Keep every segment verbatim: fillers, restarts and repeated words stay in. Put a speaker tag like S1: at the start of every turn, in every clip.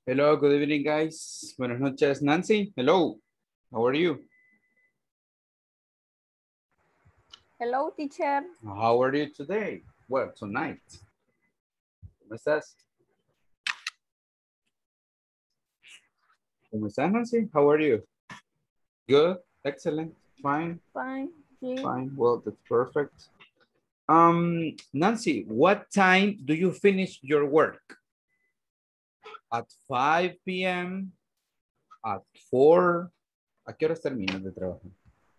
S1: Hello, good evening, guys. Buenas noches, Nancy. Hello, how are you?
S2: Hello, teacher.
S1: How are you today? Well, tonight. ¿Cómo estás? ¿Cómo estás, Nancy? How are you? Good, excellent, fine,
S2: Fine. Yeah.
S1: fine. Well, that's perfect. Um, Nancy, what time do you finish your work? At five p m, at four. ¿A qué horas terminas de trabajo?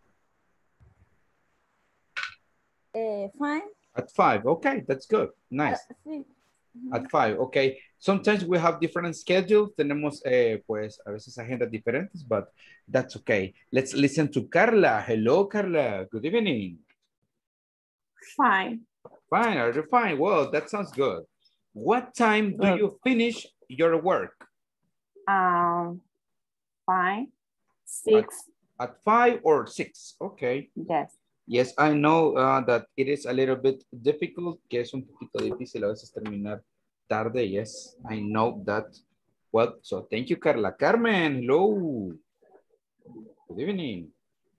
S2: Uh, fine.
S1: At five, okay, that's good, nice.
S2: Uh, sí.
S1: At five, okay. Sometimes we have different schedules. Tenemos, eh, pues, a veces agendas diferentes, but that's okay. Let's listen to Carla. Hello, Carla. Good evening.
S3: Fine.
S1: Fine, are you fine? Well, that sounds good. What time do
S3: Good.
S1: you finish your work?
S3: Um, fine. Six.
S1: At, at five or six? Okay.
S3: Yes.
S1: Yes, I know uh, that it is a little bit difficult, que es un poquito difícil a veces terminar tarde. Yes, I know that. Well, so thank you, Carla. Carmen, hello. Good evening.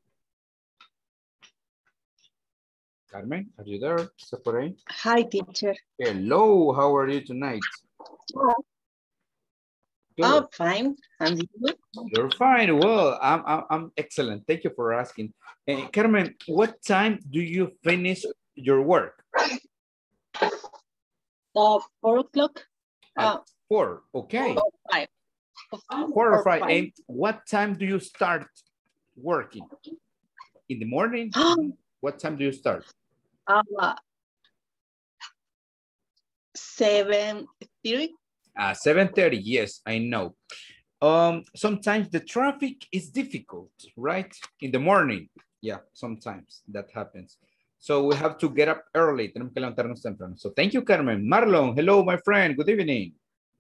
S1: Carmen, are you there? ¿Estás por ahí?
S4: Hi, teacher.
S1: Hello, how are you tonight? Good.
S4: Oh, fine. And you?
S1: You're fine. Well, I'm, I'm, I'm excellent. Thank you for asking. Uh, Carmen, what time do you finish your work?
S4: Uh, four o'clock.
S1: At
S4: Uh,
S1: four, okay.
S4: or five.
S1: Four or five.
S4: five.
S1: And what time do you start working? In the morning? What time do you start?
S4: Uh, seven thirty.
S1: Uh, seven thirty, yes, I know. Um, sometimes the traffic is difficult, right? In the morning. Yeah, sometimes that happens. So we have to get up early. Tenemos que levantarnos temprano. So thank you, Carmen. Marlon, hello, my friend. Good evening.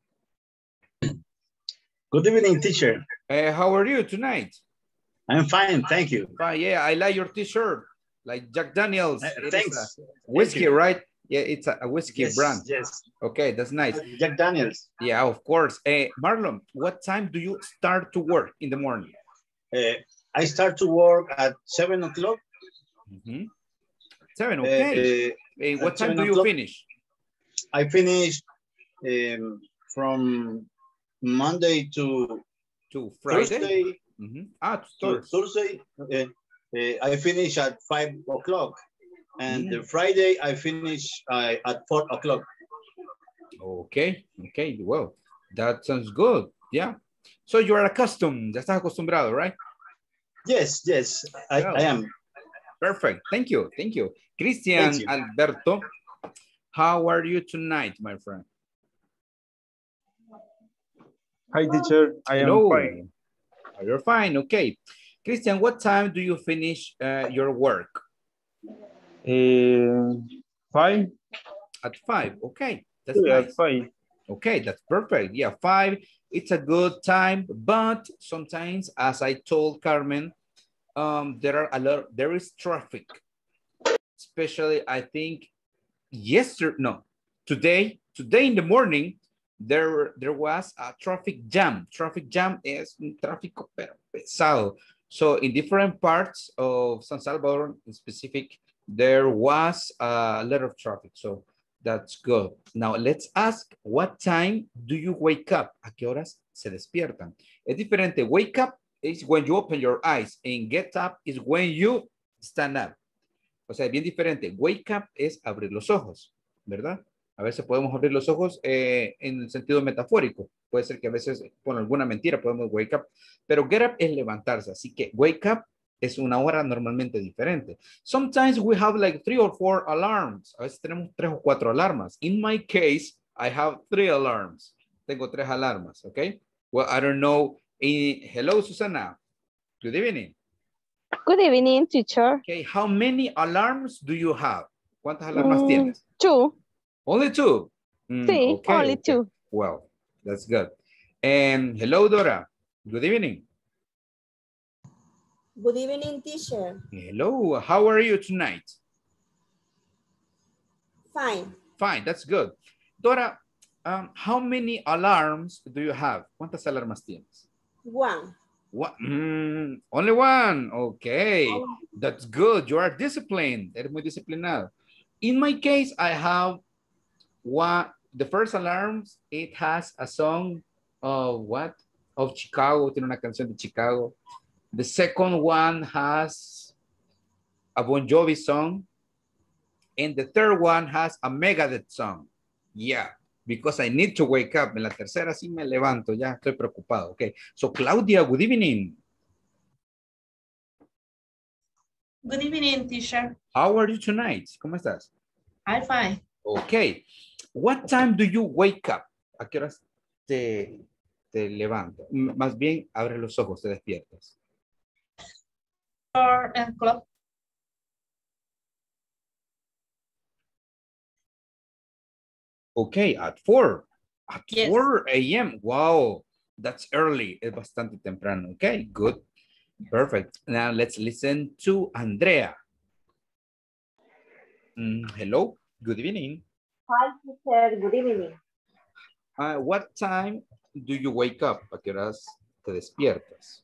S5: Good evening, teacher.
S1: Uh, how are you tonight?
S5: I'm fine, thank you.
S1: Fine, yeah, I like your t-shirt. Like Jack Daniels.
S5: Uh,
S1: It
S5: thanks.
S1: is a whiskey,
S5: you.
S1: right? Yeah, it's a, a whiskey
S5: Yes,
S1: brand.
S5: yes.
S1: Okay, that's nice.
S5: Jack Daniels.
S1: Yeah, of course. Uh, Marlon, what time do you start to work in the morning?
S5: Uh, I start to work at seven o'clock.
S1: Mm-hmm. Seven, okay.
S5: Uh,
S1: Uh, what
S5: at
S1: time
S5: seven
S1: do you
S5: o'clock.
S1: finish?
S5: I finish um, from Monday to
S1: To Friday?
S5: Thursday.
S1: Mm-hmm. Ah, to
S5: To
S1: Thursday.
S5: Thursday, uh, uh, I finish at five o'clock. And
S1: Mm.
S5: the Friday, I finish uh, at four o'clock.
S1: Okay, okay, well, that sounds good. Yeah. So you are accustomed, ya estás acostumbrado, right?
S5: Yes, yes, I,
S1: Well,
S5: I am.
S1: Perfect. Thank you. Thank you. Christian
S5: Thank you.
S1: Alberto, how are you tonight, my friend?
S6: Hi, teacher. I am
S1: Hello.
S6: fine.
S1: Oh, you're fine. Okay. Christian, what time do you finish uh, your work?
S6: Uh, five?
S1: At five. Okay. That's
S6: Yeah,
S1: nice.
S6: five.
S1: Okay, that's perfect. Yeah, five. It's a good time, but sometimes, as I told Carmen, um, there are a lot. There is traffic, especially I think yesterday. No, today. Today in the morning, there there was a traffic jam. Traffic jam is un tráfico pero pesado. So in different parts of San Salvador, in specific, there was a lot of traffic. So that's good. Now let's ask, what time do you wake up? ¿A qué horas se despiertan? Es diferente. Wake up is when you open your eyes, and get up is when you stand up. O sea, es bien diferente. Wake up es abrir los ojos, ¿verdad? A veces podemos abrir los ojos eh, en el sentido metafórico. Puede ser que a veces con alguna mentira podemos wake up, pero get up es levantarse. Así que wake up es una hora normalmente diferente. Sometimes we have like three or four alarms. A veces tenemos tres o cuatro alarmas. In my case, I have three alarms. Tengo tres alarmas, okay? Well, I don't know. Eh, hello, Susana. Good evening.
S2: Good evening, teacher.
S1: Okay, how many alarms do you have? ¿Cuántas alarmas
S2: Mm,
S1: tienes?
S2: two.
S1: Only two? Mm,
S2: Sí,
S1: okay,
S2: only
S1: okay.
S2: two.
S1: Well, that's good. And hello, Dora. Good evening.
S7: Good evening, teacher.
S1: Hello, how are you tonight?
S7: Fine.
S1: Fine, that's good. Dora, Um, how many alarms do you have? ¿Cuántas alarmas tienes?
S2: One.
S1: What? Mm, only one. Okay, that's good. You are disciplined. Eres muy disciplinado. In my case, I have one. The first alarm, it has a song of what? Of Chicago. Tiene una canción de Chicago. The second one has a Bon Jovi song. And the third one has a Megadeth song. Yeah, because I need to wake up. En la tercera sí me levanto, ya estoy preocupado. Okay, so Claudia, good evening.
S4: Good evening, teacher.
S1: How are you tonight? ¿Cómo estás?
S4: I'm fine.
S1: Okay, what time do you wake up? ¿A qué horas te, te levantas? M- Más bien, abre los ojos, te despiertas.
S4: Four o'clock.
S1: Okay, at four. At
S4: Yes.
S1: four a m Wow, that's early. Es bastante temprano. Okay, good. Perfect. Now let's listen to Andrea. Mm, hello, good evening.
S2: Hi, teacher. Good evening.
S1: Uh, what time do you wake up? ¿A qué horas te despiertas?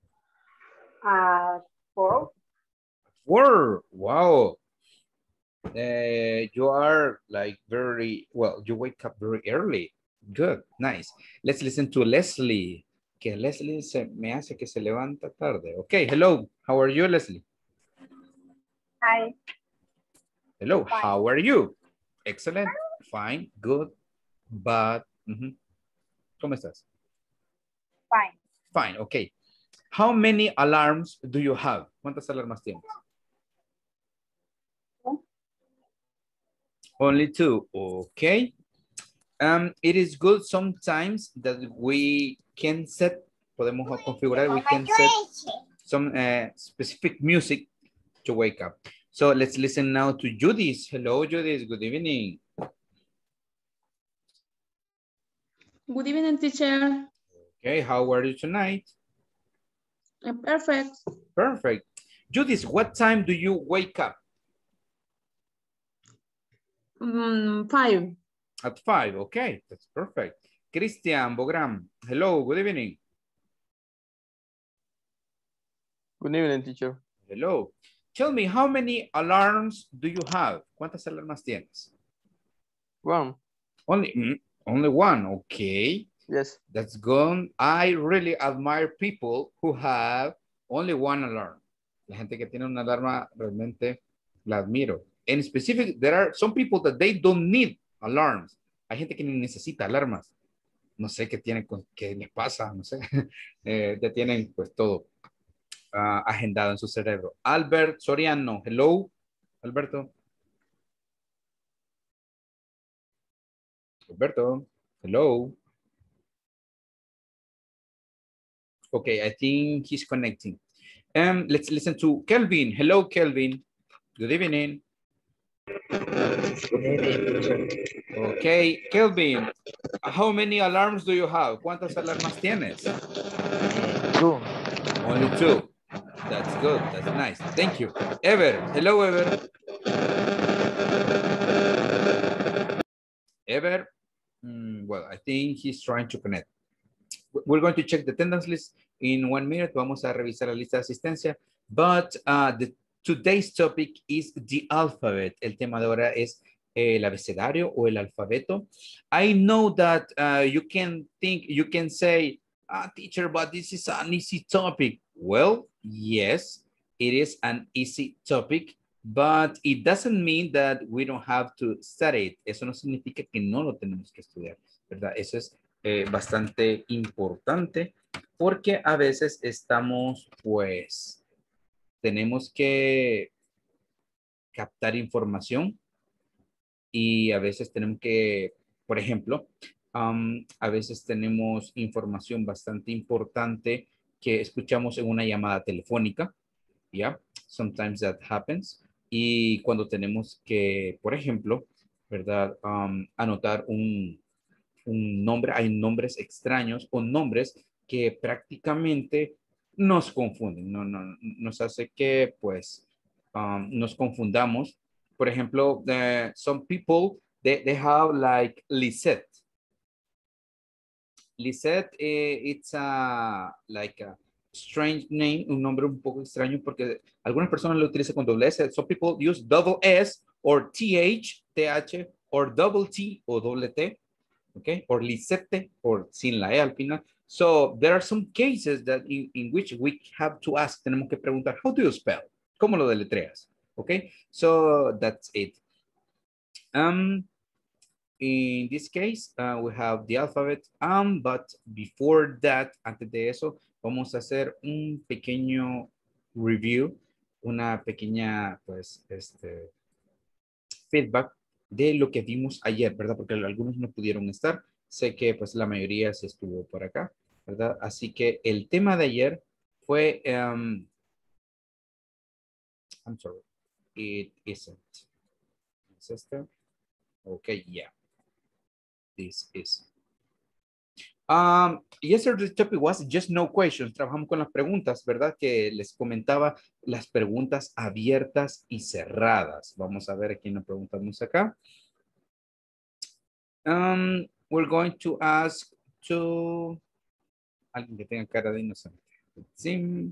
S2: Uh, four.
S1: Four. Wow. Uh, you are like very, well, you wake up very early. Good, nice. Let's listen to Leslie. Que Leslie se me hace que se levanta tarde. Okay, hello. How are you, Leslie?
S2: Hi.
S1: Hello,
S2: Fine.
S1: how are you? Excellent, fine, good, bad. Mhm. ¿Cómo estás?
S2: Fine.
S1: Fine, okay. How many alarms do you have? ¿Cuántas alarmas tienes?
S2: Two.
S1: Only two, okay. Um, it is good sometimes that we can set, podemos configurar, we can set some uh, specific music to wake up. So let's listen now to Judith. Hello, Judith, good evening.
S7: Good evening, teacher.
S1: Okay, how are you tonight?
S7: Uh, Perfect.
S1: Perfect. Judith, what time do you wake up?
S7: Mm, five.
S1: At five, okay, that's perfect. Christian Bogram, hello, good evening.
S6: Good evening, teacher.
S1: Hello. Tell me, how many alarms do you have? ¿Cuántas alarmas tienes?
S6: One.
S1: Only, mm, only one, okay.
S6: Yes.
S1: That's good. I really admire people who have only one alarm. La gente que tiene una alarma, realmente la admiro. In specific, there are some people that they don't need alarms. Hay gente que ni necesita alarmas. No sé qué tienen, con- qué les pasa, no sé. Eh, ya tienen pues todo uh, agendado en su cerebro. Albert Soriano, hello. Alberto. Alberto, hello. Okay, I think he's connecting. Um, let's listen to Kelvin. Hello, Kelvin. Good evening. Okay, Kelvin, how many alarms do you have? ¿Cuántas alarmas tienes?
S6: Two.
S1: Only two. That's good. That's nice. Thank you. Ever. Hello, Ever. Ever. Mm, well, I think he's trying to connect. We're going to check the attendance list in one minute. Vamos a revisar la lista de asistencia. But uh, the, today's topic is the alphabet. El tema de ahora es el abecedario o el alfabeto. I know that uh, you can think, you can say, ah, teacher, but this is an easy topic. Well, yes, it is an easy topic, but it doesn't mean that we don't have to study it. Eso no significa que no lo tenemos que estudiar, ¿verdad? Eso es eh, bastante importante porque a veces estamos, pues, tenemos que captar información y a veces tenemos que, por ejemplo, um, a veces tenemos información bastante importante que escuchamos en una llamada telefónica, ¿ya? Sometimes that happens. Y cuando tenemos que, por ejemplo, ¿verdad? Um, anotar un, un nombre, hay nombres extraños o nombres que prácticamente nos confunden, no, no, nos hace que, pues, um, nos confundamos. Por ejemplo, the, some people, they, they have like Lisette. Lisette, eh, it's a, like a strange name, un nombre un poco extraño porque algunas personas lo utilizan con doble S. Some people use double S or T H, T H, or double T o doble T, okay? Or Lisette, or sin la E al final. So there are some cases that in, in which we have to ask, tenemos que preguntar, how do you spell? ¿Cómo lo deletreas? Okay, so that's it. Um, in this case, uh, we have the alphabet, um, but before that, antes de eso, vamos a hacer un pequeño review, una pequeña, pues, este, feedback de lo que vimos ayer, ¿verdad? Porque algunos no pudieron estar. Sé que, pues, la mayoría se estuvo por acá, ¿verdad? Así que el tema de ayer fue, um, I'm sorry, it isn't. ¿Es este? Okay, yeah. This is. Um, yesterday's topic was just no questions. Trabajamos con las preguntas, ¿verdad? Que les comentaba las preguntas abiertas y cerradas. Vamos a ver a quién nos preguntamos acá. Um, we're going to ask to alguien que tenga cara de inocente. Sí.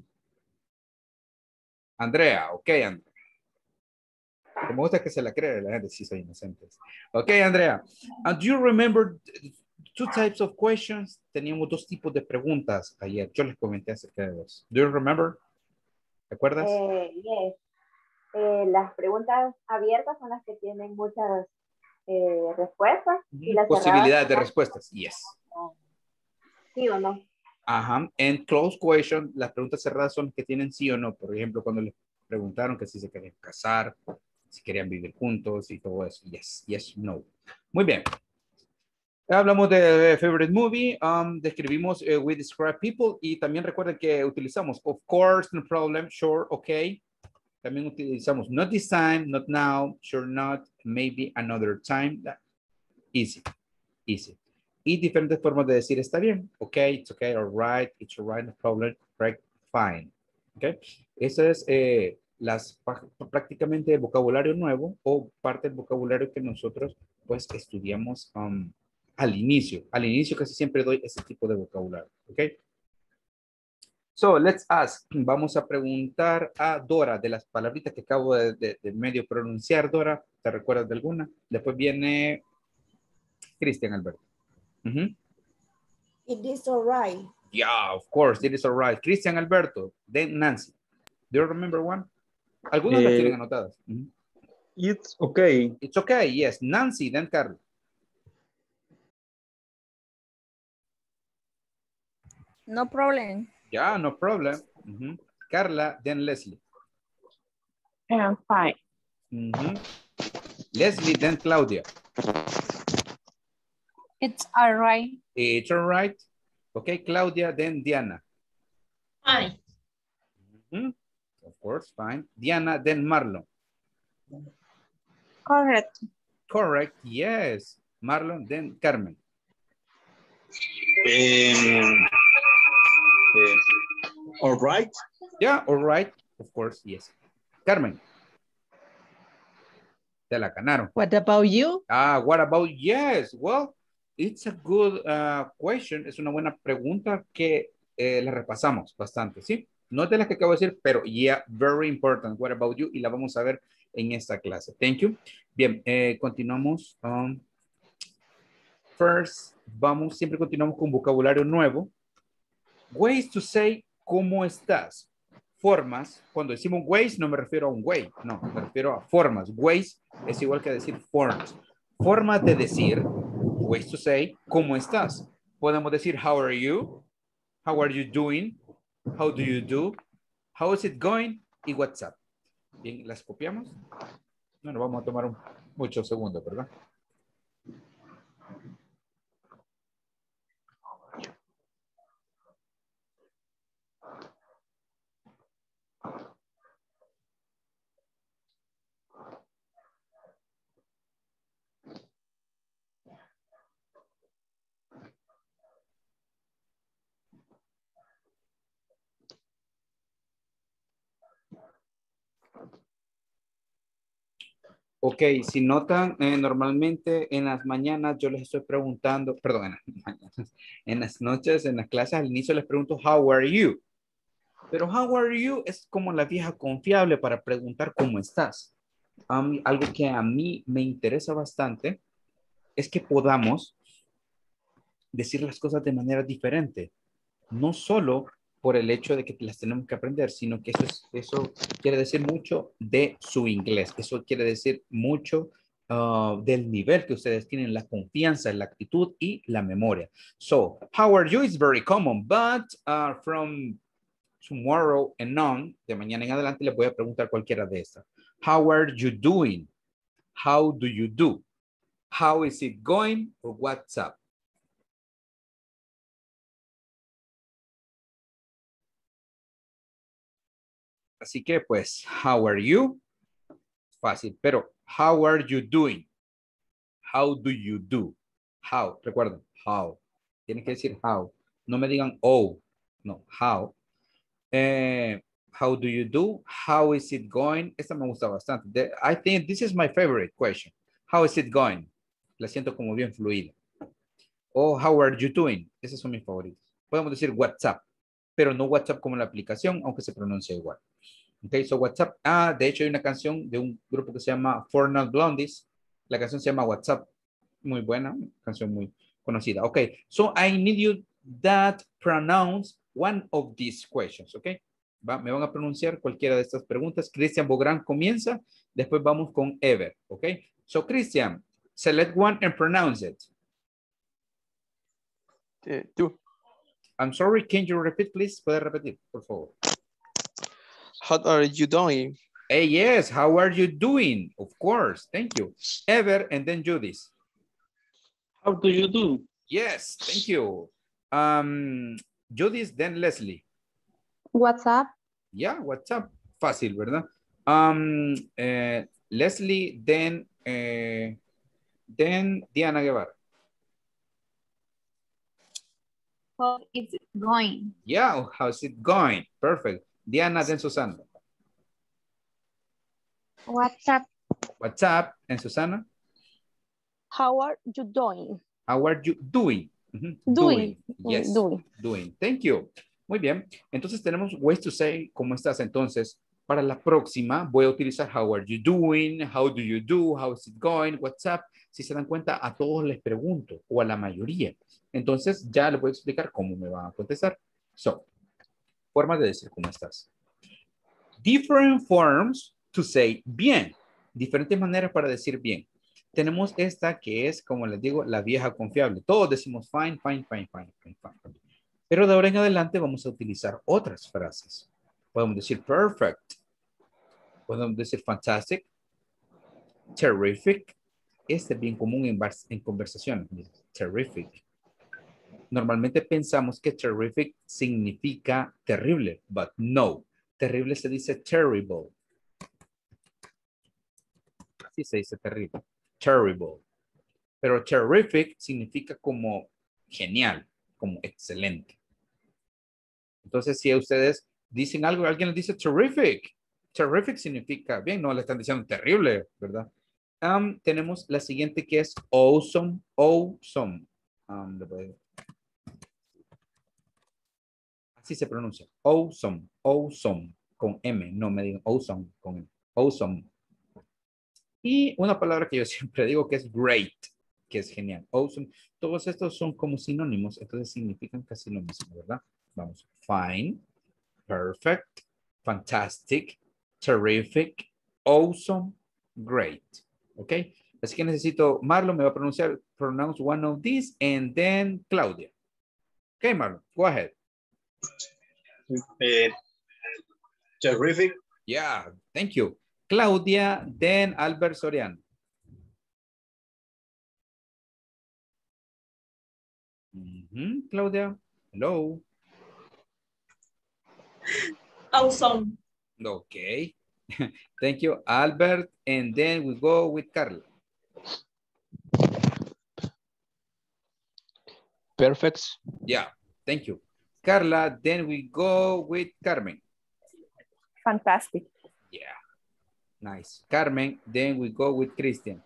S1: Andrea, ok, Andrea. Me gusta que se la crea la gente si soy inocente. Ok, Andrea. Uh, do you remember two types of questions? Teníamos dos tipos de preguntas ayer. Yo les comenté acerca de dos. Do you remember? ¿Te acuerdas?
S2: Eh, yes. Eh, las preguntas abiertas son las que tienen muchas eh, respuestas. Y las
S1: Posibilidades
S2: cerradas,
S1: de
S2: ¿no?
S1: respuestas. Yes.
S2: Sí o no.
S1: Ajá. And closed question, las preguntas cerradas son que tienen sí o no. Por ejemplo, cuando les preguntaron que si se querían casar, si querían vivir juntos y todo eso. Yes, yes, no. Muy bien. Hablamos de favorite movie, um, describimos uh, we describe people y también recuerden que utilizamos of course, no problem, sure, okay. También utilizamos not this time, not now, sure not, maybe another time. Easy, easy. Y diferentes formas de decir está bien, okay, it's okay, all right, it's all right, no problem, right, fine. Okay. Eso es eh, las, prácticamente el vocabulario nuevo o parte del vocabulario que nosotros pues estudiamos um, al inicio. Al inicio casi siempre doy ese tipo de vocabulario. ¿Ok? So, let's ask. Vamos a preguntar a Dora de las palabritas que acabo de, de, de medio pronunciar. Dora, ¿te recuerdas de alguna? Después viene Cristian Alberto. Uh-huh.
S8: It is all right.
S1: Yeah, of course, it is all right. Cristian Alberto, then Nancy. Do you remember one? Algunas las tienen
S6: Eh,
S1: anotadas. Uh-huh.
S6: It's okay.
S1: It's okay, yes. Nancy, then Carla.
S9: No problem.
S1: Yeah, no problem. Uh-huh. Carla, then Leslie.
S3: And fine.
S1: Uh-huh. Leslie, then Claudia.
S7: It's all right.
S1: It's all right. Okay, Claudia, then Diana.
S4: Fine.
S1: Uh-huh. Of course, fine. Diana, then Marlon.
S7: Correct.
S1: Correct, yes. Marlon, then Carmen.
S5: Um, uh, all right.
S1: Yeah, all right. Of course, yes. Carmen. Te la ganaron.
S10: What about you?
S1: Ah, what about yes? Well, it's a good uh, question. Es una buena pregunta que eh, la repasamos bastante, ¿sí? No es de las que acabo de decir, pero yeah, very important. What about you? Y la vamos a ver en esta clase. Thank you. Bien, eh, continuamos. Um, first, vamos, siempre continuamos con vocabulario nuevo. Ways to say, ¿cómo estás? Formas, cuando decimos ways no me refiero a un way, no, me refiero a formas. Ways es igual que decir forms. Formas de decir, ways to say, ¿cómo estás? Podemos decir, how are you? How are you doing? How do you do? How is it going? Y what's up. Bien, ¿las copiamos? Bueno, vamos a tomar un, muchos segundos, ¿verdad? Ok, si notan, eh, normalmente en las mañanas yo les estoy preguntando, perdón, en las mañanas, en las noches, en las clases, al inicio les pregunto, how are you? Pero how are you es como la vieja confiable para preguntar cómo estás. Um, algo que a mí me interesa bastante es que podamos decir las cosas de manera diferente. No solo por el hecho de que las tenemos que aprender, sino que eso, es, eso quiere decir mucho de su inglés. Eso quiere decir mucho uh, del nivel que ustedes tienen, la confianza, la actitud y la memoria. So, how are you is very common, but uh, from tomorrow and on, de mañana en adelante, les voy a preguntar cualquiera de estas. How are you doing? How do you do? How is it going? Or what's up? Así que pues, how are you? Fácil, pero how are you doing? How do you do? How, recuerden, how. Tienen que decir how. No me digan oh, no, how. Eh, how do you do? How is it going? Esta me gusta bastante. The, I think this is my favorite question. How is it going? La siento como bien fluida. O how are you doing? Esos son mis favoritos. Podemos decir WhatsApp, pero no WhatsApp como la aplicación, aunque se pronuncia igual. Ok, so WhatsApp. Ah, de hecho hay una canción de un grupo que se llama Four Non Blondies. La canción se llama WhatsApp. Muy buena, canción muy conocida. Ok, so I need you that pronounce one of these questions. Ok, Va, me van a pronunciar cualquiera de estas preguntas. Cristian Bográn comienza. Después vamos con Ever. Ok, so Cristian, select one and pronounce it.
S10: Uh, do.
S1: I'm sorry, can you repeat, please? ¿Puede repetir, por favor?
S10: How are you doing?
S1: Hey, yes, how are you doing? Of course, thank you. Ever, and then Judith.
S6: How do you do?
S1: Yes, thank you. Um, Judith, then Leslie.
S7: What's up?
S1: Yeah, what's up? Fácil, ¿verdad? Um, uh, Leslie, then, uh, then Diana Guevara.
S9: How is it going?
S1: Yeah, how's it going? Perfect. Diana, then Susana.
S9: What's up?
S1: What's up? And Susana?
S8: How are you doing?
S1: How are you doing? Uh-huh.
S8: Doing.
S1: Yes,
S8: Doing.
S1: doing. Thank you. Muy bien. Entonces tenemos ways to say cómo estás. Entonces, para la próxima voy a utilizar how are you doing, how do you do, how is it going, what's up. Si se dan cuenta, a todos les pregunto, o a la mayoría. Entonces, ya les voy a explicar cómo me van a contestar. So, formas de decir cómo estás. Different forms to say bien. Diferentes maneras para decir bien. Tenemos esta que es, como les digo, la vieja confiable. Todos decimos fine, fine, fine, fine, fine, fine. Pero de ahora en adelante vamos a utilizar otras frases. Podemos decir perfect. Podemos decir fantastic. Terrific. Este es bien común en, en conversación. Terrific. Normalmente pensamos que terrific significa terrible, but no. Terrible se dice terrible. Así se dice terrible. Terrible. Pero terrific significa como genial, como excelente. Entonces, si ustedes dicen algo, alguien les dice terrific. Terrific significa bien, no le están diciendo terrible, ¿verdad? Um, tenemos la siguiente que es awesome, awesome. Um, así se pronuncia. Awesome, awesome, con M, no me digan awesome, con M. Awesome. Y una palabra que yo siempre digo que es great, que es genial. Awesome. Todos estos son como sinónimos, entonces significan casi lo mismo, ¿verdad? Vamos. Fine, perfect, fantastic, terrific, awesome, great. ¿Ok? Así que necesito, Marlon me va a pronunciar, pronounce one of these, and then Claudia. Ok, Marlon, go ahead.
S5: Uh, terrific.
S1: Yeah, thank you. Claudia, then Albert Soriano. Mm-hmm. Claudia, hello.
S4: Awesome.
S1: Okay. Thank you, Albert. And then we go with Carla.
S10: Perfect.
S1: Yeah, thank you. Carla, then we go with Carmen.
S3: Fantastic.
S1: Yeah. Nice. Carmen, then we go with Christian.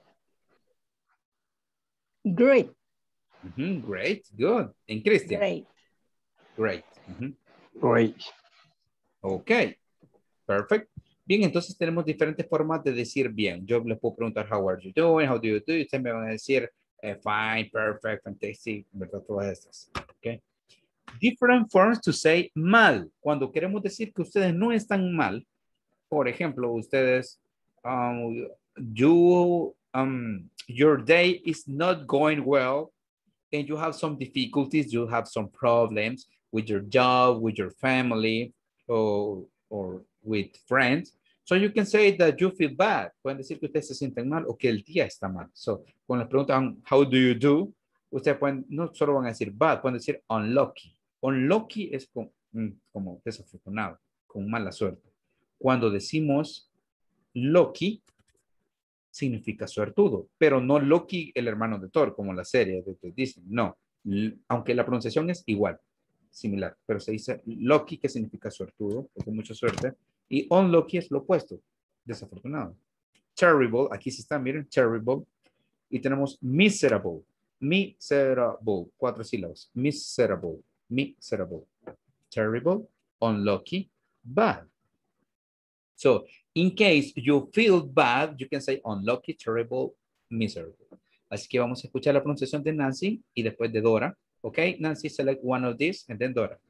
S8: Great.
S1: Mm-hmm, great, good. And Christian?
S8: Great.
S1: Great. Mm-hmm.
S6: Great.
S1: Ok, perfect. Bien, entonces tenemos diferentes formas de decir bien. Yo les puedo preguntar, how are you doing? How do you do? Y ustedes me van a decir, eh, fine, perfect, fantastic, ¿verdad? Todas estas. Ok. Different forms to say mal. Cuando queremos decir que ustedes no están mal, por ejemplo, ustedes, um, you, um, your day is not going well, and you have some difficulties, you have some problems with your job, with your family, or, or with friends. So you can say that you feel bad. Pueden decir que ustedes se sienten mal o que el día está mal. So, cuando les preguntan, how do you do? Ustedes pueden, no solo van a decir bad, pueden decir unlucky. Unlucky es como, como desafortunado, con mala suerte. Cuando decimos lucky, significa suertudo, pero no Loki, el hermano de Thor, como la serie de Disney, no. Aunque la pronunciación es igual, similar, pero se dice lucky, que significa suertudo, con mucha suerte, y unlucky es lo opuesto, desafortunado. Terrible, aquí sí está, miren, terrible, y tenemos miserable, miserable, cuatro sílabas, miserable, miserable, terrible, unlucky, bad. So, in case you feel bad, you can say unlucky, terrible, miserable. Así que vamos a escuchar la pronunciación de Nancy y después de Dora. Okay, Nancy, select one of these and then Dora.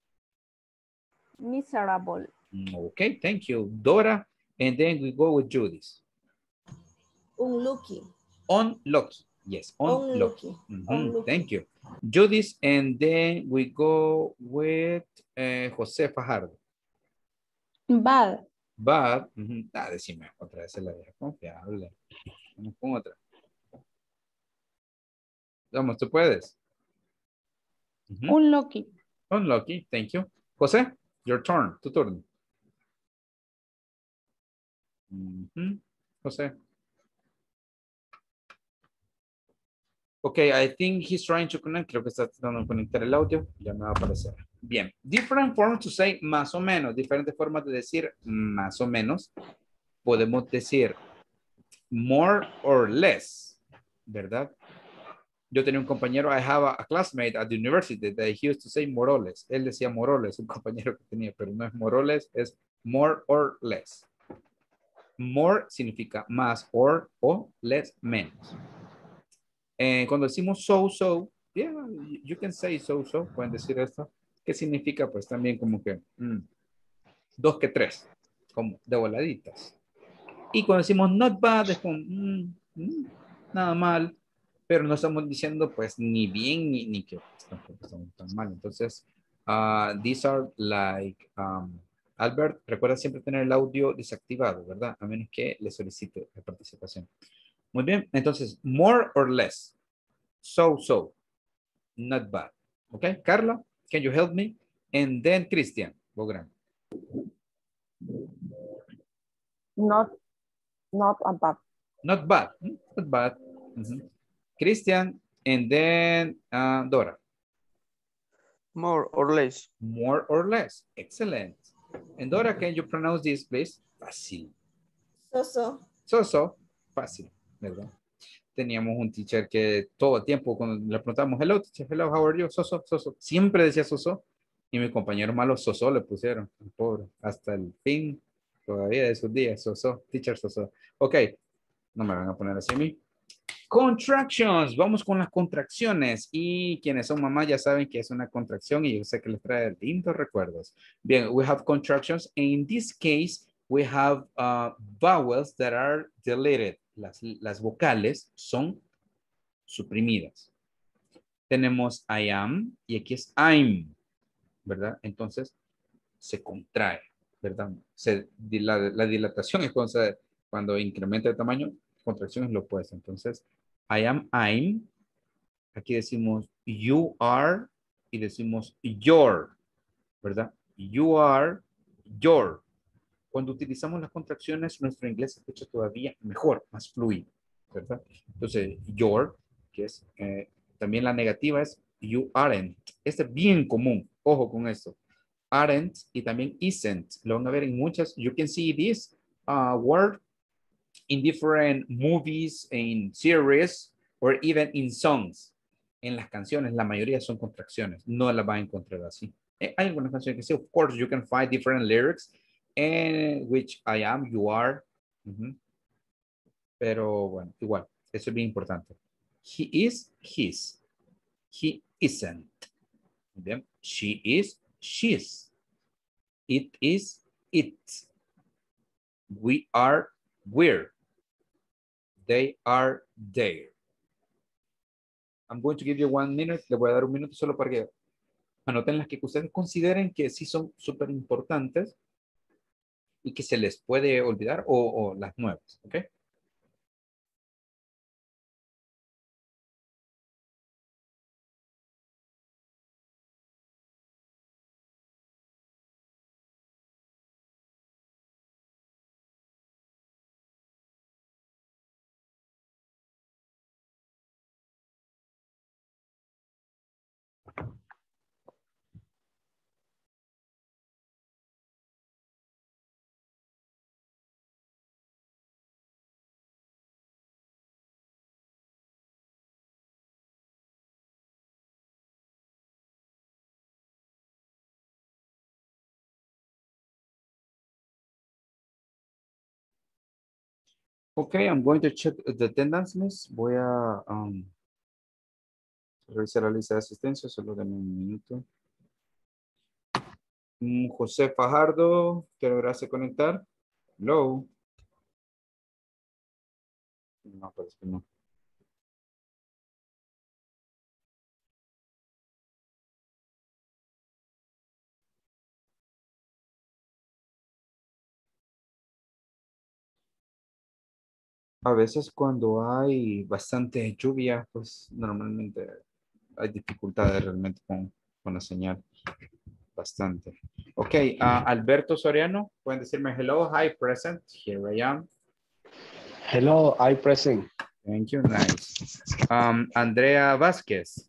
S8: Miserable.
S1: Okay, thank you. Dora, and then we go with Judith.
S4: Unlucky.
S1: Unlucky. Yes, unlucky.
S4: Unlucky.
S1: Mm-hmm.
S4: Unlucky.
S1: Thank you. Judith, and then we go with uh, José Fajardo.
S7: Bad.
S1: Bad. Uh-huh. Ah, decime, otra vez se la deja confiable. Vamos con otra. Vamos, tú puedes. Uh-huh.
S7: Unlucky.
S1: Unlucky, thank you. José, your turn, tu turno. Uh-huh. José. Okay, I think he's trying to connect. Creo que está tratando de conectar el audio. Ya me va a aparecer. Bien. Different forms to say más o menos. Diferentes formas de decir más o menos. Podemos decir more or less. ¿Verdad? Yo tenía un compañero, I have a, a classmate at the university that he used to say more or less. Él decía more or less, un compañero que tenía, pero no es more or less, es more or less. More significa más, or, o, less, menos. Eh, cuando decimos so, so, yeah, you can say so, so, pueden decir esto. ¿Qué significa? Pues también como que mm, dos que tres, como de voladitas. Y cuando decimos not bad, es como mm, mm, nada mal, pero no estamos diciendo pues ni bien ni, ni que pues, tampoco estamos tan mal. Entonces, uh, these are like, um, Albert, recuerda siempre tener el audio desactivado, ¿verdad? A menos que le solicite la participación. Muy bien, entonces, more or less, so, so, not bad. Okay, Carla, can you help me? And then Christian, Bogran.
S8: Not, not a bad.
S1: Not bad, not bad. Mm-hmm. Christian, and then uh, Dora.
S10: More or less.
S1: More or less, excellent. And Dora, can you pronounce this, please? Fácil.
S4: So, so.
S1: So, so, fácil, ¿verdad? Teníamos un teacher que todo el tiempo cuando le preguntamos, hello, teacher, hello, how are you? So, so, so, so. Siempre decía so, so. Y mi compañero malo so, so le pusieron, el pobre, hasta el fin todavía de sus días, so, so, teacher, so, so. Ok, no me van a poner así a mí. Contractions, vamos con las contracciones. Y quienes son mamás ya saben que es una contracción y yo sé que les trae lindos recuerdos. Bien, we have contractions. In this case, we have uh, vowels that are deleted. Las, las vocales son suprimidas. Tenemos I am y aquí es I'm, ¿verdad? Entonces se contrae, ¿verdad? Se, la, la dilatación es cuando, se, cuando incrementa el tamaño, contracción es lo opuesto. Entonces, I am, I'm. Aquí decimos you are y decimos your, ¿verdad? You are, your. Cuando utilizamos las contracciones, nuestro inglés se escucha todavía mejor, más fluido, ¿verdad? Entonces, your, que es, eh, también la negativa es you aren't. Este es bien común, ojo con esto. Aren't y también isn't. Lo van a ver en muchas. You can see this uh, word in different movies, in series, or even in songs. En las canciones, la mayoría son contracciones. No las va a encontrar así. Eh, Hay algunas canciones que sí, of course, you can find different lyrics, and which I am, you are. Ujú. Pero bueno, igual, eso es bien importante. He is, his. He isn't. Bien. She is, she's. It is, it's. We are, we're. They are, there. I'm going to give you one minute. Le voy a dar un minuto solo para que anoten las que ustedes consideren que sí son súper importantes y que se les puede olvidar o, o las nuevas, ¿ok? Okay, I'm going to check the attendance list. Voy a um, revisar la lista de asistencia, solo denme un minuto. Mm, José Fajardo, ¿te lograste conectar? Hello. No, parece que no. A veces cuando hay bastante lluvia, pues normalmente hay dificultades realmente con, con la señal. Bastante. Ok, uh, Alberto Soriano, pueden decirme hello, hi, present, here I am.
S11: Hello, I present.
S1: Thank you, nice. Um, Andrea Vázquez.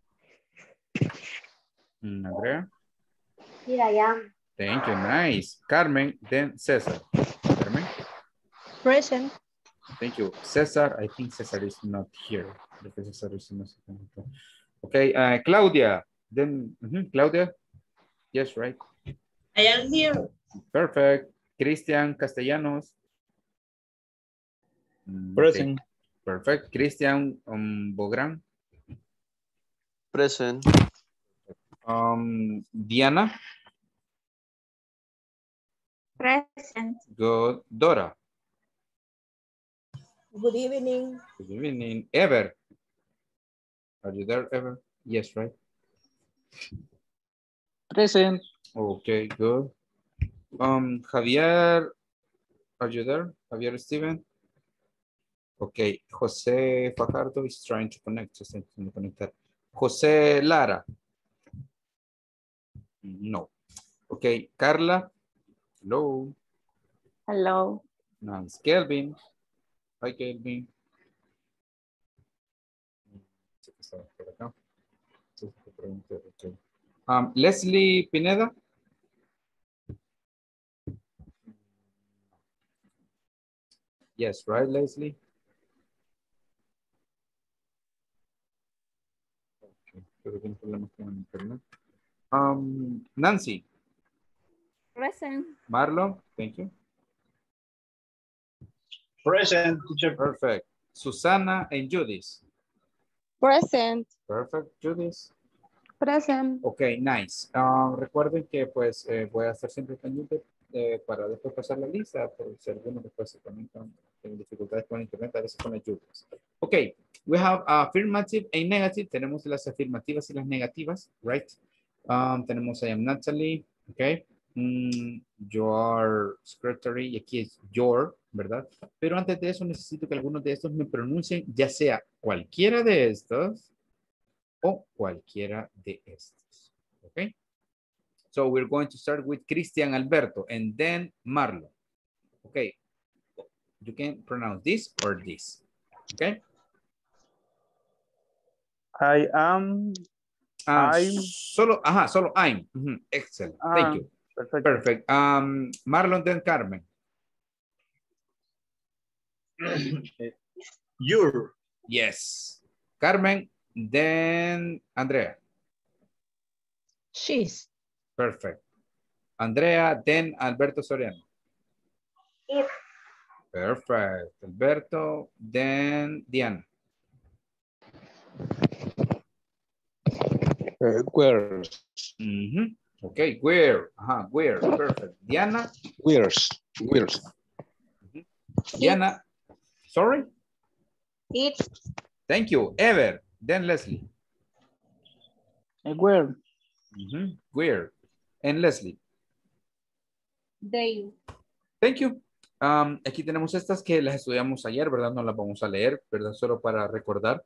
S1: Mm, Andrea.
S2: Here I am.
S1: Thank you, nice. Carmen, then César. Carmen.
S7: Present.
S1: Thank you. César, I think César is not here. Because César is not here. Okay, uh, Claudia. Then, uh -huh. Claudia. Yes, right.
S4: I am here.
S1: Perfect. Cristian Castellanos. Mm,
S10: Present.
S1: okay. Perfect. Cristian um, Bogran.
S10: Present.
S1: Um, Diana.
S9: Present.
S1: Good. Dora.
S12: Good evening.
S1: Good evening. Ever. Are you there, Ever? Yes, right?
S6: Present.
S1: Okay, good. Um, Javier, are you there? Javier Steven? Okay, Jose Fajardo is trying to connect. Just trying to connect. Jose Lara? No. Okay, Carla? Hello.
S8: Hello.
S1: Nice. Kelvin? Hi, Kelvin. Um, Leslie Pineda? Yes, right, Leslie? Okay. Um, Nancy?
S9: Present.
S1: Marlon? Thank you.
S5: Present, teacher.
S1: Perfect. Susana and Judith?
S7: Present.
S1: Perfect, Judith.
S7: Present.
S1: Ok, nice. Uh, recuerden que pues eh, voy a estar siempre pendiente eh, para después pasar la lista, por si algunos después se conectan, tienen dificultades con internet, a veces con las lluvias. Ok, we have affirmative and negative. Tenemos las afirmativas y las negativas, right? Um, tenemos I am Natalie, ok. Mm, your secretary, y aquí es your, ¿verdad? Pero antes de eso necesito que algunos de estos me pronuncien, ya sea cualquiera de estos o cualquiera de estos. Okay. So we're going to start with Cristian Alberto and then Marlon. Okay. You can pronounce this or this. Okay.
S6: I am.
S1: Uh,
S6: I'm.
S1: Solo, ajá, solo I'm. Mm-hmm. Excellent.
S6: Uh,
S1: Thank you.
S6: Perfect.
S1: Perfect. Um, Marlon then Carmen.
S5: Your.
S1: Yes. Carmen, then Andrea.
S7: She's.
S1: Perfect. Andrea, then Alberto Soriano.
S2: It.
S1: Perfect. Alberto, then Diana.
S11: Uh, where's?
S1: Mm-hmm. Okay, where? Uh-huh, where? Perfect. Diana?
S11: Where's? Where's?
S1: Mm-hmm. Diana, sorry?
S7: It.
S1: Thank you. Ever, then Leslie.
S6: Where?
S1: Mm-hmm. Where? And Leslie.
S9: They.
S1: Thank you. Um, aquí tenemos estas que las estudiamos ayer, ¿verdad? No las vamos a leer, ¿verdad? Solo para recordar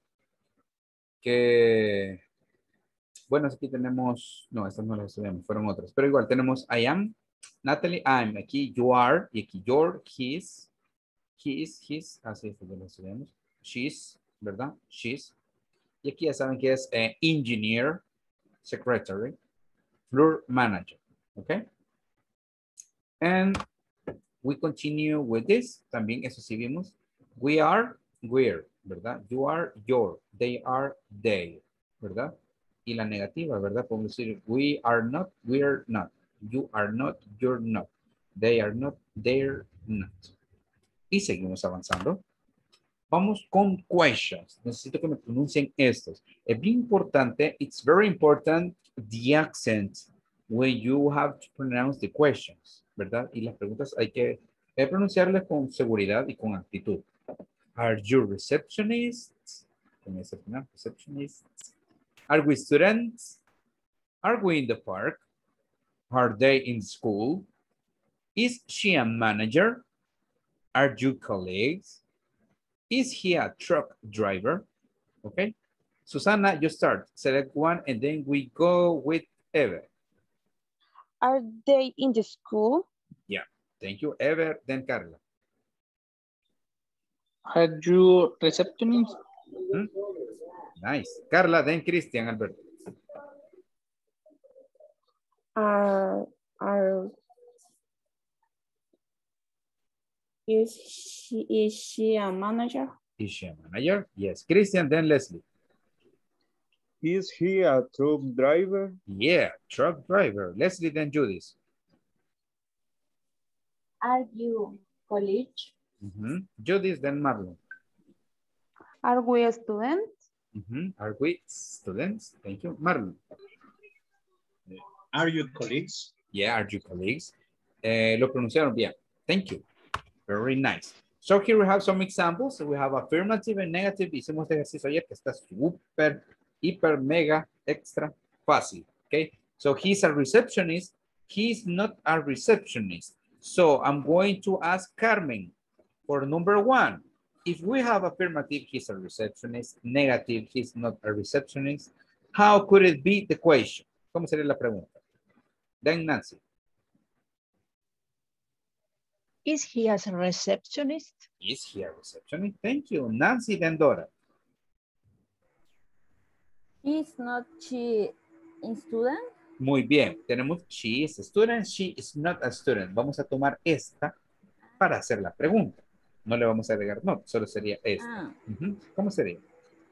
S1: que, bueno, aquí tenemos, no, estas no las estudiamos, fueron otras, pero igual tenemos I am, Natalie, I'm, aquí you are, y aquí your, his, his, his, así es, ya lo estudiamos, she's, ¿verdad? She's, y aquí ya saben que es eh, engineer, secretary, floor manager, ¿ok? And we continue with this. También eso sí vimos. We are, we're, ¿verdad? You are, your. They are, they, ¿verdad? Y la negativa, ¿verdad? Podemos decir, we are not, we're not. You are not, you're not. They are not, they're not. Y seguimos avanzando. Vamos con questions. Necesito que me pronuncien estos. Es bien importante, it's very important, the accent when you have to pronounce the questions, ¿verdad? Y las preguntas hay que eh, pronunciarlas con seguridad y con actitud. Are you receptionists? Con ese final, receptionists. Are we students? Are we in the park? Are they in school? Is she a manager? Are you colleagues? Is he a truck driver? Okay. Susana, you start. Select one and then we go with Ever.
S7: Are they in the school?
S1: Yeah. Thank you, Ever. Then Carla.
S6: Are you receptionist?
S1: Mm-hmm. Nice. Carla, then Christian Alberto.
S3: Are, are, is she, is she a manager?
S1: Is she a manager? Yes. Christian, then Leslie.
S12: Is he a truck driver?
S1: Yeah, truck driver. Leslie, then Judith.
S9: Are you college?
S1: Mm-hmm. Judith, then Marlon.
S7: Are we students?
S1: Mm-hmm. Are we students? Thank you. Marlon.
S5: Are you colleagues?
S1: Yeah, are you colleagues? Eh, lo pronunciaron bien. Thank you. Very nice. So here we have some examples. So we have affirmative and negative. Hicimos este ejercicio ayer que está súper, hiper, mega, extra fácil. Okay. So he's a receptionist. He's not a receptionist. So I'm going to ask Carmen for number one. If we have affirmative, he's a receptionist. Negative, he's not a receptionist. How could it be the question? ¿Cómo sería la pregunta? Then Nancy.
S13: Is he as a receptionist?
S1: Is he a receptionist? Thank you. Nancy, then Dora.
S9: Is not she a student?
S1: Muy bien. Tenemos she is a student, she is not a student. Vamos a tomar esta para hacer la pregunta. No le vamos a agregar no, solo sería esta.
S9: Ah.
S1: Uh-huh. ¿Cómo sería?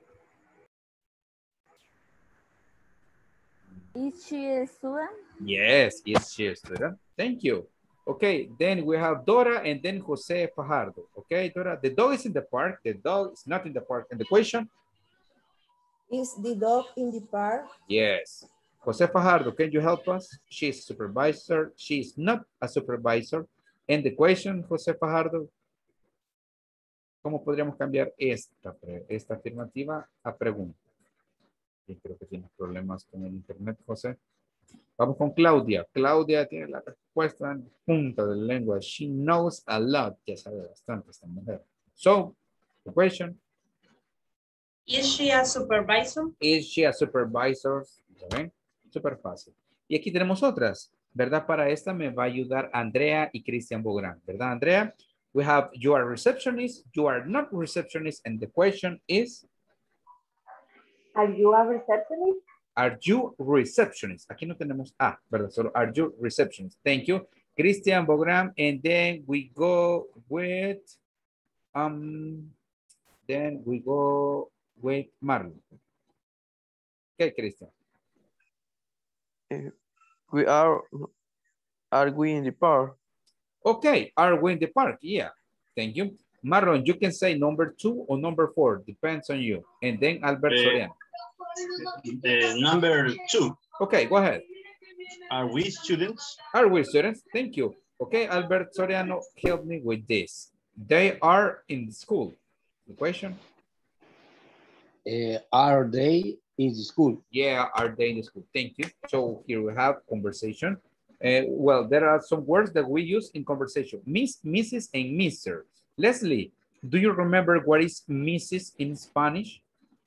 S9: Is she a student?
S1: Yes, is she a student? Thank you. Okay, then we have Dora and then Jose Fajardo. Okay, Dora, the dog is in the park. The dog is not in the park. And the question?
S14: Is the dog in the park?
S1: Yes. Jose Fajardo, can you help us? She's a supervisor. She's not a supervisor. And the question, Jose Fajardo? ¿Cómo podríamos cambiar esta, esta afirmativa a pregunta? Yo creo que tienes problemas con el internet, José. Vamos con Claudia. Claudia tiene la respuesta en punta de la lengua. She knows a lot. Ya sabe bastante esta mujer. So, the question.
S4: Is she a supervisor?
S1: Is she a supervisor? ¿Ya ven? Súper fácil. Y aquí tenemos otras, ¿verdad? Para esta me va a ayudar Andrea y Cristian Bográn, ¿verdad, Andrea? We have, you are a receptionist, you are not receptionist, and the question is?
S2: Are you a receptionist?
S1: Are you receptionist? Aquí no tenemos A, ¿verdad? Solo are you receptionist. Thank you. Cristian Bográn, and then we go with Um, then we go with Marlon. Okay, Christian.
S10: Uh, we are, are we in the park?
S1: Okay, are we in the park? Yeah, thank you. Marlon, you can say number two or number four, depends on you. And then Albert
S5: Uh,
S1: Soriano.
S5: The number two.
S1: Okay, go ahead.
S5: Are we students?
S1: Are we students? Thank you. Okay, Albert Soriano, help me with this. They are in school. The question?
S11: Uh, are they in the school?
S1: Yeah, are they in the school? Thank you. So here we have conversation. Uh, well, there are some words that we use in conversation. Miss, Missus and Mister Leslie, do you remember what is Missus in Spanish?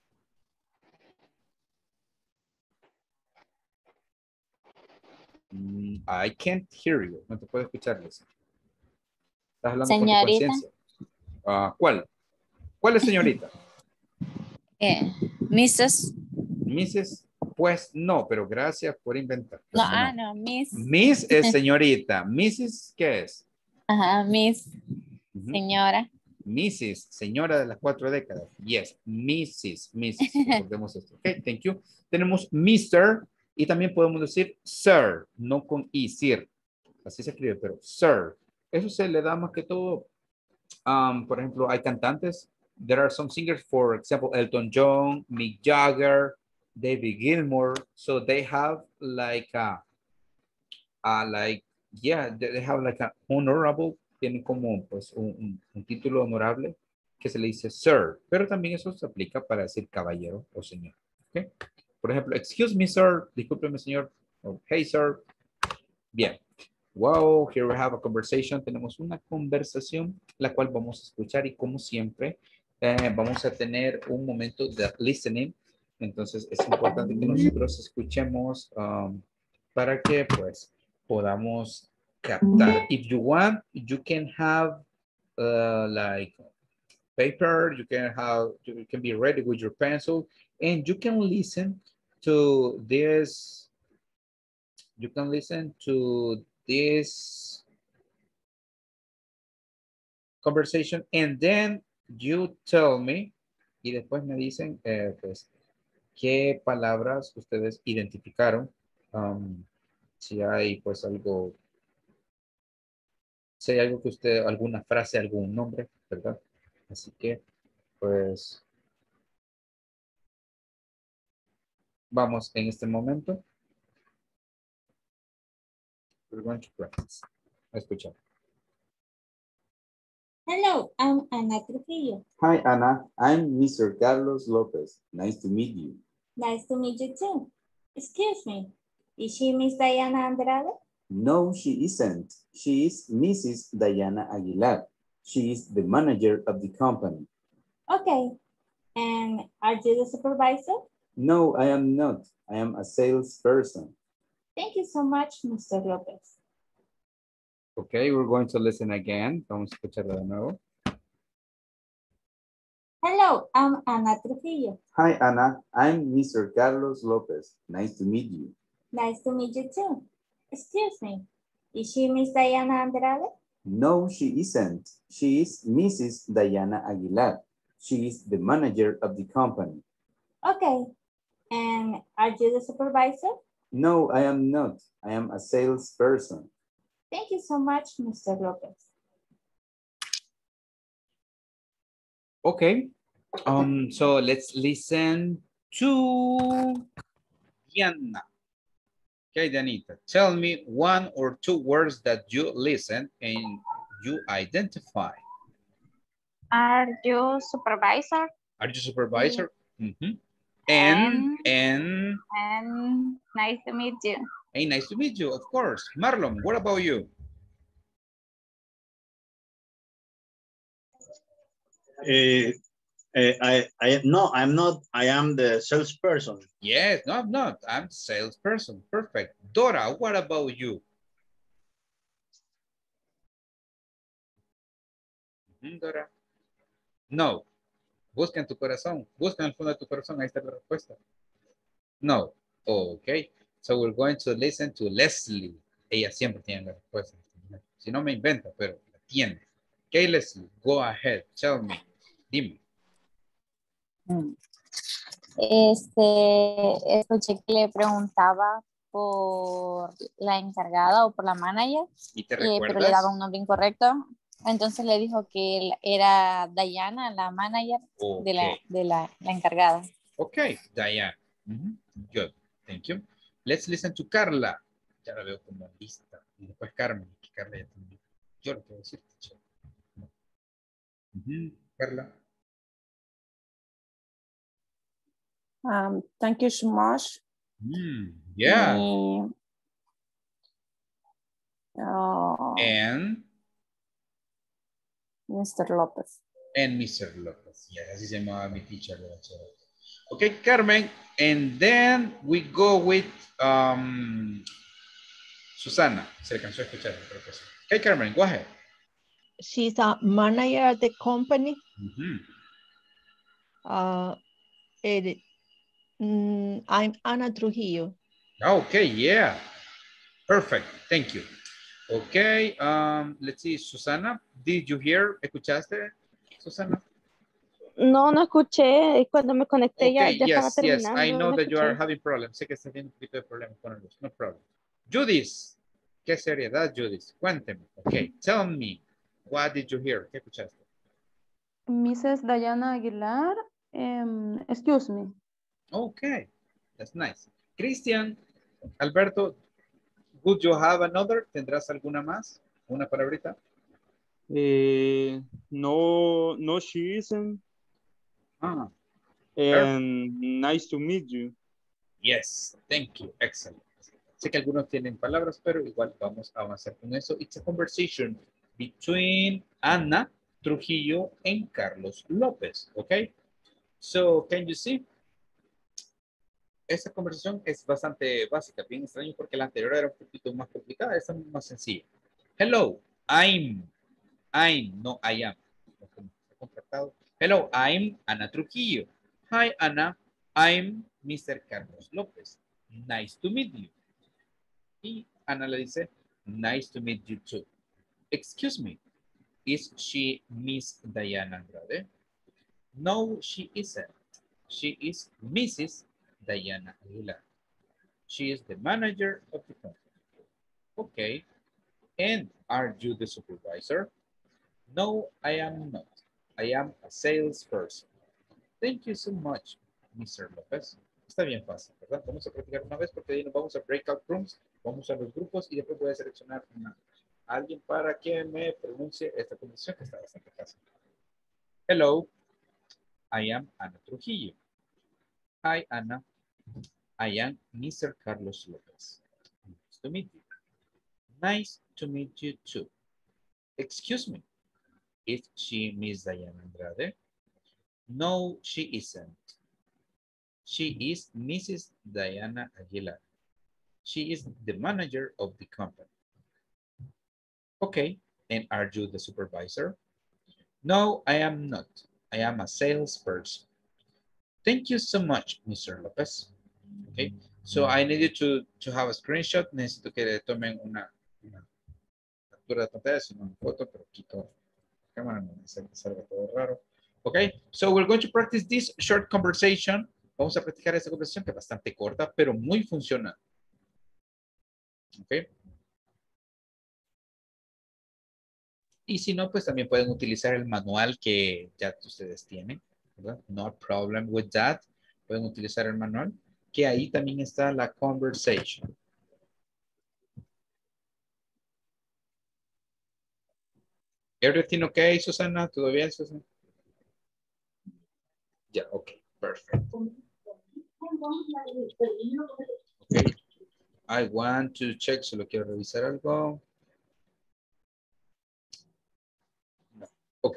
S1: Mm, I can't hear you. No te puedo escuchar, Leslie. Estás hablando con tu
S8: Señorita.
S1: conciencia. Uh, ¿Cuál? ¿Cuál es señorita?
S8: Eh, missus
S1: Missus Pues no, pero gracias por inventar.
S8: No,
S1: Pero
S8: ah, no, Miss.
S1: Miss es señorita. Missus ¿qué es?
S8: Ajá, Miss.
S1: Ujú.
S8: Señora.
S1: Missus, señora de las cuatro décadas. Yes, Missus Missus Recordemos esto. Ok, thank you. Tenemos mister y también podemos decir Sir, no con I, sir. Así se escribe, pero Sir. Eso se le da más que todo. Um, por ejemplo, hay cantantes. There are some singers, for example, Elton John, Mick Jagger, David Gilmour. So they have like a, a like, yeah, they have like an honorable, tienen como pues un, un, un título honorable que se le dice sir, pero también eso se aplica para decir caballero o señor. ¿Okay? Por ejemplo, excuse me, sir, discúlpeme, señor, o hey, sir. Bien. Wow, here we have a conversation. Tenemos una conversación la cual vamos a escuchar y como siempre eh, vamos a tener un momento de listening. Entonces es importante que nosotros escuchemos um, para que pues podamos captar. If you want, you can have uh, like paper, you can have, you can be ready with your pencil and you can listen to this, you can listen to this conversation and then you tell me y después me dicen eh, pues qué palabras ustedes identificaron, um, si hay pues algo, si hay algo que usted, alguna frase, algún nombre, ¿verdad? Así que pues vamos en este momento. We're going to practice. A escuchar.
S15: Hello, I'm Ana Trujillo.
S16: Hi, Ana. I'm Mister Carlos Lopez. Nice to meet you.
S15: Nice to meet you too. Excuse me, is she Miss Diana Andrade?
S16: No, she isn't. She is Missus Diana Aguilar. She is the manager of the company.
S15: Okay, and are you the supervisor?
S16: No, I am not. I am a salesperson.
S15: Thank you so much, Mister Lopez.
S1: Okay, we're going to listen again. Vamos a escucharlo de nuevo.
S15: Hello, I'm Ana Trujillo.
S16: Hi, Ana. I'm Mister Carlos Lopez. Nice to meet you.
S15: Nice to meet you too. Excuse me, is she Miss Diana Andrade?
S16: No, she isn't. She is Missus Diana Aguilar. She is the manager of the company.
S15: Okay, and are you the supervisor?
S16: No, I am not. I am a salesperson.
S15: Thank you so much, Mister Lopez.
S1: Okay, um, so let's listen to Diana. Okay, Danita, tell me one or two words that you listen and you identify.
S8: Are you supervisor?
S1: Are you supervisor? Mm-hmm. And, and,
S8: And nice to meet you.
S1: Hey, nice to meet you, of course. Marlon, what about you?
S5: Uh, uh, I, I, no, I'm not. I am the salesperson.
S1: Yes, no, I'm not. I'm salesperson. Perfect. Dora, what about you? Mm-hmm, Dora. No. Busca en tu corazón. Busca en el fondo de tu corazón. Ahí está la respuesta. No. Okay. So we're going to listen to Leslie. Ella siempre tiene la respuesta. Si no me inventa, pero la tiene. Okay, Leslie, go ahead. Tell me. Dime.
S8: Este, escuché que le preguntaba por la encargada o por la manager,
S1: ¿Y te
S8: eh, pero le
S1: recuerdas?
S8: daba un nombre incorrecto. Entonces le dijo que él era Diana, la manager de, la,
S1: Okay.
S8: de la, la encargada.
S1: Okay, Diane. Mhm. Good. Thank you. Let's listen to Carla. Ya la veo como lista. Y después Carmen. que Carla ya también. Yo lo quiero decir. Mhm. Carla.
S9: Um, thank you so much.
S1: Mm, yeah.
S9: Y, uh,
S1: And
S9: mister Lopez.
S1: and mister Lopez. Yeah, así se llamaba mi teacher de bachillerato. Okay, Carmen. And then we go with um, Susana. Se le cansó de escuchar. Creo que sí. Okay, Carmen, go ahead.
S13: She's a manager at the company.
S1: Mm-hmm.
S13: Uh, it, mm, I'm Ana Trujillo.
S1: Okay, yeah. Perfect. Thank you. Okay, um, let's see, Susana, did you hear? ¿Escuchaste, Susana?
S7: No, no escuché. Cuando me conecté ya,
S1: Okay,
S7: ya estaba
S1: yes, yes.
S7: terminando.
S1: I know
S7: no
S1: that you are
S7: escuché.
S1: having problems. Sé que estás teniendo un poquito de problemas con el luz. No problem. Judith, qué seriedad, Judith. Cuénteme. Okay, tell me, what did you hear? ¿Qué escuchaste?
S3: missus Diana Aguilar, um, excuse me.
S1: Okay, that's nice. Christian, Alberto, would you have another? ¿Tendrás alguna más? ¿Una palabrita?
S12: Eh, no, no, she isn't.
S1: Ah.
S12: And nice to meet you.
S1: Yes, thank you. Excellent. Sé que algunos tienen palabras, pero igual vamos a avanzar con eso. It's a conversation between Ana Trujillo and Carlos López. Okay? So, can you see? Esta conversación es bastante básica, bien extraño porque la anterior era un poquito más complicada, esta es más sencilla. Hello, I'm, I'm, no I am. Hello, I'm Ana Trujillo. Hi, Ana. I'm mister Carlos López. Nice to meet you. Y Ana le dice, nice to meet you too. Excuse me, is she Miss Diana Andrade? No, she isn't. She is Missus Diana Aguilar. She is the manager of the company. Okay. And are you the supervisor? No, I am not. I am a salesperson. Thank you so much, mister López. Está bien fácil, ¿verdad? Vamos a practicar una vez porque ahí nos vamos a breakout rooms, vamos a los grupos y después voy a seleccionar una, a alguien para que me pronuncie esta conversación que está bastante fácil. Hello, I am Ana Trujillo. Hi, Ana. I am mister Carlos López. Nice to meet you. Nice to meet you too. Excuse me, is she Miss Diana Andrade? No, she isn't. She is Missus Diana Aguilar. She is the manager of the company. Okay, and are you the supervisor? No, I am not. I am a salesperson. Thank you so much, mister Lopez. Okay, so I need you to, to have a screenshot. Necesito que le tomen una, una captura de pantalla, sino una foto, pero quito la cámara, no me salga todo raro. Okay, so we're going to practice this short conversation. Vamos a practicar esta conversación que es bastante corta, pero muy funcional. Okay. Y si no, pues también pueden utilizar el manual que ya ustedes tienen, ¿verdad? No problem with that. Pueden utilizar el manual, que ahí también está la conversation. Everything okay, Susana? ¿Todo bien, Susana? Ya, yeah, ok, perfect. Okay. I want to check, solo quiero revisar algo. No. Ok.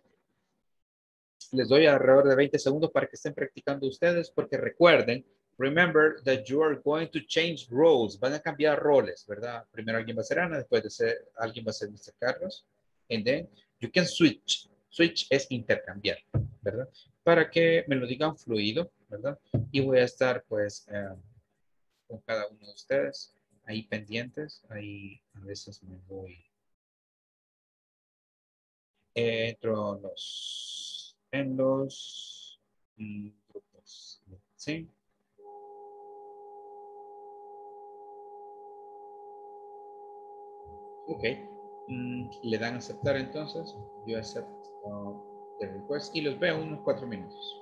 S1: Les doy alrededor de veinte segundos para que estén practicando ustedes, porque recuerden, remember that you are going to change roles. Van a cambiar roles, ¿verdad? Primero alguien va a ser Ana, después de ser, alguien va a ser mister Carlos. And then you can switch. Switch es intercambiar, ¿verdad? Para que me lo digan fluido, ¿verdad? Y voy a estar, pues, eh, con cada uno de ustedes ahí pendientes. Ahí a veces me voy Entro los, en los mm, grupos. ¿Sí? Ok. Mm, le dan a aceptar entonces. Yo acepto el request y los veo unos cuatro minutos.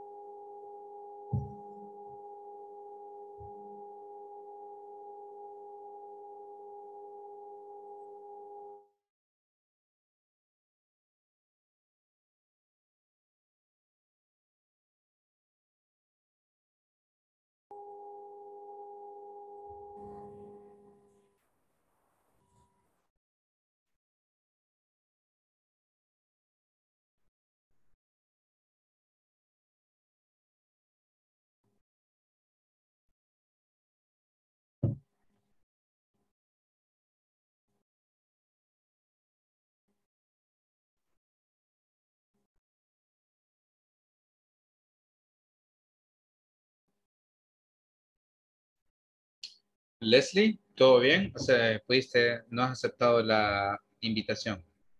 S1: Leslie, ¿todo bien? O sea, pudiste, no has aceptado la invitación.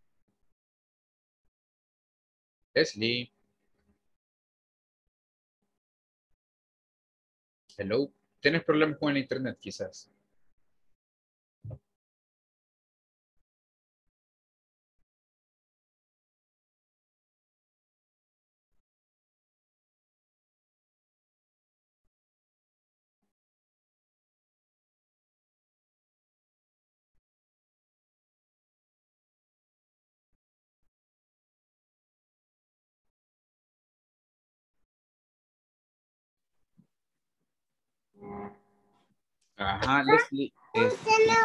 S1: Leslie. Hello. ¿Tienes problemas con el internet quizás? Ajá, Leslie. Es-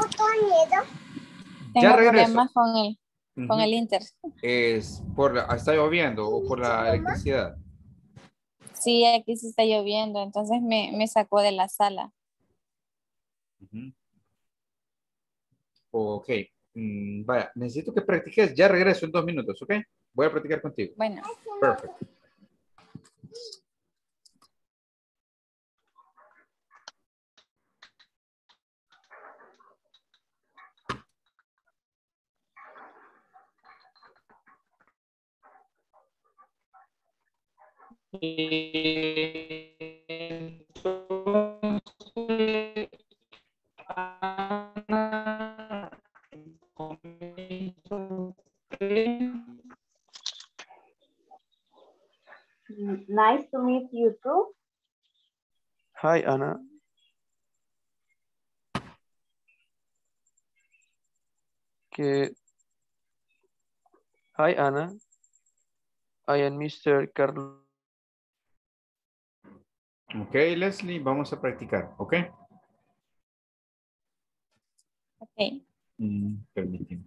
S8: Tengo
S1: ya regreso.
S8: problemas con el, con
S1: Ujú.
S8: el Inter.
S1: Es por la, está lloviendo o por la electricidad.
S8: Sí, aquí sí está lloviendo, entonces me, me sacó de la sala.
S1: Ujú. Ok. Mm, vaya, necesito que practiques. Ya regreso en dos minutos, ¿ok? Voy a practicar contigo.
S8: Bueno.
S1: Perfecto.
S2: Nice to meet you too.
S10: Hi, Anna. Que... Hi, Anna. I am mister Carlos.
S1: Ok, Leslie, vamos a practicar, ¿ok?
S8: Ok.
S1: Mm, permíteme.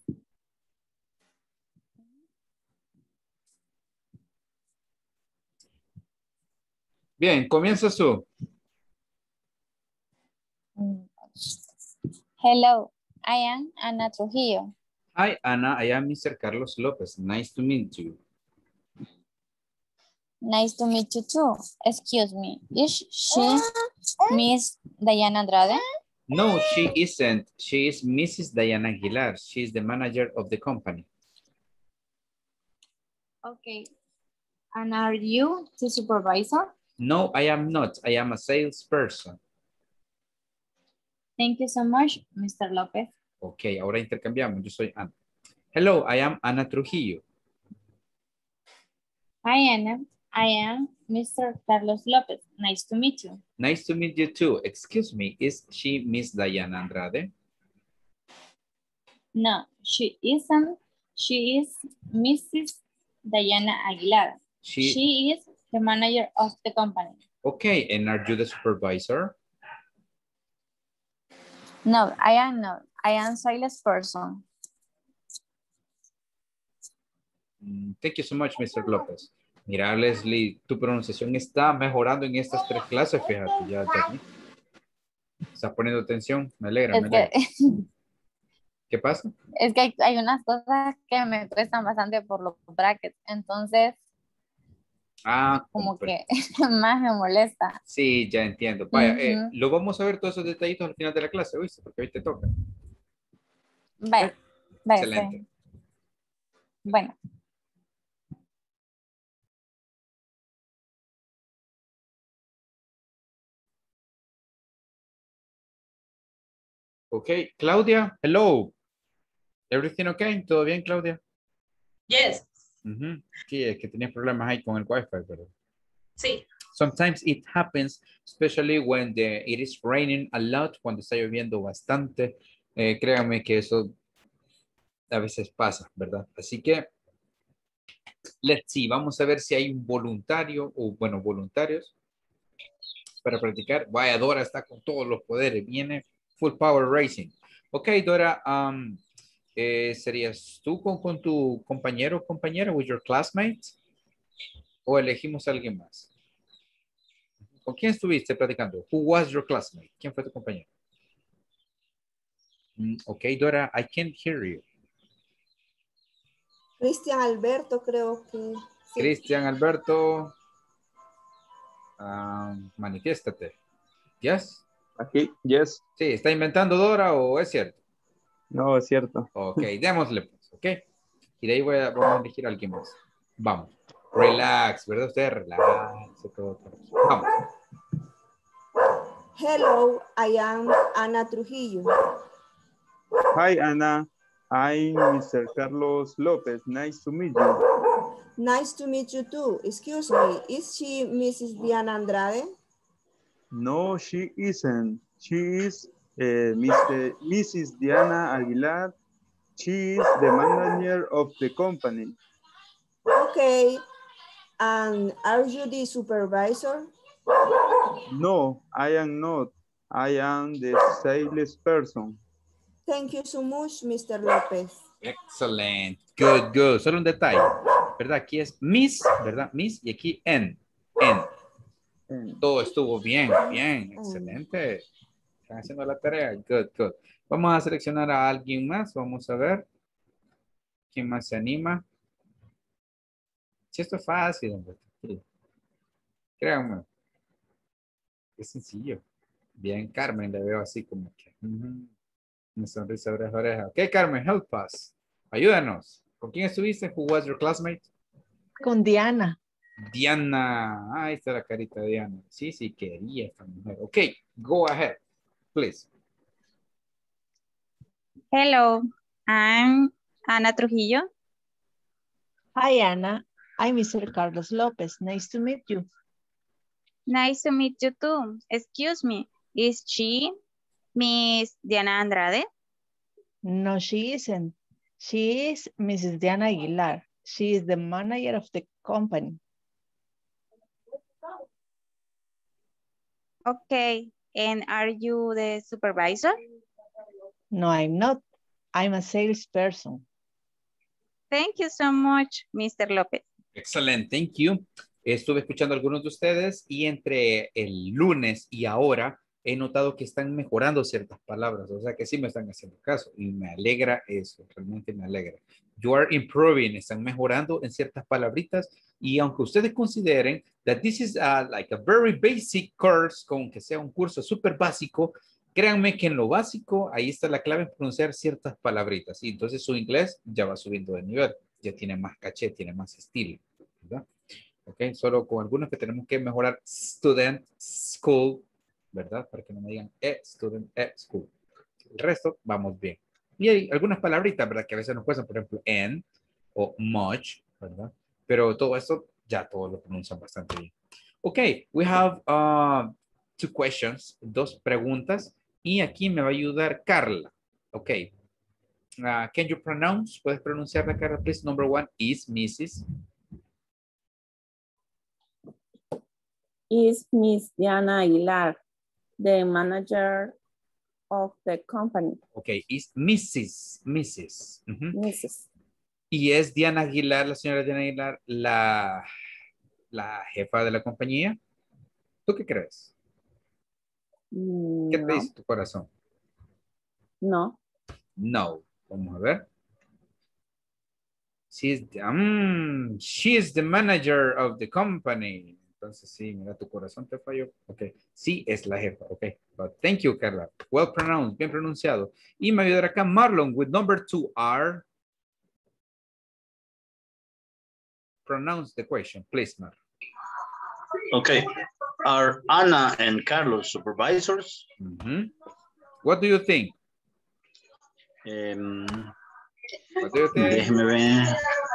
S1: Bien, comienza su.
S8: Hello, I am Ana Trujillo.
S1: Hi, Anna. I am mister Carlos Lopez. Nice to meet you.
S8: Nice to meet you too. Excuse me, is she Miss Diana Andrade?
S1: No, she isn't. She is Missus Diana Aguilar. She is the manager of the company.
S8: Okay. And are you the supervisor?
S1: No, I am not. I am a salesperson.
S8: Thank you so much, mister Lopez.
S1: Ok, ahora intercambiamos. Yo soy Ana. Hello, I am Ana Trujillo.
S8: Hi, Anna. I am mister Carlos Lopez. Nice to meet you.
S1: Nice to meet you too. Excuse me, is she Miss Diana Andrade?
S8: No, she isn't. She is Missus Diana Aguilar.
S1: She,
S8: she is the manager of the company.
S1: Okay, and are you the supervisor?
S8: No, I am not. I am sales person.
S1: Thank you so much, mister Lopez. Mira, Leslie, tu pronunciación está mejorando en estas tres clases, fíjate, ya, ya. Estás poniendo atención, me alegra,
S8: Es
S1: me alegra.
S8: que,
S1: ¿Qué pasa?
S8: es que hay, hay unas cosas que me cuestan bastante por los brackets, entonces
S1: Ah,
S8: como
S1: compré.
S8: que más me molesta.
S1: Sí, ya entiendo. Vaya,
S8: Uh-huh.
S1: eh, lo vamos a ver todos esos detallitos al final de la clase, ¿oíste? Porque hoy te toca.
S8: Vaya, vaya,
S1: Excelente.
S8: sí. Bueno.
S1: Okay, Claudia, hello. Everything okay? ¿Todo bien, Claudia?
S4: Yes.
S1: Uh-huh. Sí, es que tenías problemas ahí con el Wi-Fi, pero...
S4: Sí.
S1: Sometimes it happens, especially when the, it is raining a lot, cuando está lloviendo bastante. Eh, créanme que eso a veces pasa, ¿verdad? Así que, let's see, vamos a ver si hay un voluntario, o bueno, voluntarios para practicar. Vaya, Dora está con todos los poderes, viene full power racing. Ok, Dora, um, eh, ¿serías tú con, con tu compañero o compañera, with your classmate? ¿O elegimos a alguien más? ¿Con quién estuviste platicando? Who was your classmate? ¿Quién fue tu compañero? Mm, ok, Dora, I can't hear you.
S14: Cristian Alberto, creo que. Sí.
S1: Cristian Alberto, um, manifiéstate. Yes?
S12: Aquí, yes.
S1: Sí, ¿está inventando Dora o es cierto?
S12: No, es cierto.
S1: Ok, démosle pues, ok. Y de ahí voy a, vamos a elegir a alguien más. Vamos. Relax, ¿verdad? Usted relax. Todo, todo. Vamos.
S14: Hello, I am Ana Trujillo.
S12: Hi, Ana. I'm Mister Carlos Lopez. Nice to meet you.
S14: Nice to meet you too. Excuse me, is she Missus Diana Andrade?
S12: No, she isn't. She is uh, Mister Missus Diana Aguilar. She is the manager of the company.
S14: Okay. And are you the supervisor?
S12: No, I am not. I am the salesperson.
S14: Thank you so much, Mister Lopez.
S1: Excellent. Good, good. Solo un detalle, ¿verdad? Aquí es Miss, ¿verdad? Miss y aquí N. N. Todo estuvo bien, bien. Excelente. Están haciendo la tarea. Good, good. Vamos a seleccionar a alguien más. Vamos a ver. ¿Quién más se anima? Si esto es fácil, hombre. Créanme. Es sencillo. Bien, Carmen, le veo así como que. Uh-huh. Una sonrisa oreja a oreja. Ok, Carmen, help us. Ayúdanos. ¿Con quién estuviste? Who was your classmate?
S13: Con Diana.
S1: Diana. Ahí está la carita de Diana. Sí, sí, quería esta mujer. Ok, go ahead, please.
S8: Hello, I'm Ana Trujillo.
S13: Hi, Anna. I'm Mister Carlos Lopez. Nice to meet you.
S8: Nice to meet you too. Excuse me, is she Miss Diana Andrade?
S13: No, she isn't. She is Missus Diana Aguilar. She is the manager of the company.
S8: Okay, and are you the supervisor?
S13: No, I'm not. I'm a salesperson.
S8: Thank you so much, Mister Lopez.
S1: Excellent, thank you. Estuve escuchando a algunos de ustedes y entre el lunes y ahora he notado que están mejorando ciertas palabras, o sea que sí me están haciendo caso y me alegra eso, realmente me alegra. You are improving, están mejorando en ciertas palabritas y aunque ustedes consideren that this is a, like a very basic course, con que sea un curso súper básico, créanme que en lo básico ahí está la clave en pronunciar ciertas palabritas y entonces su inglés ya va subiendo de nivel, ya tiene más caché, tiene más estilo, ¿verdad? Ok, solo con algunos que tenemos que mejorar student, school, ¿verdad? Para que no me digan e, student, e, school. El resto, vamos bien. Y hay algunas palabritas, ¿verdad? Que a veces nos cuestan, por ejemplo, en o much, ¿verdad? Pero todo esto, ya todos lo pronuncian bastante bien. Ok, we have uh, two questions, dos preguntas. Y aquí me va a ayudar Carla. Ok. Uh, can you pronounce? ¿Puedes pronunciarla, Carla, please? Number one is Missus
S3: Is Miss Diana Aguilar, the manager of the company.
S1: Ok, is Missus Missus Uh-huh.
S3: Missus
S1: Y es Diana Aguilar, la señora Diana Aguilar, la, la jefa de la compañía. ¿Tú qué crees? ¿Qué te
S3: No.
S1: dice tu corazón?
S3: No.
S1: No. Vamos a ver. She is, um, she is the manager of the company. Entonces, sí, mira, tu corazón te falló. Ok, sí, es la jefa. Ok, but thank you, Carla. Well pronounced, bien pronunciado. Y me ayudará acá Marlon with number two, are. pronounce the question, please, Mar.
S5: Okay. Are Ana and Carlos supervisors?
S1: Mm-hmm. What do you think?
S5: Um,
S1: What do you think?
S5: Déjeme ver.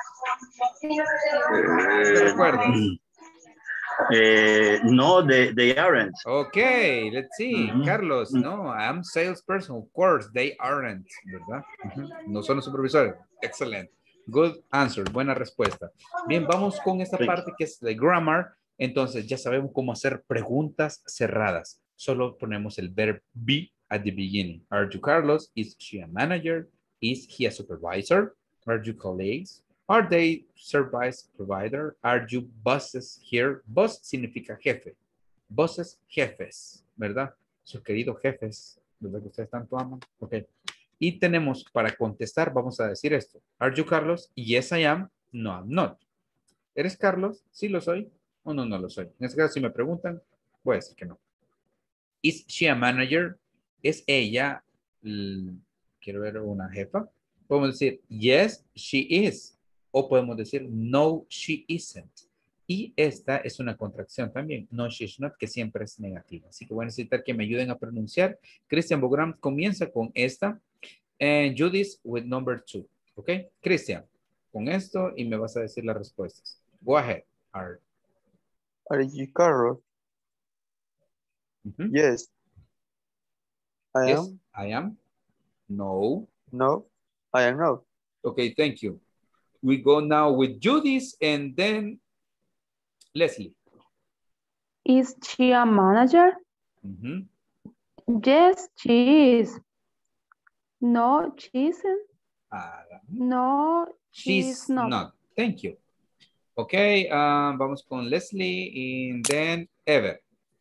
S1: ¿Te recuerdas?
S5: Eh, no, they, they aren't.
S1: Okay, let's see.
S5: Mm-hmm.
S1: Carlos, no, I'm salesperson. Of course, they aren't, ¿verdad? Uh-huh. No son los supervisores. Excellent. Good answer. Buena respuesta. Bien, vamos con esta parte que es de grammar. Entonces, ya sabemos cómo hacer preguntas cerradas. Solo ponemos el verb be at the beginning. Are you Carlos? Is she a manager? Is he a supervisor? Are you colleagues? Are they service provider? Are you bosses here? Boss significa jefe. Bosses, jefes, ¿verdad? Sus queridos jefes, ¿verdad que ustedes tanto aman? Ok. Y tenemos, para contestar, vamos a decir esto. Are you Carlos? Yes, I am. No, I'm not. ¿Eres Carlos? Sí lo soy. O no, no lo soy. En este caso, si me preguntan, voy a decir que no. Is she a manager? ¿Es ella, quiero ver, una jefa? Podemos decir, yes, she is. O podemos decir, no, she isn't. Y esta es una contracción también. No, she's not, que siempre es negativa. Así que voy a necesitar que me ayuden a pronunciar. Christian Bogram comienza con esta. And Judith with number two. ¿Ok? Christian, con esto y me vas a decir las respuestas. Go ahead. Are,
S10: Are you Carlos?
S1: Mm-hmm.
S10: Yes. I
S1: yes,
S10: am.
S1: I am. No.
S10: No, I am not.
S1: Okay, thank you. We go now with Judith and then Leslie.
S17: Is she a manager?
S1: Mm-hmm.
S17: Yes, she is. No, she isn't.
S1: Uh,
S17: no,
S1: she's,
S17: she's not.
S1: not. Thank you. Okay, um, vamos con Leslie and then Ever.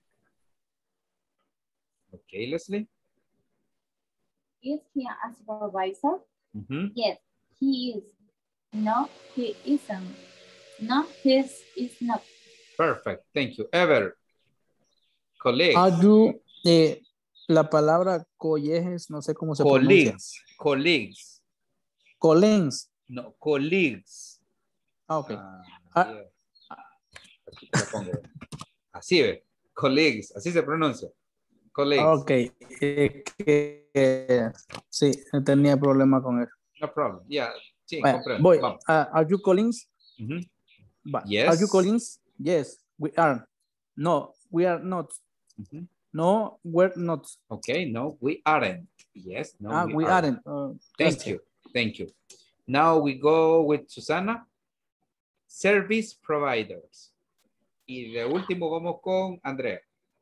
S1: Okay, Leslie.
S15: Is he a supervisor?
S1: Mm-hmm.
S15: Yes, he is. No, he isn't. No, he is not.
S1: Perfect, thank you. Ever. Colleagues.
S6: Are you, eh, la palabra colleges, no sé cómo se
S1: colleagues,
S6: pronuncia.
S1: Colleagues.
S6: Colleagues.
S1: No, colleagues.
S6: Ah, ok.
S1: Ah,
S6: Ah,
S1: yeah. Aquí te la pongo. Así ve. Colleagues, así se pronuncia. Colleagues.
S6: ok. Eh, que, eh, sí, tenía problema con eso.
S1: No problem. Yeah, sí,
S6: Bueno,
S1: comprendo.
S6: voy.
S1: Vamos.
S6: Uh, are you colleagues?
S1: Mm-hmm.
S6: Yes. Are you colleagues? Yes, we are. No, we are not.
S1: Mm-hmm.
S6: No, we're not.
S1: Okay, no, we aren't. Yes, no,
S6: ah,
S1: we,
S6: we
S1: aren't.
S6: aren't. Uh,
S1: Thank you. Thank you. Now we go with Susana. Service providers. Y de último vamos con Andrea.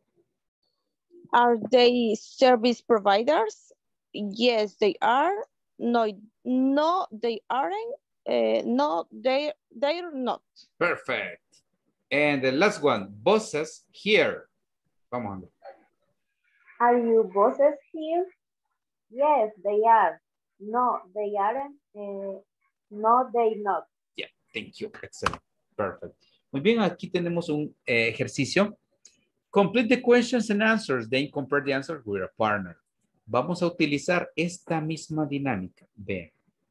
S7: Are they service providers? Yes, they are. No, no, they aren't. Uh, no, they, they're not.
S1: Perfect. And the last one, bosses here. Vamos, Andrea.
S2: Are you bosses here? Yes, they are. No, they aren't. Uh, no, they not.
S1: Yeah, thank you. Excellent. Perfect. Muy bien, aquí tenemos un eh, ejercicio. Complete the questions and answers, then compare the answers with a partner. Vamos a utilizar esta misma dinámica. Vean.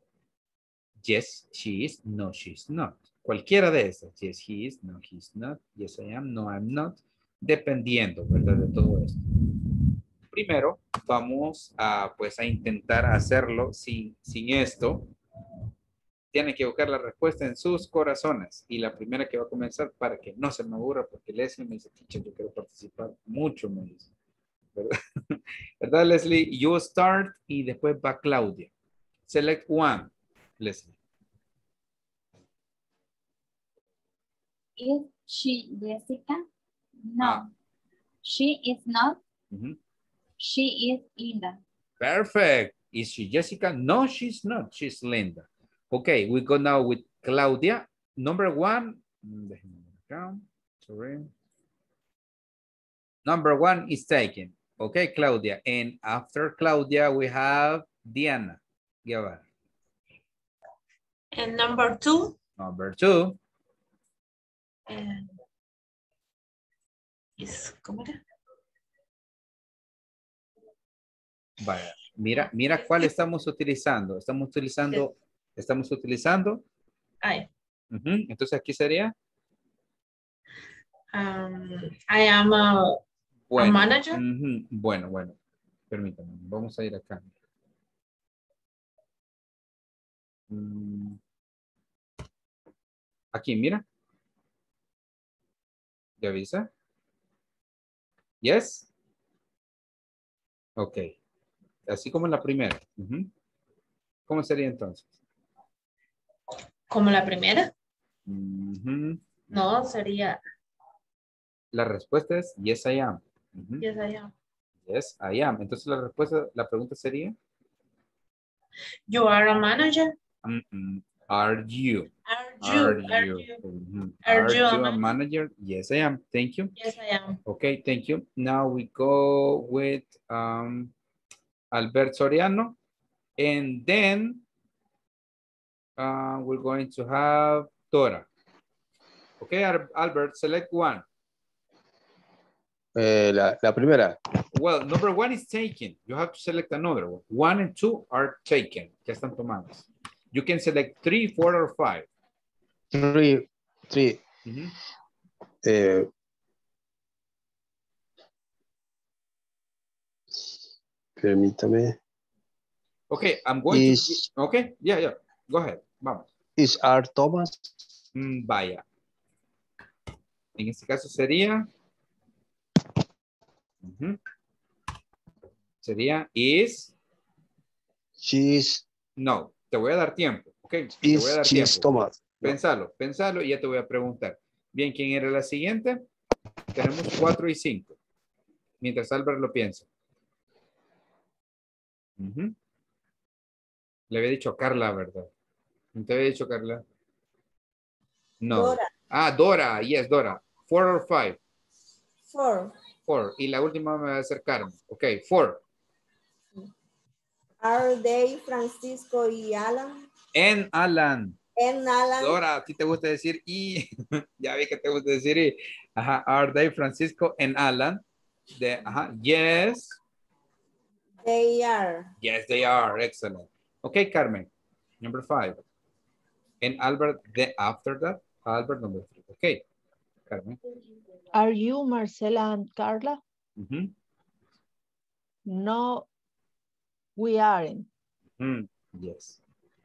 S1: Yes, she is. No, she's not. Cualquiera de esas. Yes, he is. No, he's not. Yes, I am. No, I'm not. Dependiendo, ¿verdad? De todo esto. Primero, vamos a, pues, a intentar hacerlo sin, sin esto. Tienen que buscar la respuesta en sus corazones. Y la primera que va a comenzar, para que no se me aburra, porque Leslie me dice, teacher, yo quiero participar mucho, me dice. ¿Verdad? ¿Verdad, Leslie? You start y después va Claudia. Select one, Leslie.
S15: Is she Jessica? No,
S1: Ah.
S15: she is not.
S1: Mm-hmm.
S15: She is Linda.
S1: Perfect. Is she Jessica? No, she's not. She's Linda. Okay, we go now with Claudia. Number one. Sorry. Number one is taken. Okay, Claudia. And after Claudia, we have Diana Guevara.
S4: And number two.
S1: Number two.
S4: And is, ¿cómo era?
S1: Vaya, mira, mira cuál estamos utilizando. Estamos utilizando, estamos utilizando
S4: Ay.
S1: Uh-huh. Entonces aquí sería.
S4: Um, I am a,
S1: Bueno.
S4: a manager.
S1: Uh-huh. Bueno, bueno. Permítame. Vamos a ir acá. Mm. Aquí, mira. ¿Ya avisa? Yes. Ok. Así como en la primera. Uh-huh. ¿Cómo sería entonces?
S4: ¿Como la primera?
S1: Uh-huh.
S4: No, sería.
S1: La respuesta es yes, I am. Uh-huh.
S4: Yes, I am.
S1: Yes, I am. Entonces la respuesta, la pregunta sería.
S4: You are a manager.
S1: Mm-mm. Are you?
S4: Are you?
S1: Are
S4: Are
S1: you?
S4: you?
S1: Mm-hmm.
S4: Are
S1: Are
S4: you a
S1: you a
S4: manager?
S1: manager? Yes, I am. Thank you.
S4: Yes, I am.
S1: Okay, thank you. Now we go with um, Albert Soriano. And then uh, we're going to have Dora. Okay, Albert, select one.
S11: Eh, la, la primera.
S1: Well, number one is taken. You have to select another one. One and two are taken. Ya están tomadas. You can select three, four, or five.
S11: Three. Three.
S1: Mm-hmm.
S11: eh, permítame.
S1: Okay, I'm going
S11: is,
S1: to... Okay, yeah, yeah. Go ahead. Vamos.
S11: Is R. Thomas?
S1: Mm, vaya. En este caso sería... Uh-huh. Sería is...
S11: She is...
S1: No, te voy a dar tiempo. Ok,
S11: is,
S1: te voy a dar
S11: she
S1: tiempo.
S11: Is Thomas.
S1: Pensalo, no. pensalo y ya te voy a preguntar. Bien, ¿quién era la siguiente? Tenemos cuatro y cinco. Mientras Albert lo piensa. Uh-huh. Le había dicho a Carla, ¿verdad? ¿No te había dicho Carla? No.
S14: Dora.
S1: Ah, Dora. Yes, Dora. Four or five.
S14: Four.
S1: Four. Y la última me va a hacer Carmen. Ok, four.
S14: Are they Francisco y Alan?
S1: En Alan.
S14: En Alan.
S1: Dora, a ti te gusta decir y. Ya vi que te gusta decir y. Ajá. Are they Francisco and Alan? De, ajá. Yes.
S14: They are.
S1: Yes, they are. Excellent. Okay, Carmen. Number five. And Albert, the, after that, Albert number three. Okay, Carmen.
S13: Are you Marcela and Carla?
S1: Mm-hmm.
S13: No, we aren't.
S1: Mm, yes.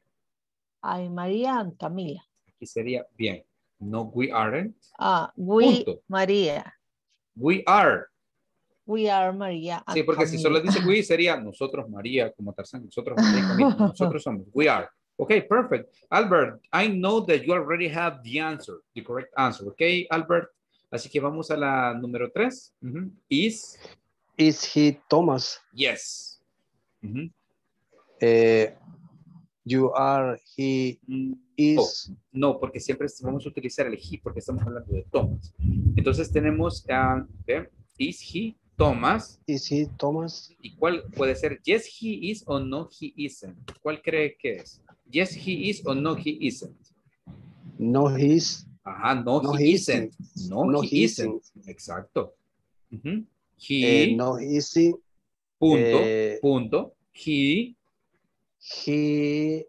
S13: I'm Maria and Camila.
S1: Aquí sería bien. No, we aren't.
S13: Ah, we,
S1: Punto.
S13: María.
S1: We are.
S13: We are María and
S1: Sí, porque
S13: Camila.
S1: si solo dice we sería nosotros María, como Tarzán, nosotros María y Camila. Nosotros somos. We are. Okay, perfect. Albert, I know that you already have the answer, the correct answer. Okay, Albert. Así que vamos a la número tres. Uh-huh. Is.
S11: Is he Thomas?
S1: Yes. Uh-huh.
S11: eh, you are, he is.
S1: Oh, no, porque siempre vamos a utilizar el he porque estamos hablando de Thomas. Entonces tenemos, uh, ¿eh? Is he Thomas?
S11: Is he Thomas?
S1: ¿Y cuál puede ser? Yes, he is o no, he isn't. ¿Cuál cree que es? Yes, he is o no, he isn't.
S11: No, he is.
S1: Ajá, no,
S11: no
S1: he,
S11: he
S1: isn't.
S11: isn't.
S1: No,
S11: no
S1: he,
S11: he
S1: isn't.
S11: isn't.
S1: Exacto. Uh-huh. He.
S11: Eh, no, he isn't.
S1: Punto.
S11: Eh,
S1: punto. He.
S11: He.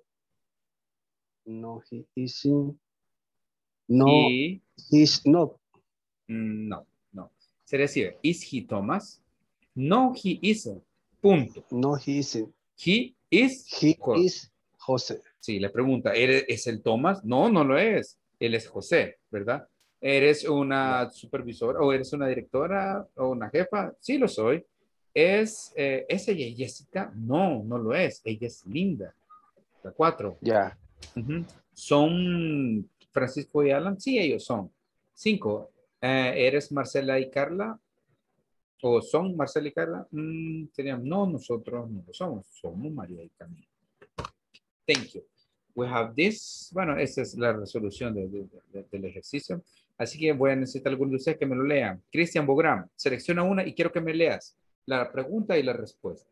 S11: No, he isn't. No,
S1: he,
S11: he's not.
S1: No, no. Sería así. Is he Thomas? No, he isn't. Punto.
S11: No, he isn't.
S1: He is.
S11: He José. is José.
S1: Sí, le pregunta, ¿eres, ¿es el Thomas? No, no lo es. Él es José, ¿verdad? ¿Eres una no. supervisora o eres una directora o una jefa? Sí, lo soy. ¿Es, eh, ¿es ella Jessica? No, no lo es. Ella es Linda. La cuatro.
S11: Ya.
S1: Yeah. Uh-huh. ¿Son Francisco y Alan? Sí, ellos son. Cinco. Eh, ¿Eres Marcela y Carla? ¿O son Marcela y Carla? Mm, serían, no, nosotros no lo somos. Somos María y Camila. Thank you. We have this. Bueno, esa es la resolución de, de, de, del ejercicio. Así que voy a necesitar alguno de ustedes que me lo lean. Cristian Bogram, selecciona una y quiero que me leas la pregunta y la respuesta.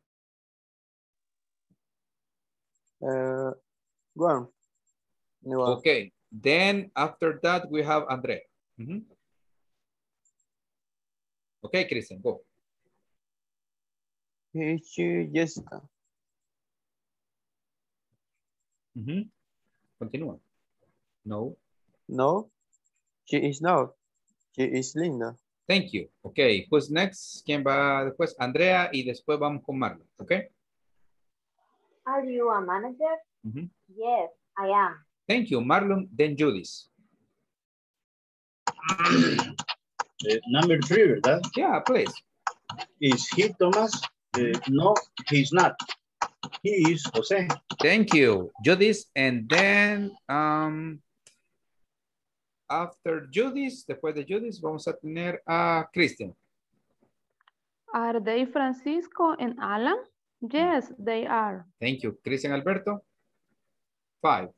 S10: Uh, bueno.
S1: Okay. Then after that we have André. Mm-hmm. Okay, Cristian, go.
S10: Is she Jessica?
S1: Mm-hmm. Continúa. No.
S10: No, she is not. She is Linda.
S1: Thank you. Ok, pues next, ¿quién va después? Andrea y después vamos con Marlon, ok?
S2: Are you a manager?
S1: Mhm.
S2: Yes, I am.
S1: Thank you, Marlon, then Judith.
S5: Uh, number three, ¿verdad?
S1: Yeah, please.
S5: Is he Thomas? Uh, no, he's not. He is Jose.
S1: Thank you, Judith, and then um, after Judith, después de Judith, vamos a tener a Christian.
S17: Are they Francisco and Alan? Yes, they are.
S1: Thank you, Christian Alberto. Five.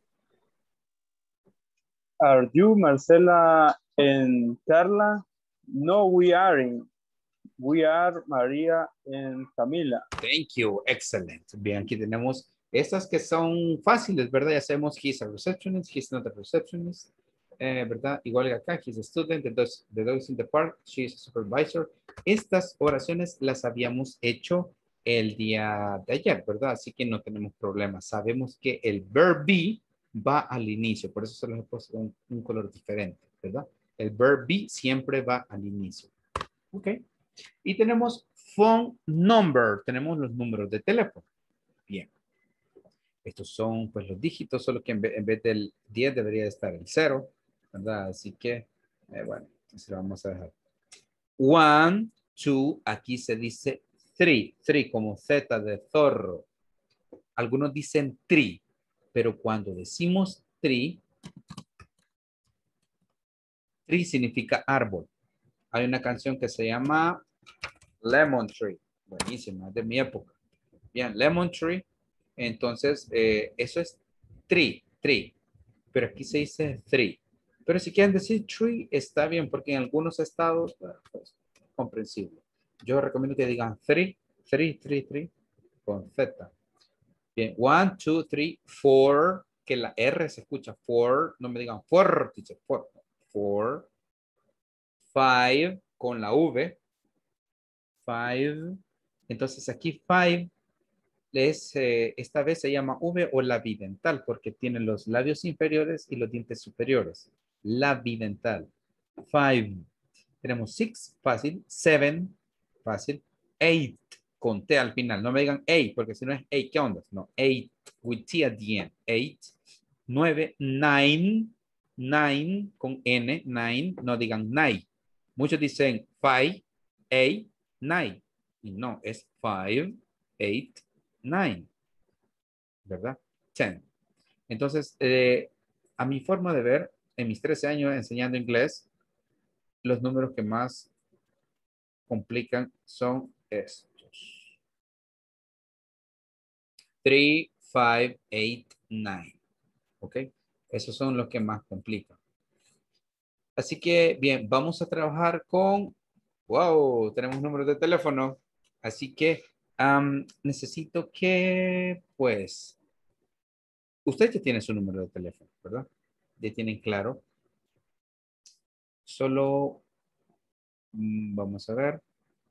S12: Are you Marcela and Carla? No, we aren't. We are María and Camila.
S1: Thank you, excellent. Bien, aquí tenemos estas que son fáciles, ¿verdad? Ya sabemos, he's a receptionist, he's not a receptionist, eh, ¿verdad? Igual que acá, he's a student, the dog's, the dog's in the park, she's a supervisor. Estas oraciones las habíamos hecho el día de ayer, ¿verdad? Así que no tenemos problemas. Sabemos que el verb be va al inicio, por eso se los he puesto un, un color diferente, ¿verdad? El verb be siempre va al inicio. Ok. Y tenemos phone number, tenemos los números de teléfono. Bien. Estos son pues los dígitos, solo que en vez, en vez del diez debería estar el cero, ¿verdad? Así que, eh, bueno, entonces lo vamos a dejar. One, two, aquí se dice three, three como Z de zorro. Algunos dicen tree, pero cuando decimos tree, tree significa árbol. Hay una canción que se llama Lemon Tree. Buenísima, es de mi época. Bien, Lemon Tree. Entonces, eh, eso es tree, tree. Pero aquí se dice three. Pero si quieren decir tree, está bien, porque en algunos estados, bueno, pues, comprensible. Yo recomiendo que digan three, three, three, three, con Z. Bien, one, two, three, four, que la R se escucha, four, no me digan four, teacher, four, four, five, con la V, five, entonces aquí five, es, eh, esta vez se llama V o labidental, porque tiene los labios inferiores y los dientes superiores, labidental, five, tenemos six, fácil, seven, fácil, eight, con T al final, no me digan eight, porque si no es eight, ¿qué onda? No, eight, with T at the end, eight, nueve, nine, nine, con N, nine, no digan nine, muchos dicen five, eight, nine, y no, es five, eight, nine, ¿verdad? ten. Entonces, eh, a mi forma de ver, en mis trece años enseñando inglés, los números que más complican son estos. three, five, eight, nine. ¿Ok? Esos son los que más complican. Así que, bien, vamos a trabajar con... Wow, tenemos números de teléfono. Así que um, necesito que, pues, usted ya tiene su número de teléfono, ¿verdad? Ya tienen claro. Solo, mm, vamos a ver.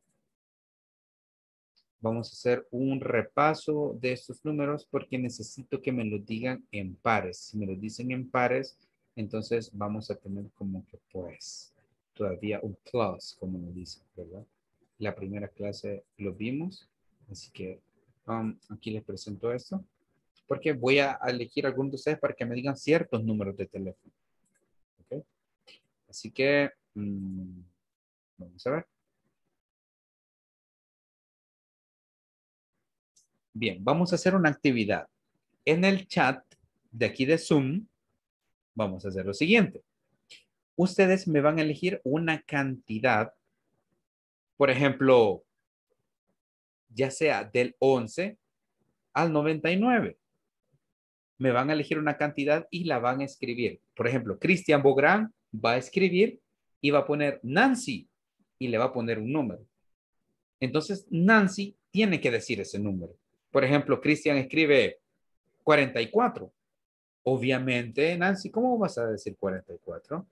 S1: Vamos a hacer un repaso de estos números porque necesito que me los digan en pares. Si me los dicen en pares, entonces vamos a tener como que, pues, todavía un plus, como nos dicen, ¿verdad? La primera clase lo vimos, así que um, aquí les presento esto, porque voy a elegir algunos de ustedes para que me digan ciertos números de teléfono. ¿Okay? Así que, um, vamos a ver. Bien, vamos a hacer una actividad. En el chat de aquí de Zoom, vamos a hacer lo siguiente. Ustedes me van a elegir una cantidad, por ejemplo, ya sea del once al noventa y nueve. Me van a elegir una cantidad y la van a escribir. Por ejemplo, Cristian Bográn va a escribir y va a poner Nancy y le va a poner un número. Entonces, Nancy tiene que decir ese número. Por ejemplo, Cristian escribe cuarenta y cuatro. Obviamente, Nancy, ¿cómo vas a decir cuarenta y cuatro?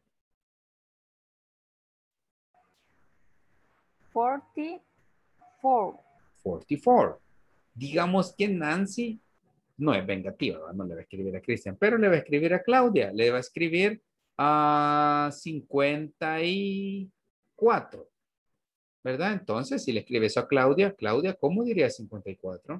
S9: forty-four.
S1: cuarenta y cuatro. Digamos que Nancy no es vengativa, no le va a escribir a Cristian, pero le va a escribir a Claudia, le va a escribir a cincuenta y cuatro. ¿Verdad? Entonces, si le escribe eso a Claudia, Claudia, ¿cómo diría cincuenta y cuatro?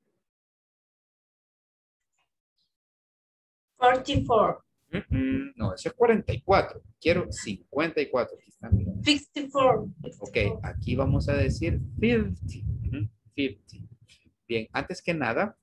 S4: cuarenta y cuatro.
S1: Mm-mm, no, eso es cuarenta y cuatro. Quiero cincuenta y cuatro. Aquí está, mira.
S4: cincuenta y cuatro.
S1: Ok, aquí vamos a decir cincuenta. Ujú, cincuenta. Bien, antes que nada,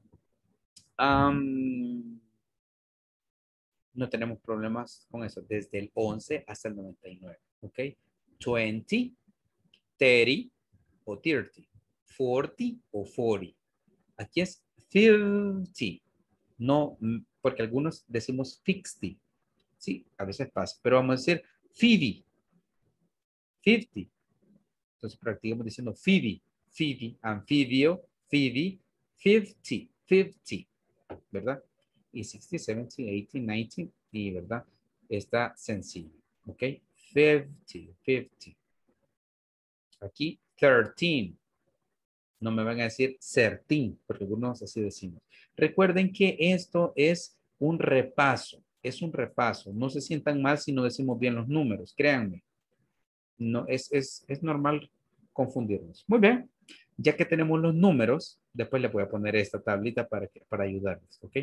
S1: um, no tenemos problemas con eso. Desde el once hasta el noventa y nueve. Ok, veinte, treinta o treinta, cuarenta o cuarenta. Aquí es cincuenta. No, mm, porque algunos decimos sesenta. Sí, a veces pasa. Pero vamos a decir cincuenta. cincuenta. Entonces practicamos diciendo cincuenta. cincuenta, anfibio, cincuenta, cincuenta, cincuenta. ¿Verdad? Y sesenta, setenta, ochenta, noventa. Y ¿verdad? Está sencillo. ¿Ok? cincuenta, cincuenta. Aquí, trece. No me van a decir trece, porque algunos así decimos. Recuerden que esto es un repaso. Es un repaso. No se sientan mal si no decimos bien los números. Créanme. No, es, es, es normal confundirnos. Muy bien. Ya que tenemos los números, después le voy a poner esta tablita para, que, para ayudarles. ¿Ok?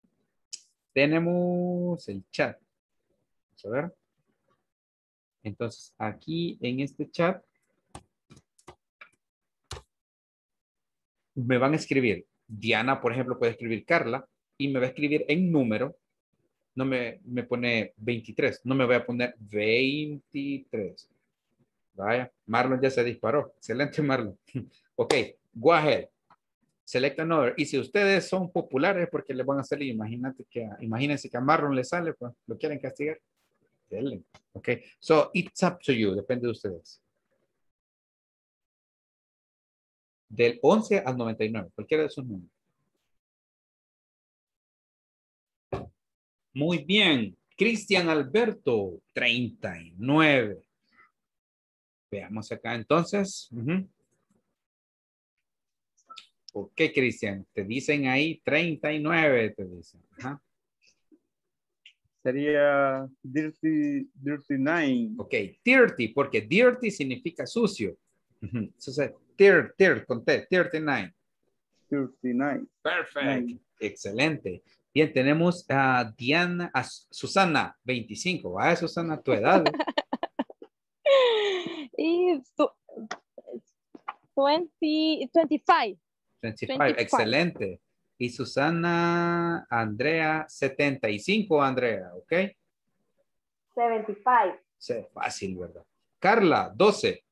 S1: Tenemos el chat. Vamos a ver. Entonces, aquí en este chat me van a escribir. Diana, por ejemplo, puede escribir Carla y me va a escribir en número. No me, me pone veintitrés. No me voy a poner veintitrés. Vaya, Marlon ya se disparó. Excelente, Marlon. Ok, go ahead. Select another. Y si ustedes son populares porque les van a salir, imagínate que, imagínense que a Marlon le sale, pues lo quieren castigar. Denle. Ok, so it's up to you. Depende de ustedes. Del once al noventa y nueve, cualquiera de esos números. Muy bien. Cristian Alberto, treinta y nueve. Veamos acá entonces. Uh-huh. Ok, Cristian. Te dicen ahí treinta y nueve, te dicen. Ajá.
S12: Sería dirty, dirty nine.
S1: Ok, dirty, porque dirty significa sucio. Uh-huh. Entonces, tir, tir, con T, treinta y nueve.
S12: treinta y nueve.
S1: Perfecto. Excelente. Bien, tenemos a Diana, a Susana, veinticinco. Ah, Susana, tu edad.
S7: Y veinte, veinticinco.
S1: veinticinco, excelente. Y Susana, Andrea, setenta y cinco, Andrea, ¿ok?
S2: setenta y cinco.
S1: Sí, fácil, ¿verdad? Carla, doce.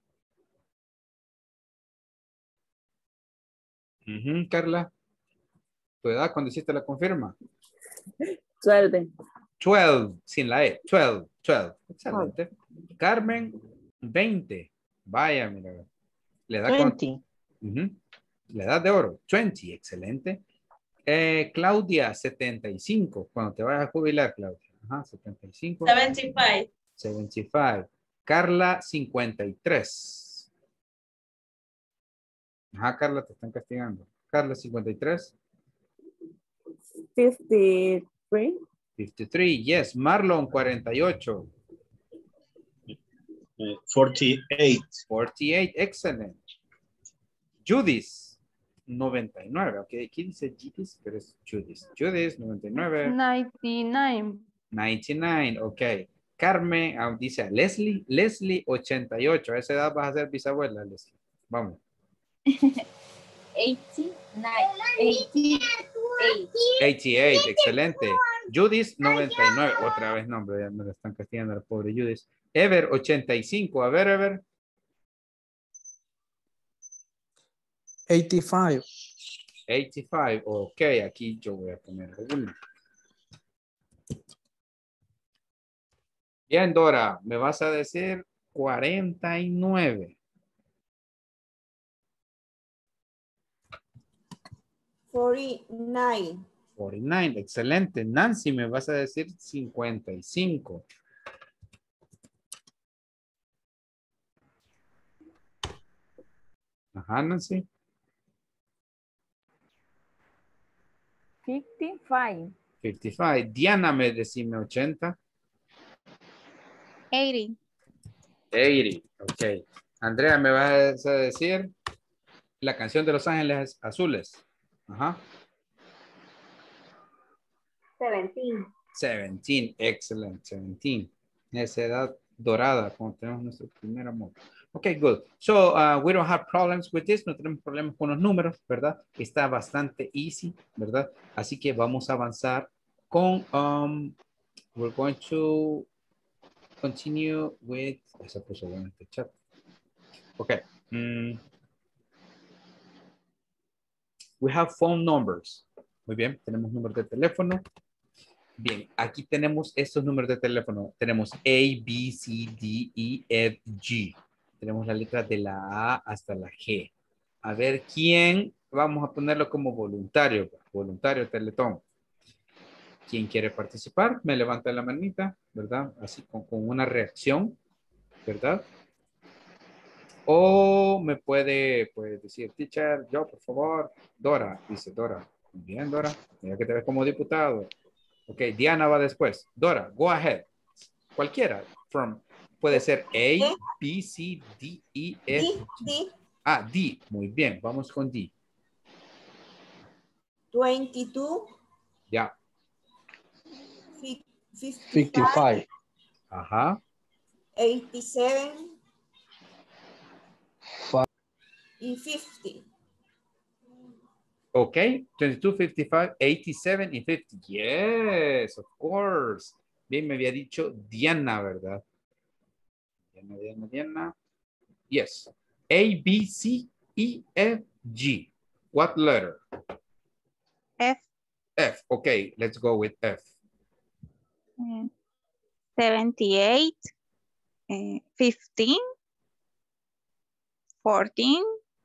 S1: Uh-huh, Carla. ¿Tu edad cuando hiciste la confirma?
S3: doce.
S1: doce, sin la E. doce, doce. Excelente. Oh. Carmen, veinte. Vaya, mira. Le da
S13: veinte.
S1: Con... Uh-huh. La edad de oro, veinte, excelente. Eh, Claudia, setenta y cinco. Cuando te vayas a jubilar, Claudia. Ajá, setenta y cinco.
S4: setenta y cinco.
S1: setenta y cinco. Carla, cincuenta y tres. Ajá, Carla, te están castigando. Carla, cincuenta y tres.
S3: cincuenta y tres.
S1: cincuenta y tres, yes. Marlon, cuarenta y ocho.
S5: cuarenta y ocho.
S1: cuarenta y ocho, excelente. Judith, noventa y nueve. Ok, aquí dice Judith, pero es Judith. Judith, noventa y nueve.
S17: noventa y nueve.
S1: noventa y nueve, ok. Carmen, ah, dice Leslie, Leslie, ochenta y ocho. A esa edad vas a ser bisabuela, Leslie. Vamos.
S15: ochenta y nueve.
S1: ochenta y ocho, excelente. Judith, noventa y nueve. Otra vez nombre, ya me lo están castigando la pobre Judith. Ever, ochenta y cinco. A ver, Ever.
S6: ochenta y cinco.
S1: ochenta y cinco, ok, aquí yo voy a poner uno. Bien, Dora, me vas a decir cuarenta y nueve.
S14: cuarenta y nueve.
S1: cuarenta y nueve, excelente. Nancy, me vas a decir cincuenta y cinco. Ajá, Nancy.
S9: cincuenta y cinco.
S1: cincuenta y cinco. Diana, me decime ochenta.
S8: eighty.
S1: eighty, ok. Andrea, ¿me vas a decir la canción de Los Ángeles Azules? Ajá.
S2: seventeen.
S1: seventeen, excellent, seventeen. Esa edad dorada, cuando tenemos nuestro primer amor. Ok, good. So, uh, we don't have problems with this. No tenemos problemas con los números, ¿verdad? Está bastante easy, ¿verdad? Así que vamos a avanzar con, um, we're going to continue with, esa puso bueno este chat. Ok. Mm. We have phone numbers. Muy bien, tenemos números de teléfono. Bien, aquí tenemos estos números de teléfono. Tenemos A, B, C, D, E, F, G. Tenemos la letra de la A hasta la G. A ver, ¿quién? Vamos a ponerlo como voluntario. Voluntario Teletón. ¿Quién quiere participar? Me levanta la manita, ¿verdad? Así con, con una reacción, ¿verdad? O me puede, puede decir, teacher, yo, por favor. Dora, dice Dora. Muy bien, Dora. Mira que te ves como diputado. Ok, Diana va después. Dora, go ahead. Cualquiera. From, puede ser A, B, C, D, E, F.
S14: D, D.
S1: Ah, D. Muy bien, vamos con D.
S14: twenty-two.
S1: Ya.
S11: fifty-five.
S1: Ajá.
S14: eighty-seven.
S11: Five.
S14: Y fifty.
S1: Ok, twenty-two, fifty-five, eighty-seven y fifty. Yes, of course. Bien, me había dicho Diana, ¿verdad? Diana, Diana, Diana. Yes. A, B, C, E, F, G. What letter?
S8: F.
S1: F. Okay, let's go with F.
S8: Mm, seventy-eight. Uh, fifteen. fourteen.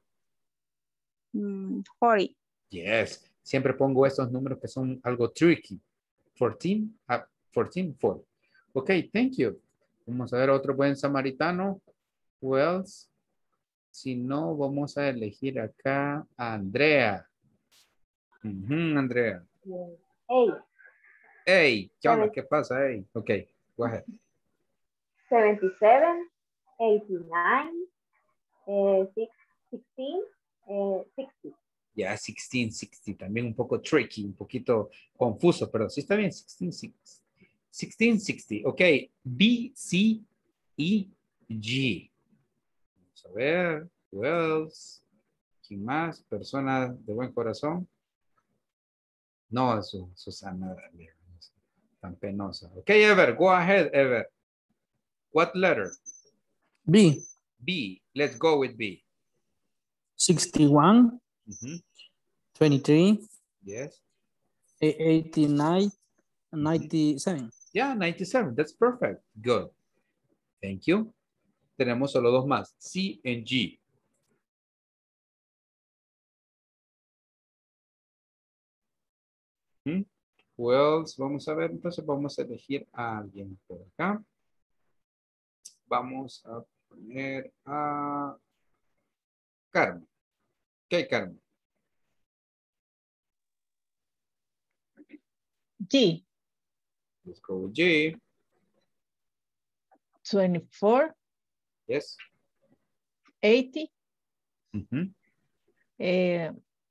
S8: Mm, forty.
S1: Yes. Siempre pongo estos números que son algo tricky. fourteen, uh, fourteen, forty. Okay, thank you. Vamos a ver otro buen samaritano. Who else? Si no, vamos a elegir acá a Andrea. Uh-huh, Andrea.
S2: Hey.
S1: Hey, ¿qué onda? ¿Qué pasa? Hey, ok, go ahead.
S2: seventy-seven, eighty-nine, eh, sixteen, eh, sixty.
S1: Ya, yeah, sixteen, sixty, también un poco tricky, un poquito confuso, pero sí está bien, sixteen, sixty. sixteen, sixty, ok, B, C, E, G. Vamos a ver, who else? ¿Quién más? ¿Persona de buen corazón? No, su, Susana, tan penosa. Ok, Ever, go ahead, Ever. What letter?
S6: B.
S1: B, let's go with B.
S6: sixty-one.
S1: Mm-hmm.
S6: twenty-three.
S1: Yes.
S6: eighty-nine. ninety-seven.
S1: Yeah, ninety-seven. That's perfect. Good. Thank you. Tenemos solo dos más. C and G. Hmm? Who else? Vamos a ver. Entonces vamos a elegir a alguien por acá. Vamos a poner a Carmen. ¿Qué, Carmen?
S13: G.
S1: Let's go with G.
S13: twenty-four.
S1: Yes.
S13: eighty.
S1: Mm-hmm.
S13: uh,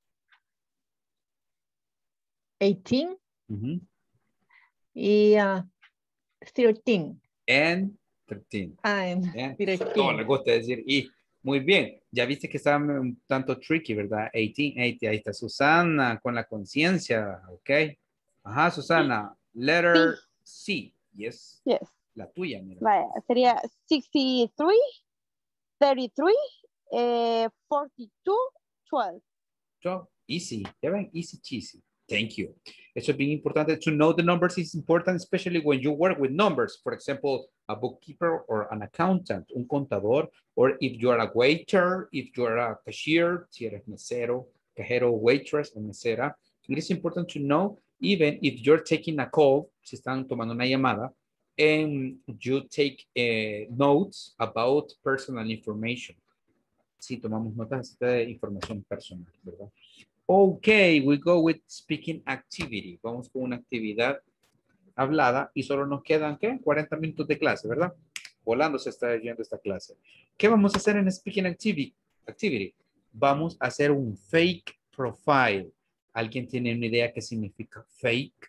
S13: eighteen.
S1: Mm-hmm.
S13: Y uh, thirteen.
S1: And thirteen.
S13: And
S1: Yeah.
S13: thirteen.
S1: No, le gusta decir y. Muy bien. Ya viste que estaba un tanto tricky, ¿verdad? eighteen, eighty. Ahí está Susana con la conciencia. Ok. Ajá, Susana. Letter C. Yes.
S7: Yes.
S1: La tuya, mira.
S7: Vaya, sería sixty-three, thirty-three, eh, forty-two, twelve.
S1: So, easy. Ya ven, easy cheesy. Thank you. Eso es bien importante. To know the numbers is important, especially when you work with numbers. For example, a bookkeeper or an accountant, un contador, or if you are a waiter, if you are a cashier, si eres mesero, cajero, waitress, o mesera. It is important to know, even if you're taking a call, si están tomando una llamada, and you take uh, notes about personal information. Si tomamos notas de información personal, ¿verdad? Okay, we go with speaking activity. Vamos con una actividad hablada y solo nos quedan, ¿qué? cuarenta minutos de clase, ¿verdad? Volando se está yendo esta clase. ¿Qué vamos a hacer en Speaking Activity? Activity? Vamos a hacer un fake profile. ¿Alguien tiene una idea qué significa fake?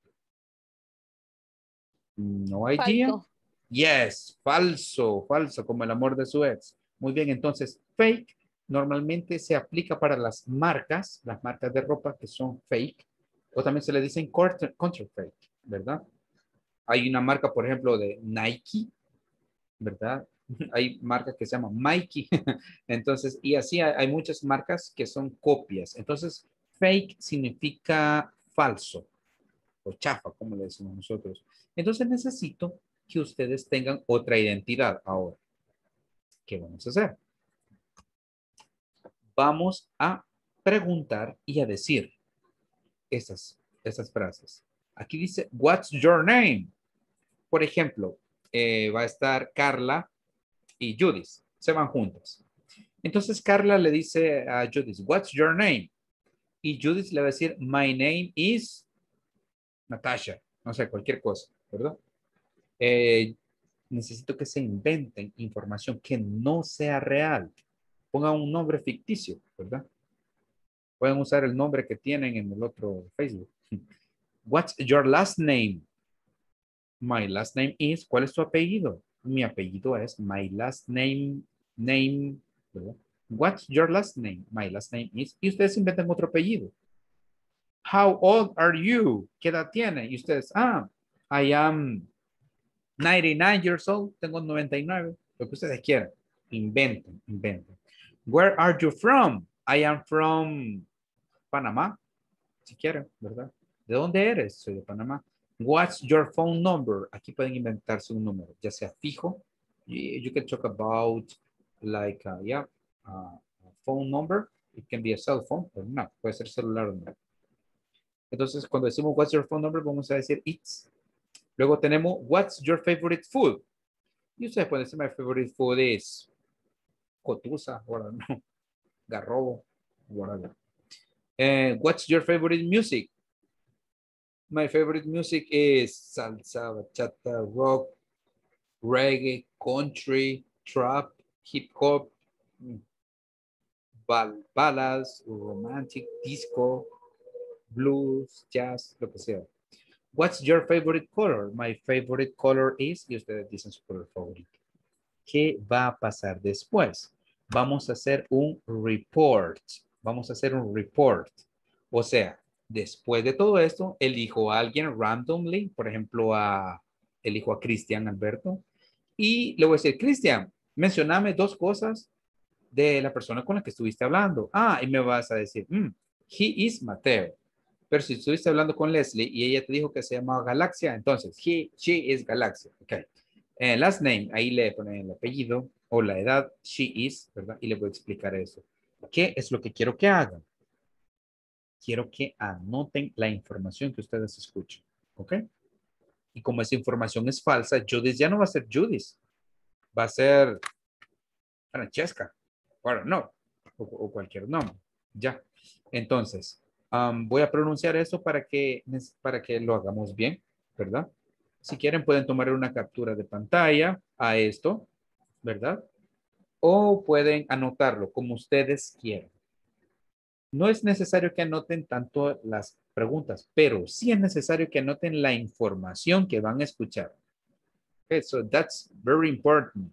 S1: No idea.
S9: Falso.
S1: Yes, falso, falso, como el amor de su ex. Muy bien, entonces fake normalmente se aplica para las marcas, las marcas de ropa que son fake, o también se le dicen counterfeit, ¿verdad? Hay una marca, por ejemplo, de Nike, ¿verdad? Hay marcas que se llaman Mikey. Entonces, y así hay, hay muchas marcas que son copias. Entonces, fake significa falso o chafa, como le decimos nosotros. Entonces, necesito que ustedes tengan otra identidad ahora. ¿Qué vamos a hacer? Vamos a preguntar y a decir estas, estas frases. Aquí dice, what's your name? Por ejemplo, eh, va a estar Carla y Judith. Se van juntas. Entonces, Carla le dice a Judith, what's your name? Y Judith le va a decir, my name is Natasha. No sé, cualquier cosa, ¿verdad? Eh, necesito que se inventen información que no sea real. Pongan un nombre ficticio, ¿verdad? Pueden usar el nombre que tienen en el otro Facebook. What's your last name? My last name is, ¿cuál es tu apellido? Mi apellido es my last name, name, ¿verdad? What's your last name? My last name is, y ustedes inventan otro apellido. How old are you? ¿Qué edad tiene? Y ustedes, ah, I am ninety-nine years old, tengo noventa y nueve, lo que ustedes quieran. Inventen, inventen. Where are you from? I am from Panamá, si quieren, ¿verdad? ¿De dónde eres? Soy de Panamá. What's your phone number? Aquí pueden inventarse un número, ya sea fijo. You can talk about like, uh, yeah, uh, a phone number. It can be a cell phone, pero no, puede ser celular o no. Entonces, cuando decimos what's your phone number, vamos a decir it's. Luego tenemos what's your favorite food? Y ustedes pueden decir my favorite food is cotusa, o no, garrobo, whatever. And what's your favorite music? My favorite music is salsa, bachata, rock, reggae, country, trap, hip hop, bal ballads, romantic, disco, blues, jazz, lo que sea. What's your favorite color? My favorite color is, y ustedes dicen su color favorito. ¿Qué va a pasar después? Vamos a hacer un report. Vamos a hacer un report. O sea, después de todo esto, elijo a alguien randomly, por ejemplo, a, elijo a Cristian Alberto, y le voy a decir, Cristian, mencioname dos cosas de la persona con la que estuviste hablando. Ah, y me vas a decir, mm, he is Mateo. Pero si estuviste hablando con Leslie y ella te dijo que se llamaba Galaxia, entonces, he, she is Galaxia. Ok. Eh, last name, ahí le ponen el apellido o la edad, she is, ¿verdad? Y le voy a explicar eso. ¿Qué es lo que quiero que hagan? Quiero que anoten la información que ustedes escuchan. ¿Ok? Y como esa información es falsa, Judith ya no va a ser Judith. Va a ser Francesca. Bueno, no. O, o cualquier nombre. Ya. Entonces, um, voy a pronunciar eso para que, para que lo hagamos bien, ¿verdad? Si quieren pueden tomar una captura de pantalla a esto, ¿verdad? O pueden anotarlo como ustedes quieran. No es necesario que anoten tanto las preguntas, pero sí es necesario que anoten la información que van a escuchar. Okay, so that's very important.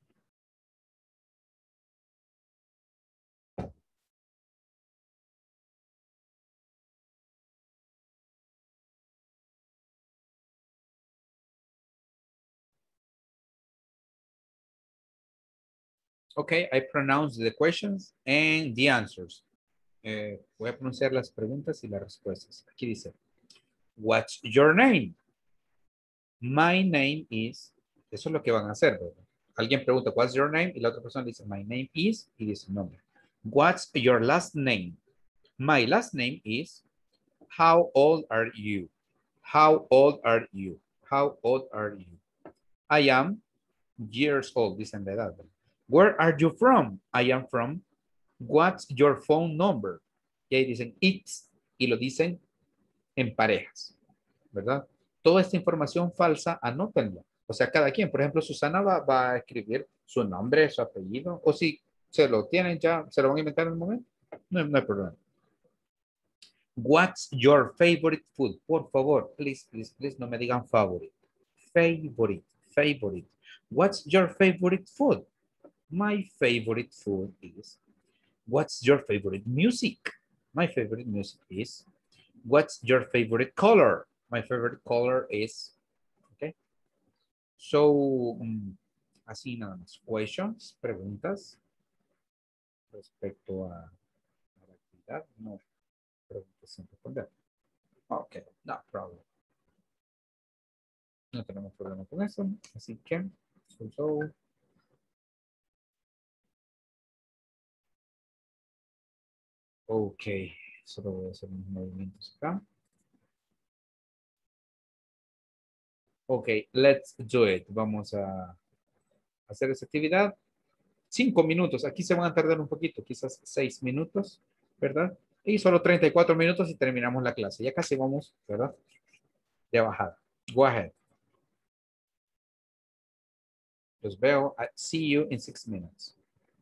S1: Okay, I pronounce the questions and the answers. Eh, voy a pronunciar las preguntas y las respuestas. Aquí dice, what's your name? My name is, eso es lo que van a hacer, ¿verdad? Alguien pregunta, what's your name? Y la otra persona dice, my name is, y dice nombre. What's your last name? My last name is, how old are you? How old are you? How old are you? I am years old, dicen la edad, ¿verdad? Where are you from? I am from. What's your phone number? Y ahí dicen it's y lo dicen en parejas, ¿verdad? Toda esta información falsa, anótenla, O sea, cada quien. Por ejemplo, Susana va, va a escribir su nombre, su apellido. O si se lo tienen ya, se lo van a inventar en el momento. No, no hay problema. What's your favorite food? Por favor, please, please, please, no me digan favorite. Favorite, favorite. What's your favorite food? My favorite food is. What's your favorite music? My favorite music is. What's your favorite color? My favorite color is. Okay. So, um, así nada más. Questions, preguntas respecto a, a la actividad. No. Preguntas sin responder. Ok, no problem. No tenemos problema con eso. Así que, so, so. Ok, solo voy a hacer unos movimientos acá. Ok, let's do it. Vamos a hacer esa actividad. Cinco minutos. Aquí se van a tardar un poquito, quizás seis minutos, ¿verdad? Y solo treinta y cuatro minutos y terminamos la clase. Ya casi vamos, ¿verdad? De bajada. Go ahead. Los veo. I see you in six minutes.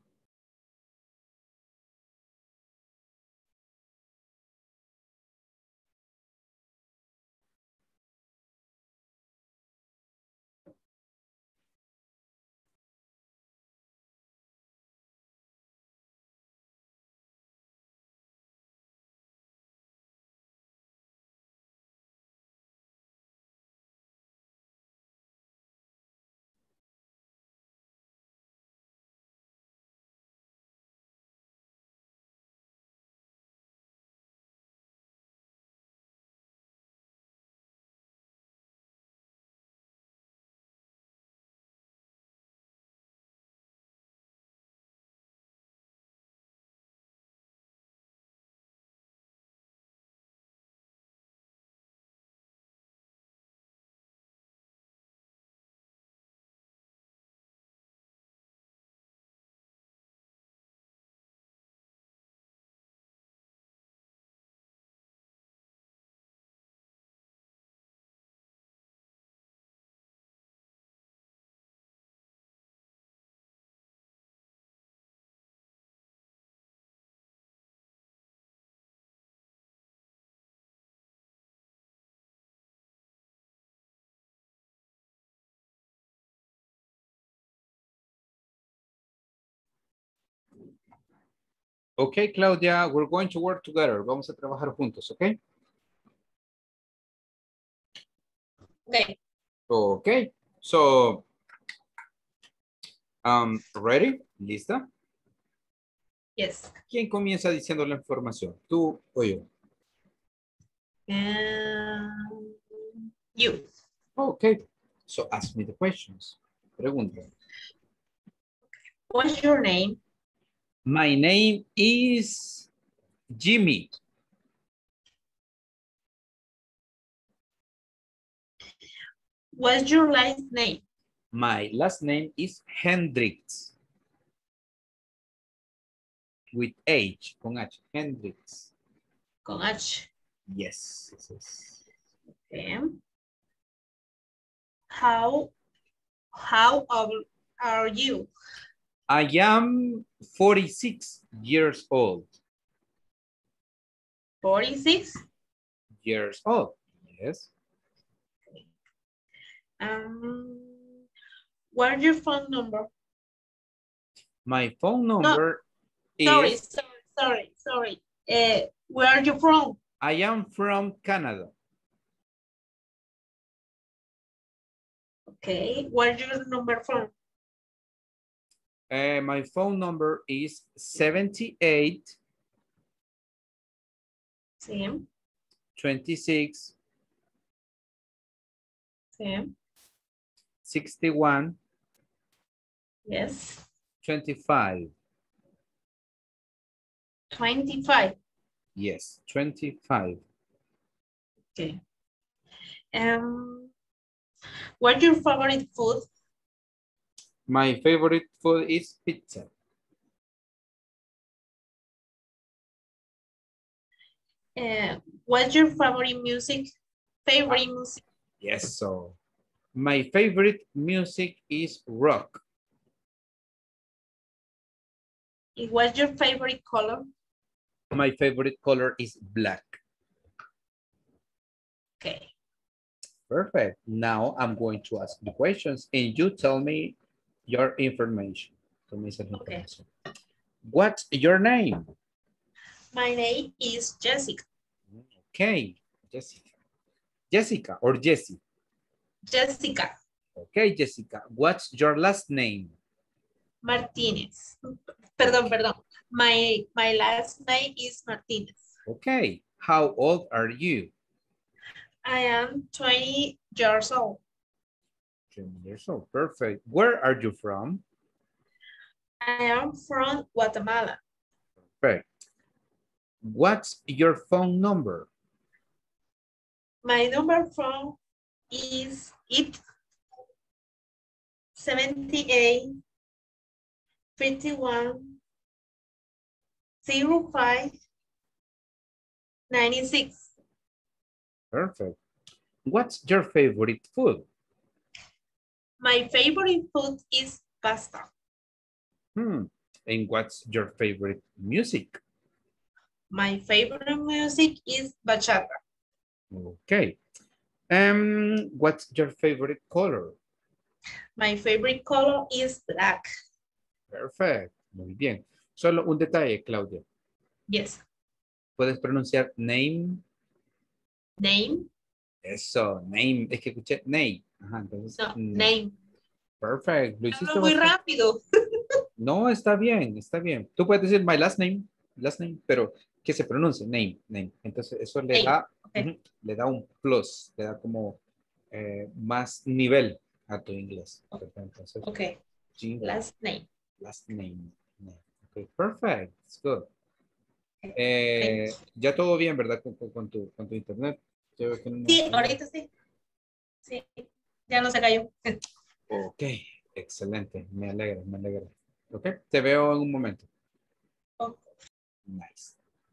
S1: Okay, Claudia, we're going to work together. Vamos a trabajar juntos, okay?
S4: Okay.
S1: Okay, so, um, ready? ¿Lista?
S4: Yes.
S1: ¿Quién comienza diciendo la información? ¿Tú o yo?
S4: Um, you.
S1: Okay, so ask me the questions. Pregunta.
S4: What's your name?
S1: My name is Jimmy.
S4: What's your last name?
S1: My last name is Hendricks. With H, con H, Hendricks.
S4: Con H.
S1: Yes. Yes, yes.
S4: Okay. How, how old are you?
S1: I am forty-six years old.
S4: forty-six?
S1: Years old, yes.
S4: Um, what's your phone number?
S1: My phone number
S4: no, sorry,
S1: is...
S4: Sorry, sorry, sorry. Uh, where are you from?
S1: I am from Canada.
S4: Okay, where's your number from?
S1: Uh, my phone number is seventy-eight.
S4: Sí.
S1: twenty-six.
S4: Sí.
S1: sixty-one.
S4: Yes.
S1: twenty-five.
S4: twenty-five.
S1: Yes, twenty-five.
S4: Okay. Um, what's your favorite food?
S1: My favorite food is pizza.
S4: Uh, what's your favorite music? Favorite music?
S1: Yes, so My favorite music is rock.
S4: What's your favorite color?
S1: My favorite color is black.
S4: Okay.
S1: Perfect. Now I'm going to ask you questions and you tell me your information.
S4: Okay.
S1: What's your name?
S4: My name is Jessica.
S1: Okay, Jessica. Jessica or Jessie?
S4: Jessica.
S1: Okay, Jessica. What's your last name?
S4: Martinez. Perdón, perdón. My, my last name is Martinez.
S1: Okay. How old are you?
S4: I am twenty years old.
S1: twenty years old. Perfect. Where are you from?
S4: I am from Guatemala.
S1: Perfect. What's your phone number?
S4: My number phone is it seventy-eight fifty-one zero five ninety-six.
S1: Perfect. What's your favorite food?
S4: My favorite food is pasta.
S1: Hmm. And what's your favorite music?
S4: My favorite music is bachata.
S1: Okay. Um, what's your favorite color?
S4: My favorite color is black.
S1: Perfect. Muy bien. Solo un detalle, Claudia.
S4: Yes.
S1: ¿Puedes pronunciar name?
S4: Name.
S1: Eso, name. Es que escuché name. Ajá, entonces.
S4: No,
S1: mm,
S4: name.
S1: Perfect. Lo hiciste
S4: Hablo muy
S1: bastante-
S4: rápido.
S1: No, está bien, está bien. Tú puedes decir my last name, last name, pero que se pronuncie name, name. Entonces eso le
S4: Name,
S1: da,
S4: okay.
S1: ujú, le da un plus, le da como eh, más nivel a tu inglés. Entonces,
S4: Okay.
S1: G-
S4: Last name.
S1: last name. name. Okay, perfect. It's good.
S4: Okay.
S1: Eh, ya todo bien, ¿verdad? Con, con- con tu, con tu internet. Yo veo que no-
S4: Sí, ahorita sí. Sí, ya no se cayó.
S1: Ok, excelente. Me alegra, me alegra. Ok, te veo en un momento.
S4: Ok.
S1: Nice.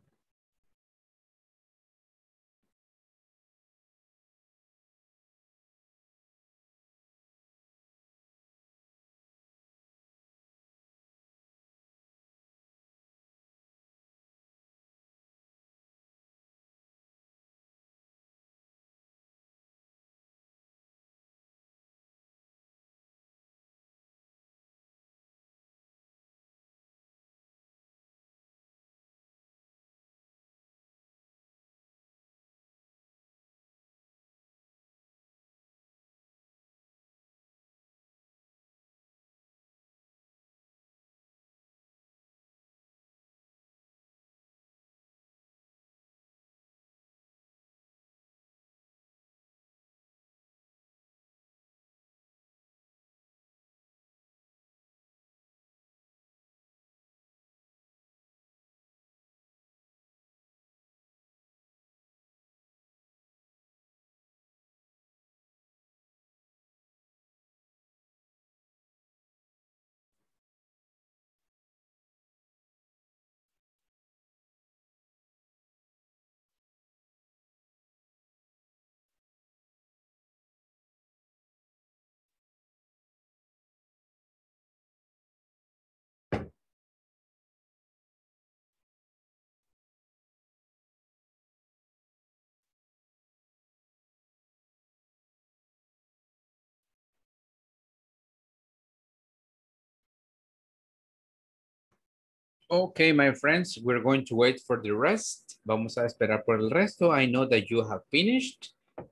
S1: Okay, my friends, we're going to wait for the rest. Vamos a esperar por el resto. I know that you have finished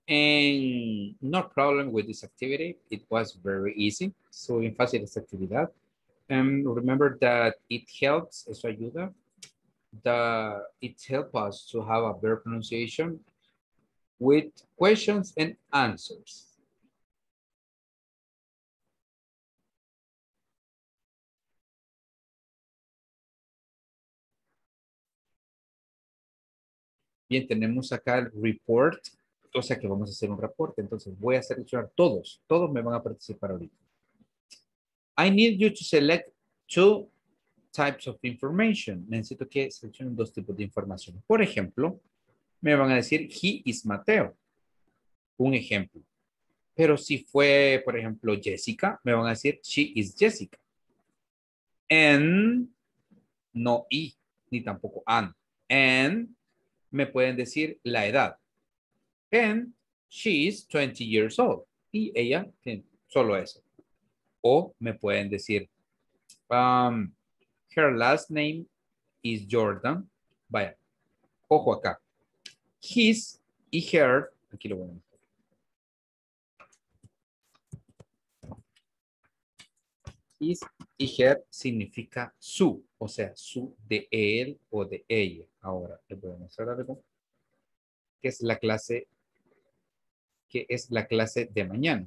S1: and no problem with this activity. It was very easy. So, bien fácil esta actividad. And remember that it helps, eso ayuda. The, it helps us to have a better pronunciation with questions and answers. Bien, tenemos acá el report, o sea que vamos a hacer un reporte, entonces voy a seleccionar todos, todos me van a participar ahorita. I need you to select two types of information. Necesito que seleccionen dos tipos de información. Por ejemplo, me van a decir, he is Mateo. Un ejemplo. Pero si fue, por ejemplo, Jessica, me van a decir, she is Jessica. And, no y, ni tampoco and. And, me pueden decir la edad. And, she is twenty years old. Y ella tiene solo eso. O me pueden decir, um, her last name is Jordan. Vaya, ojo acá. His y her, aquí lo voy a mostrar. His y her significa su, o sea, su de él o de ella. Ahora, les voy a mostrar algo que es la clase, que es la clase de mañana.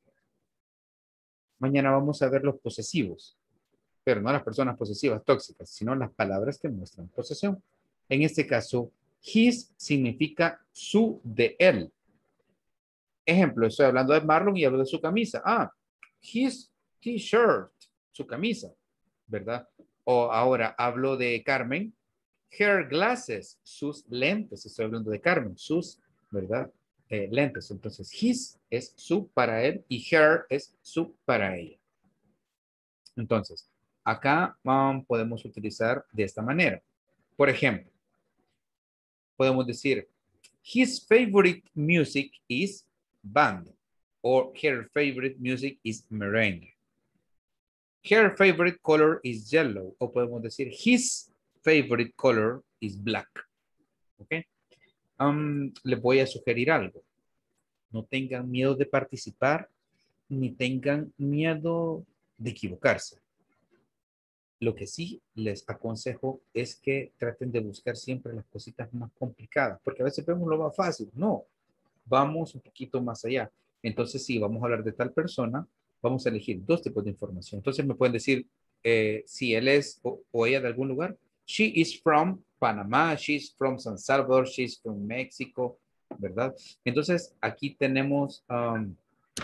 S1: Mañana vamos a ver los posesivos, pero no las personas posesivas tóxicas, sino las palabras que muestran posesión. En este caso, his significa su de él. Ejemplo, estoy hablando de Marlon y hablo de su camisa. Ah, his t-shirt, su camisa, ¿verdad? O ahora hablo de Carmen, her glasses, sus lentes. Estoy hablando de Carmen, sus, ¿verdad? Eh, lentes. Entonces, his es su para él y her es su para ella. Entonces, acá um, podemos utilizar de esta manera. Por ejemplo, podemos decir, his favorite music is band, or her favorite music is merengue. Her favorite color is yellow, o podemos decir, his favorite color is black. ¿Ok? Um, les voy a sugerir algo. No tengan miedo de participar, ni tengan miedo de equivocarse. Lo que sí les aconsejo es que traten de buscar siempre las cositas más complicadas, porque a veces vemos lo más fácil. No, vamos un poquito más allá. Entonces, si vamos a hablar de tal persona, vamos a elegir dos tipos de información. Entonces, me pueden decir eh, si él es o, o ella de algún lugar. She is from Panamá, she's from San Salvador, she's from México, ¿verdad? Entonces, aquí tenemos um,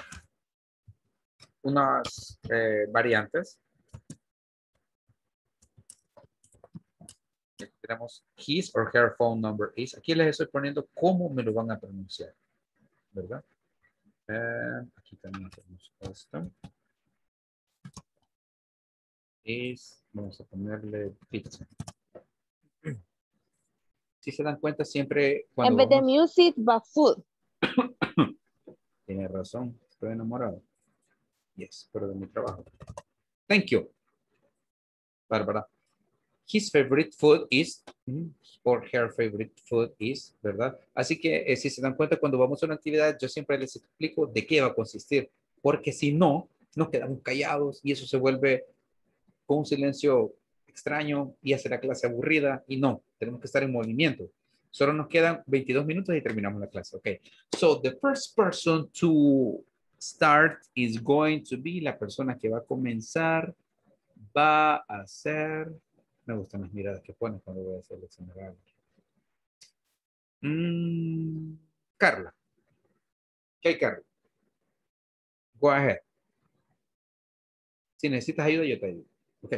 S1: unas eh, variantes. Tenemos his or her phone number is. Aquí les estoy poniendo cómo me lo van a pronunciar, ¿verdad? Eh, aquí también tenemos esto. Is, vamos a ponerle pizza. Si se dan cuenta siempre cuando
S7: en vez
S1: vamos...
S7: de music, va food.
S1: Tiene razón, estoy enamorado. Yes, pero de mi trabajo. Thank you. Bárbara. His favorite food is, or her favorite food is, ¿verdad? Así que eh, si se dan cuenta, cuando vamos a una actividad, yo siempre les explico de qué va a consistir, porque si no, nos quedamos callados y eso se vuelve con un silencio extraño y hace la clase aburrida, y no, tenemos que estar en movimiento. Solo nos quedan veintidós minutos y terminamos la clase, ok. So, the first person to start is going to be, la persona que va a comenzar, va a ser... Me gustan las miradas que ponen cuando voy a seleccionar algo. Mm, Carla. ¿Qué hay, Carla? Go ahead. Si necesitas ayuda, yo te ayudo. Ok.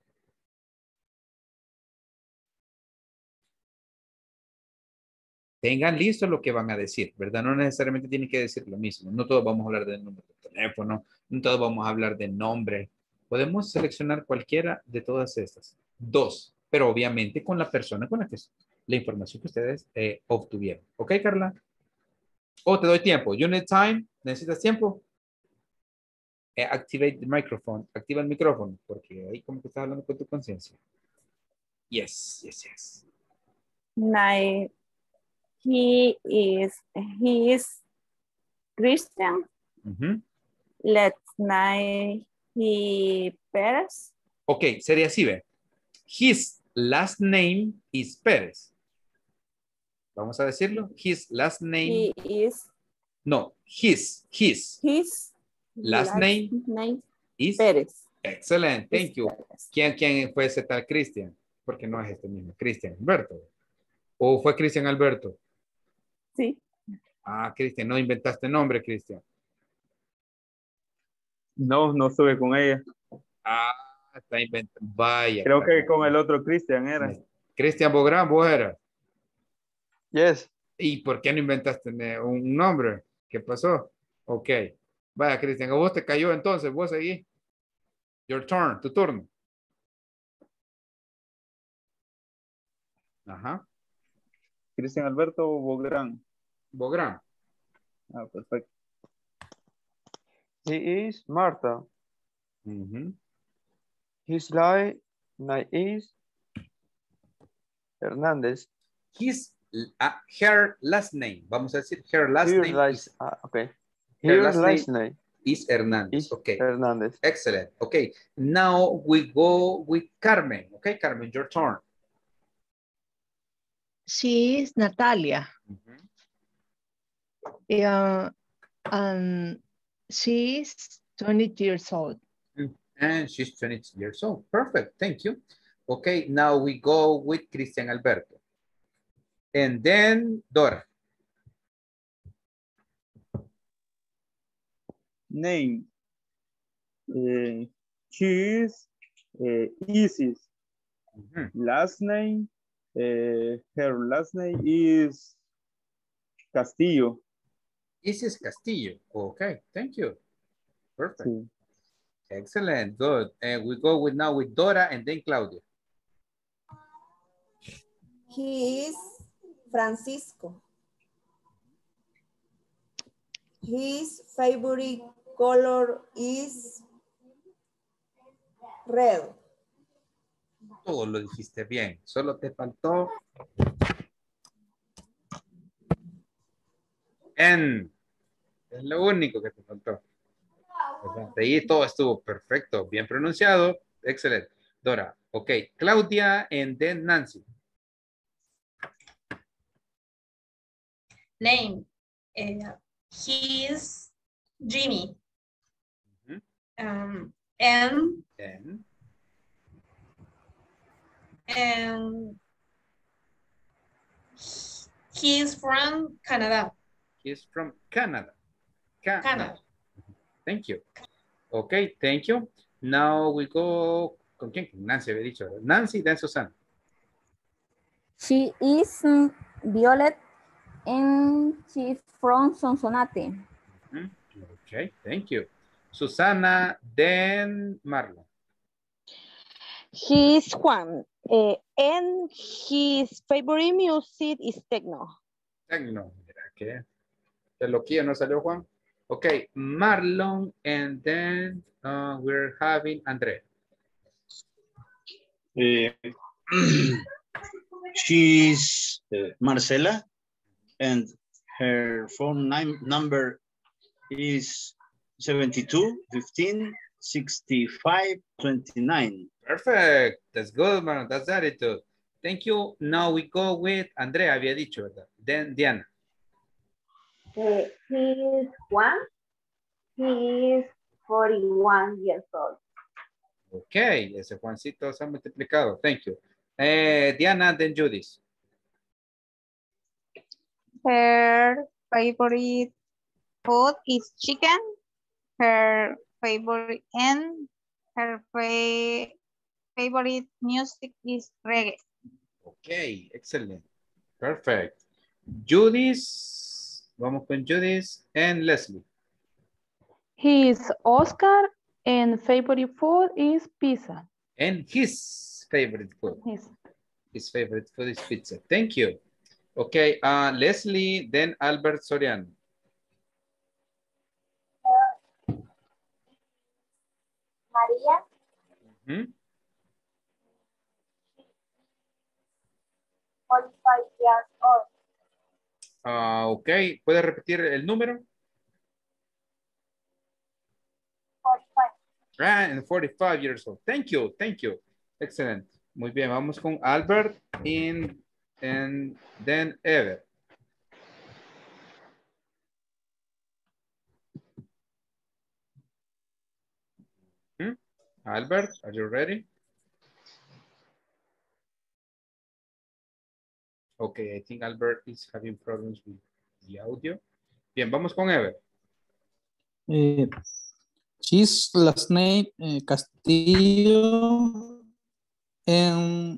S1: Tengan listo lo que van a decir, ¿verdad? No necesariamente tienen que decir lo mismo. No todos vamos a hablar del número de teléfono. No todos vamos a hablar de nombre. Podemos seleccionar cualquiera de todas estas. Dos, pero obviamente con la persona con la que la información que ustedes eh, obtuvieron. ¿Ok, Carla? O te doy tiempo. You need time. ¿Necesitas tiempo? Eh, activate the microphone. Activa el micrófono, porque ahí como que estás hablando con tu conciencia. Yes, yes, yes.
S3: Like, he is, he is Christian.
S1: Uh-huh.
S3: Let's say he Pérez.
S1: Ok, sería así, ve. His last name is Pérez. Vamos a decirlo. His last name.
S3: He is.
S1: No, his, his.
S3: His
S1: last, last name,
S3: name
S1: is
S3: Pérez.
S1: Excellent, thank you. ¿Quién, quién fue ese tal Cristian? Porque no es este mismo, Cristian Alberto. ¿O fue Cristian Alberto?
S3: Sí.
S1: Ah, Cristian, no inventaste nombre, Cristian.
S12: No, no estuve con ella.
S1: Ah, está inventando. Vaya.
S12: Creo que con el otro Cristian era.
S1: Cristian Bográn, vos eras.
S10: Yes.
S1: ¿Y por qué no inventaste un nombre? ¿Qué pasó? Ok. Vaya, Cristian, a vos te cayó entonces, vos seguí. Your turn, tu turno. Ajá.
S12: Cristian Alberto Bográn.
S1: Bográn.
S12: Ah, perfecto.
S10: He is Marta.
S1: Mm-hmm.
S10: His last name is Hernandez.
S1: His, uh, her last name. Vamos a decir her last
S10: Her
S1: name
S10: last,
S1: is.
S10: ah, okay.
S1: Her
S10: Her
S1: last,
S10: last
S1: name,
S10: name
S1: is Hernandez.
S10: is
S1: Okay.
S10: Hernandez.
S1: Excellent. Okay. Now we go with Carmen. Okay, Carmen, your turn.
S13: She is Natalia.
S1: Mm-hmm.
S13: Yeah, and she is twenty years old.
S1: And she's twenty years old. Perfect. Thank you. Okay, now we go with Cristian Alberto. And then Dora.
S12: Name. Uh, she is uh, Isis. Mm-hmm. Last name. Uh, her last name is Castillo.
S1: Isis Castillo. Okay, thank you. Perfect.
S12: Sí.
S1: Excellent, good. And we go with now with Dora and then Claudia.
S14: He is Francisco. His favorite color is red.
S1: Todo lo dijiste bien. Solo te faltó N. Es lo único que te faltó. De ahí todo estuvo perfecto, bien pronunciado. Excelente. Dora, ok. Claudia and then Nancy.
S4: Name. Uh, he is Jimmy. Mm-hmm. um, and,
S1: and
S4: and he is from Canada.
S1: He is from Canada. Canada.
S4: Canada.
S1: Thank you. Okay, thank you. Now we go. ¿Con quién? Nancy había dicho. Nancy, then Susana.
S9: She is Violet and she's from Sonsonate.
S1: Mm-hmm. Okay, thank you. Susana, then Marlon.
S7: He is Juan, uh, and his favorite music is techno.
S1: Techno, mira que de loquilla no salió Juan. Okay, Marlon, and then uh, we're having Andre.
S5: Uh, she's uh, Marcela, and her phone nine number is seventy-two, fifteen, sixty-five, twenty-nine.
S1: Perfect. That's good, man. That's the attitude. Thank you. Now we go with Andrea, había dicho, ¿verdad? Then Diana.
S2: Uh, he is Juan. He is forty-one years old.
S1: Okay, ese Juancito se ha multiplicado. Thank you. Eh, Diana, then Judith.
S8: Her favorite food is chicken. Her favorite and her fa favorite music is reggae.
S1: Okay, excellent. Perfect. Judith, vamos con Judith and Leslie.
S17: He is Oscar and favorite food is pizza.
S1: And his favorite food.
S17: His,
S1: his favorite food is pizza. Thank you. Okay, uh, Leslie, then Albert Soriano.
S2: María.
S1: Mm-hmm.
S2: forty-five years old.
S1: Uh, ok, ¿puede repetir el número?
S2: forty-five.
S1: Ah, and forty-five years old. Thank you, thank you. Excellent. Muy bien, vamos con Albert in, and then Ever. Hmm? Albert, are you ready? Okay, I think Albert is having problems with the audio. Bien, vamos con Ever.
S6: Eh, she's last name eh, Castillo and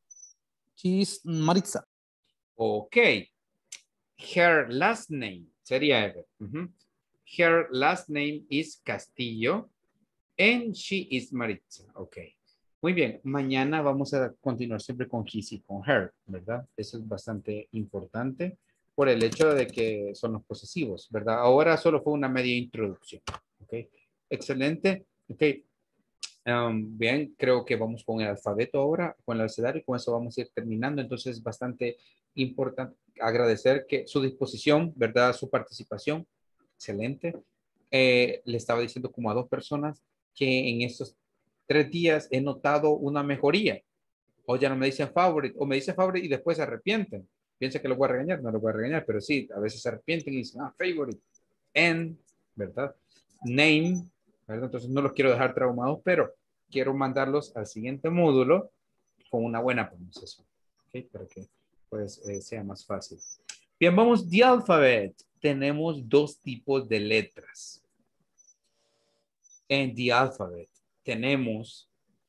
S6: she's Maritza.
S1: Okay. Her last name. Sería Ever. Uh-huh. Her last name is Castillo and she is Maritza. Ok. Muy bien. Mañana vamos a continuar siempre con his y con her, ¿verdad? Eso es bastante importante por el hecho de que son los posesivos, ¿verdad? Ahora solo fue una media introducción. Ok. Excelente. Ok. Um, bien, creo que vamos con el alfabeto ahora, con el abecedario, y con eso vamos a ir terminando. Entonces es bastante importante agradecer que su disposición, ¿verdad? Su participación, excelente. Eh, le estaba diciendo como a dos personas que en estos tres días he notado una mejoría. O ya no me dicen favorite, o me dicen favorite y después se arrepienten. Piensa que lo voy a regañar, no lo voy a regañar, pero sí, a veces se arrepienten y dicen, ah, favorite, and, ¿verdad? Name, ¿verdad? Entonces no los quiero dejar traumados, pero quiero mandarlos al siguiente módulo con una buena pronunciación, ¿ok? Para que pues eh, sea más fácil. Bien, vamos the alphabet. Tenemos dos tipos de letras. En the alphabet tenemos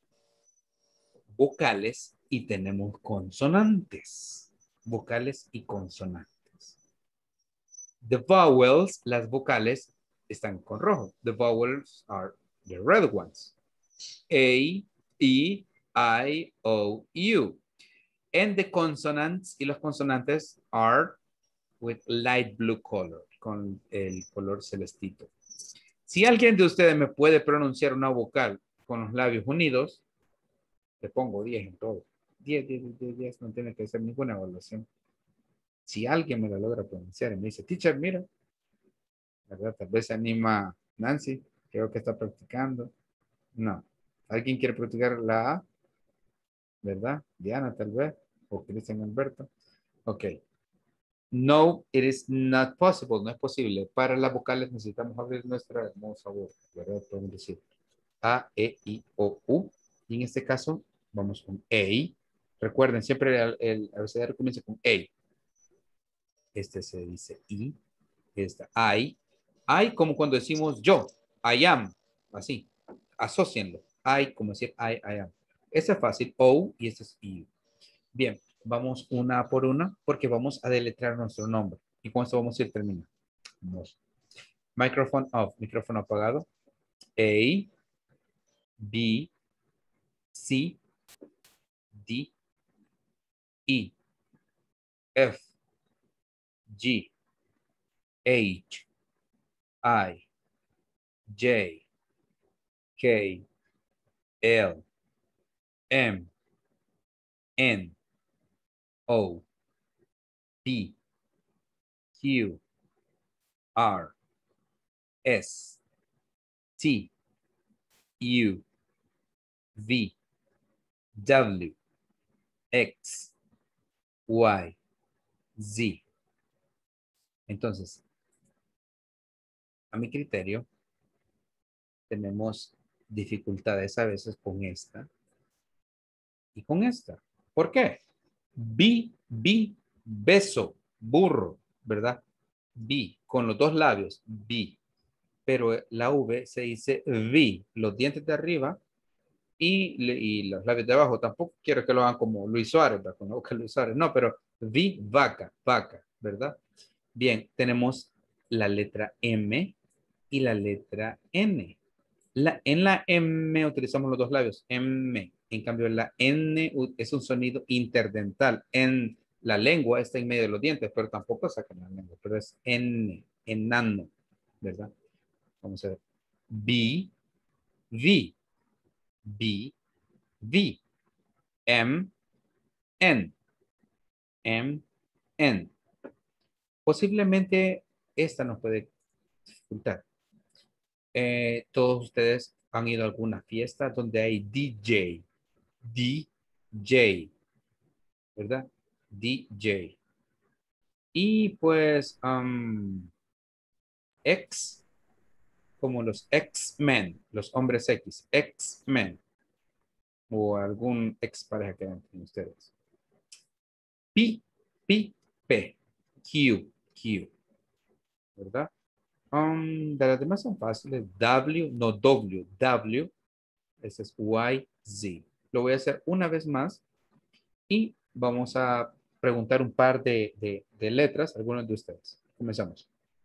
S1: vocales y tenemos consonantes. Vocales y consonantes. The vowels, las vocales, están con rojo. The vowels are the red ones. A, E, I, O, U. And the consonants y los consonantes are with light blue color, con el color celestito. Si alguien de ustedes me puede pronunciar una vocal con los labios unidos, le pongo diez en todo. diez, diez, diez, diez, no tiene que hacer ninguna evaluación. Si alguien me la logra pronunciar y me dice, teacher, mira, ¿verdad? Tal vez se anima Nancy, creo que está practicando. No. ¿Alguien quiere practicar la A? ¿Verdad? Diana, tal vez. O Cristian Alberto. Ok. No, it is not possible. No es posible. Para las vocales necesitamos abrir nuestra hermosa boca, ¿verdad? Podemos decir A, E, I, O, U. Y en este caso, vamos con A. Recuerden, siempre el, el abecedario comienza con A. Este se dice I. Esta I. I como cuando decimos yo. I am. Así. Asocienlo. I como decir I, I am. Este es fácil. O y este es I. Bien. Vamos una por una porque vamos a deletrear nuestro nombre. Y con esto vamos a ir terminando. Vamos. Microphone off. Micrófono apagado. A. B. C. D. E. F. G. H. I. J. K. L. M. N. O. P. Q. R. S. T. U. V. W. X. Y. Z. Entonces, a mi criterio, tenemos dificultades a veces con esta y con esta. ¿Por qué? B, B, beso, burro, ¿verdad? B, con los dos labios, B. Pero la V se dice V, los dientes de arriba y, y los labios de abajo. Tampoco quiero que lo hagan como Luis Suárez, ¿verdad? Con la boca de Luis Suárez. No, pero V, vaca, vaca, ¿verdad? Bien, tenemos la letra M y la letra N. La, en la M utilizamos los dos labios, M. En cambio, la N es un sonido interdental. En la lengua está en medio de los dientes, pero tampoco sacan la lengua, pero es N, enano, ¿verdad? Vamos a ver. B, V, B, V, M, N, M, N. Posiblemente esta nos puede dificultar. Eh, todos ustedes han ido a alguna fiesta donde hay D J. D J. ¿Verdad? D J. Y pues um, X, como los X-Men, los hombres X, X-Men. O algún ex pareja que tengan ustedes. P, P, P. Q, Q. ¿Verdad? Um, de las demás son fáciles. W, no W, W. Ese es Y, Z. Lo voy a hacer una vez más y vamos a preguntar un par de, de, de letras, algunos de ustedes. Comenzamos.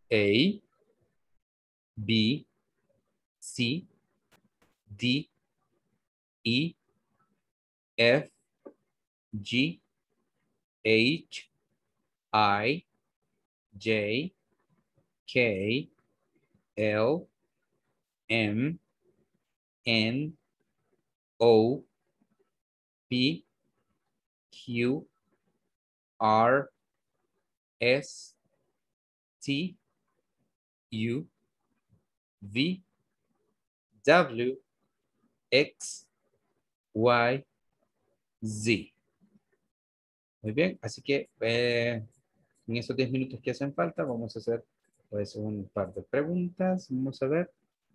S1: A, B, C, D, E, F, G, H, I, J, K, L, M, N, O, P, Q, R, S, T, U, V, W, X, Y, Z. Muy bien, así que eh, en esos diez minutos que hacen falta vamos a hacer pues un par de preguntas. Vamos a ver.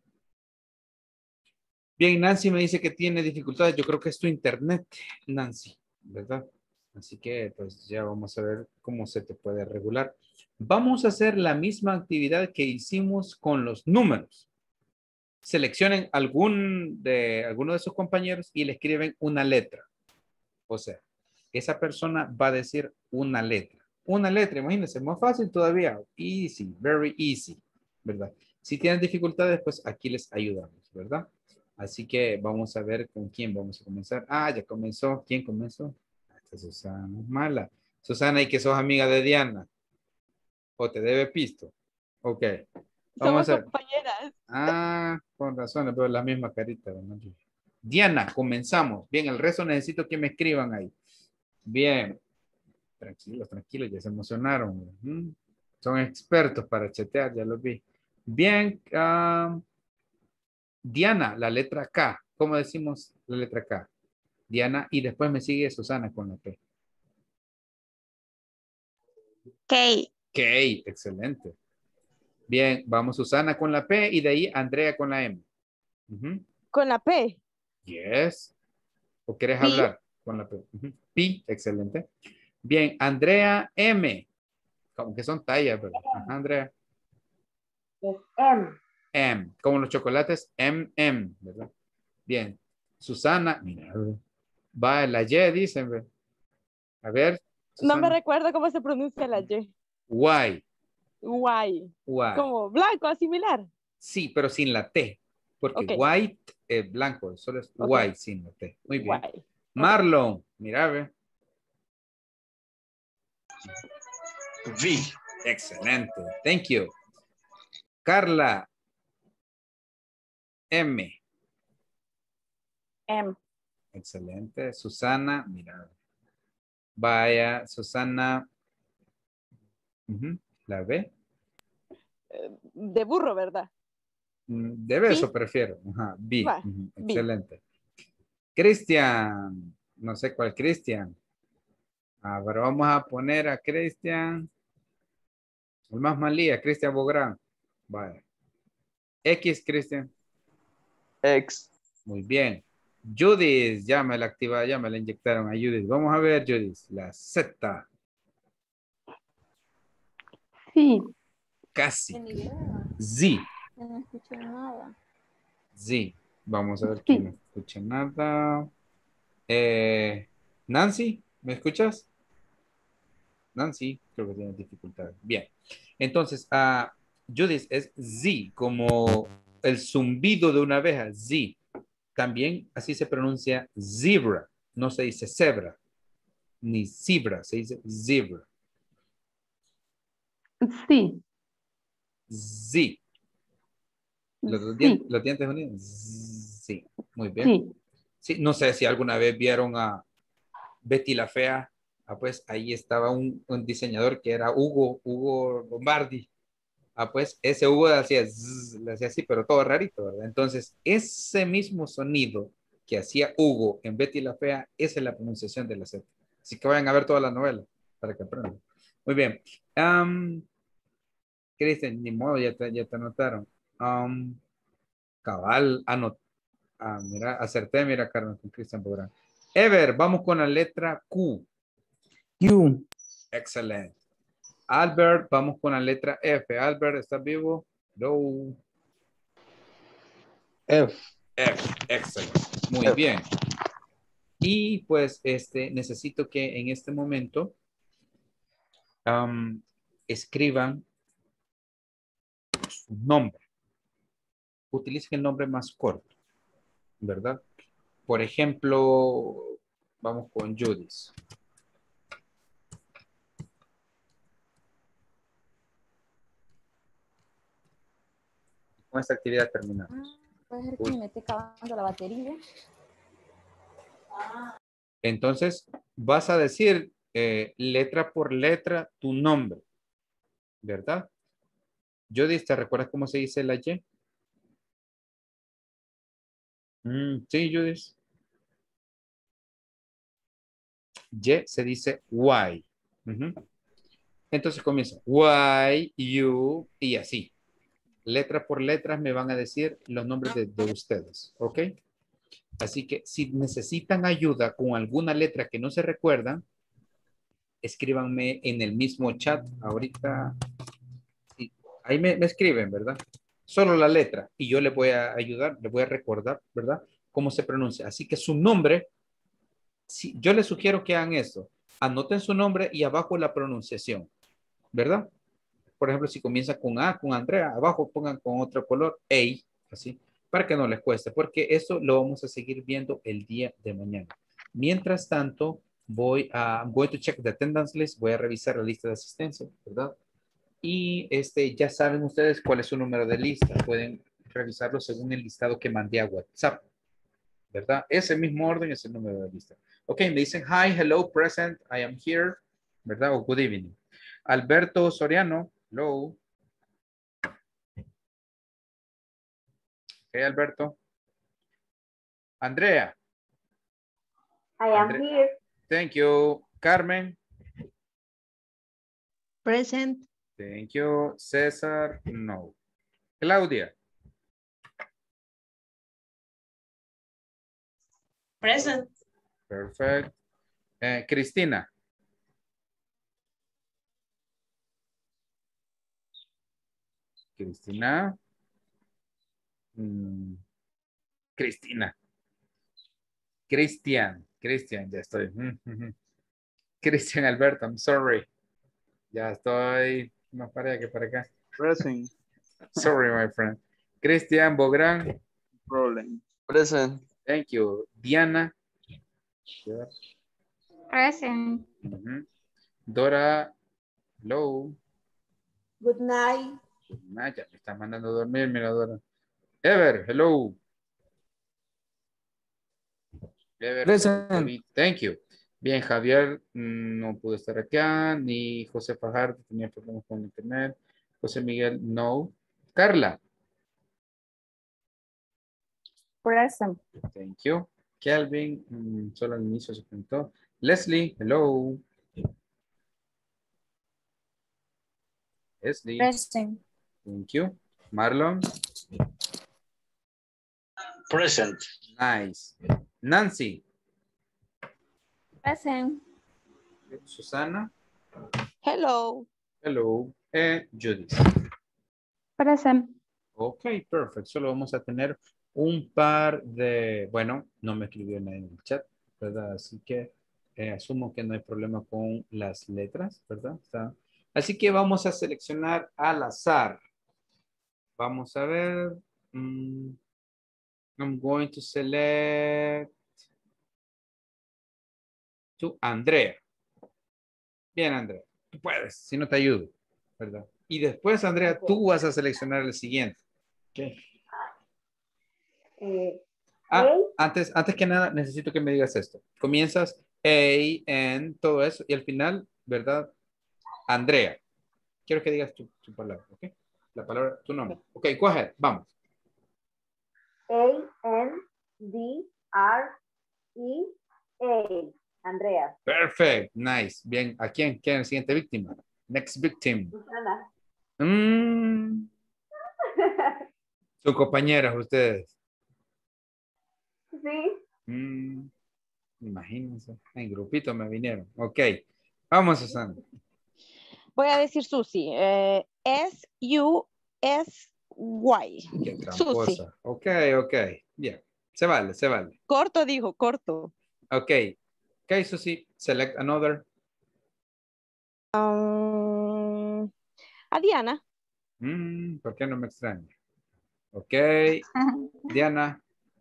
S1: Bien, Nancy me dice que tiene dificultades. Yo creo que es tu internet, Nancy, ¿verdad? Así que pues ya vamos a ver cómo se te puede regular. Vamos a hacer la misma actividad que hicimos con los números. Seleccionen algún de, alguno de sus compañeros y le escriben una letra. O sea, esa persona va a decir una letra. Una letra, imagínense, más fácil todavía. Easy, very easy, ¿verdad? Si tienen dificultades, pues aquí les ayudamos, ¿verdad? Así que vamos a ver con quién vamos a comenzar. Ah, ya comenzó. ¿Quién comenzó? Esta Susana es mala. Susana, ¿y que sos amiga de Diana? ¿O te debe pisto? Ok. Vamos
S7: Somos
S1: a ver.
S7: compañeras.
S1: Ah, con razón, veo la misma carita. ¿No? Diana, comenzamos. Bien, el resto necesito que me escriban ahí. Bien. Tranquilos, tranquilos, ya se emocionaron. ¿Mm? Son expertos para chatear, ya lo vi. Bien. Uh, Diana, la letra K. ¿Cómo decimos la letra K? Diana, y después me sigue Susana con la P.
S7: K.
S1: K, excelente. Bien, vamos Susana con la P y de ahí Andrea con la M. Uh-huh.
S7: ¿Con la P?
S1: Yes. ¿O quieres
S7: P.
S1: hablar con la P? Uh-huh. P, excelente. Bien, Andrea M. Como que son tallas, ¿verdad? Ajá, Andrea.
S2: Es M.
S1: M, como los chocolates M M, ¿verdad? Bien. Susana, mira, va la Y, dicen, ¿verdad? A ver. Susana.
S7: No me recuerdo cómo se pronuncia la Y.
S1: Y.
S7: Y.
S1: Y.
S7: Como blanco, similar.
S1: Sí, pero sin la T. Porque
S7: okay.
S1: white es blanco, solo es
S7: okay.
S1: white sin la T. Muy bien.
S7: White.
S1: Marlon, okay. Mira, ve.
S5: V.
S1: Excelente. Thank you. Carla. M.
S3: M.
S1: Excelente. Susana, mira. Vaya, Susana. Uh-huh. ¿La B?
S7: De burro, ¿verdad?
S1: De beso prefiero. Ajá, B.
S7: Va,
S1: uh-huh.
S7: B.
S1: Excelente. Cristian. No sé cuál Cristian. Ah, pero vamos a poner a Cristian. El más malía, Cristian Bográn. Vale. X, Cristian.
S10: X.
S1: Muy bien. Judith, ya me la activaron, ya me la inyectaron a Judith. Vamos a ver, Judith. La Z.
S17: Sí.
S1: Casi. Z.
S9: No escucho nada.
S1: Z. Vamos a ver quién no escucha nada. Eh, Nancy, ¿me escuchas? Nancy, creo que tiene dificultades. Bien. Entonces, uh, Judith es Z, como el zumbido de una abeja, Z. También así se pronuncia zebra. No se dice zebra, ni zebra, se dice zebra.
S17: Sí.
S1: Z. ¿Los,
S17: sí.
S1: dientes, ¿Los dientes unidos? Sí, muy bien.
S17: Sí.
S1: Sí, no sé si alguna vez vieron a Betty la Fea. Ah, pues ahí estaba un, un diseñador que era Hugo, Hugo Lombardi. Ah, pues ese Hugo le hacía, zzz, le hacía así, pero todo rarito, ¿verdad? Entonces, ese mismo sonido que hacía Hugo en Betty la Fea, esa es la pronunciación de la Z. Así que vayan a ver toda la novela para que aprendan. Muy bien. Um, Cristian, ni modo, ya te, ya te anotaron. Um, cabal, anot, ah, mira, acerté, mira, Carmen, con Cristian Bográn. Ever, vamos con la letra Q.
S6: Q.
S1: Excelente. Albert, vamos con la letra F. Albert, ¿estás vivo? No.
S11: F.
S1: F, excelente. Muy
S11: F.
S1: bien. Y pues este, necesito que en este momento um, escriban su nombre. Utilicen el nombre más corto, ¿verdad? Por ejemplo, vamos con Judith. Con esta actividad terminamos.
S9: Puede ser que me esté acabando la batería.
S1: Entonces, vas a decir eh, letra por letra tu nombre, ¿verdad? Judith, ¿te recuerdas cómo se dice la Y? Mm, sí, Judith. Y se dice Y. Uh-huh. Entonces comienza Y, you y así. Letra por letra me van a decir los nombres de, de ustedes, ¿ok? Así que si necesitan ayuda con alguna letra que no se recuerdan, escríbanme en el mismo chat. Ahorita, sí, ahí me, me escriben, ¿verdad? Solo la letra y yo les voy a ayudar, les voy a recordar, ¿verdad? Cómo se pronuncia. Así que su nombre, si, yo les sugiero que hagan esto. Anoten su nombre y abajo la pronunciación, ¿verdad? Por ejemplo, si comienza con A, con Andrea, abajo pongan con otro color, A, así, para que no les cueste, porque eso lo vamos a seguir viendo el día de mañana. Mientras tanto, voy a, I'm going to check the attendance list, voy a revisar la lista de asistencia, ¿verdad? Y este, ya saben ustedes cuál es su número de lista, pueden revisarlo según el listado que mandé a WhatsApp, ¿verdad? Ese mismo orden es el número de lista. Ok, me dicen, hi, hello, present, I am here, ¿verdad? O good evening. Alberto Soriano, hello. Hey, Alberto. Andrea.
S2: I am
S1: Andre
S2: here.
S1: Thank you. Carmen.
S13: Present.
S1: Thank you. César, no. Claudia.
S4: Present.
S1: Perfect. Eh, Cristina. Cristina. Mm. Cristina. Cristian. Cristian, ya estoy. Mm -hmm. Cristian Alberto, I'm sorry. Ya estoy más para allá que para acá.
S12: Present.
S1: Sorry, my friend. Cristian Bográn.
S12: Problem.
S10: Present.
S1: Thank you. Diana.
S8: Present.
S1: Uh-huh. Dora. Hello.
S14: Good night.
S1: Good night. Ya me está mandando a dormir, mira, Dora. Ever. Hello. Ever.
S6: Present.
S1: Thank you. Bien, Javier no pudo estar acá, ni José Fajardo tenía problemas con internet. José Miguel, no. Carla.
S3: Present.
S1: Thank you. Kelvin, mm, solo al inicio se presentó. Leslie, hello. Leslie.
S3: Present.
S1: Thank you. Marlon.
S5: Present.
S1: Nice. Nancy.
S9: Present.
S1: Susana.
S7: Hello.
S1: Hello. And Judith.
S17: Present.
S1: Ok, perfecto. Solo vamos a tener un par de, bueno, no me escribió nadie en el chat, ¿verdad? Así que eh, asumo que no hay problema con las letras, ¿verdad? Está. Así que vamos a seleccionar al azar. Vamos a ver. Mm, I'm going to select to Andrea. Bien, Andrea. Tú puedes, si no te ayudo, ¿verdad? Y después, Andrea,
S2: Okay.
S1: tú vas a seleccionar el siguiente. Okay.
S2: Eh,
S1: Ah, antes, antes que nada, necesito que me digas esto. Comienzas A, N, todo eso, y al final, ¿verdad? Andrea. Quiero que digas tu, tu palabra, ¿ok? La palabra, tu nombre. Ok, go ahead, vamos.
S2: A N D R E A. Andrea.
S1: Perfect, nice. Bien, ¿a quién? ¿Quién es la siguiente víctima? Next victim.
S2: Susana.
S1: Mm. Son compañeras ustedes.
S2: Sí.
S1: Mm. Imagínense. En grupito me vinieron. Ok. Vamos, Susana.
S7: Voy a decir Susi. Eh, S U S Y.
S1: Qué
S7: Susi.
S1: tramposa. Ok, ok. Bien. Se vale, se vale.
S7: Corto dijo, corto.
S1: Ok. Ok, Susi. Select another.
S7: Um, a Diana.
S1: Mm, ¿por qué no me extraña? Ok. Diana.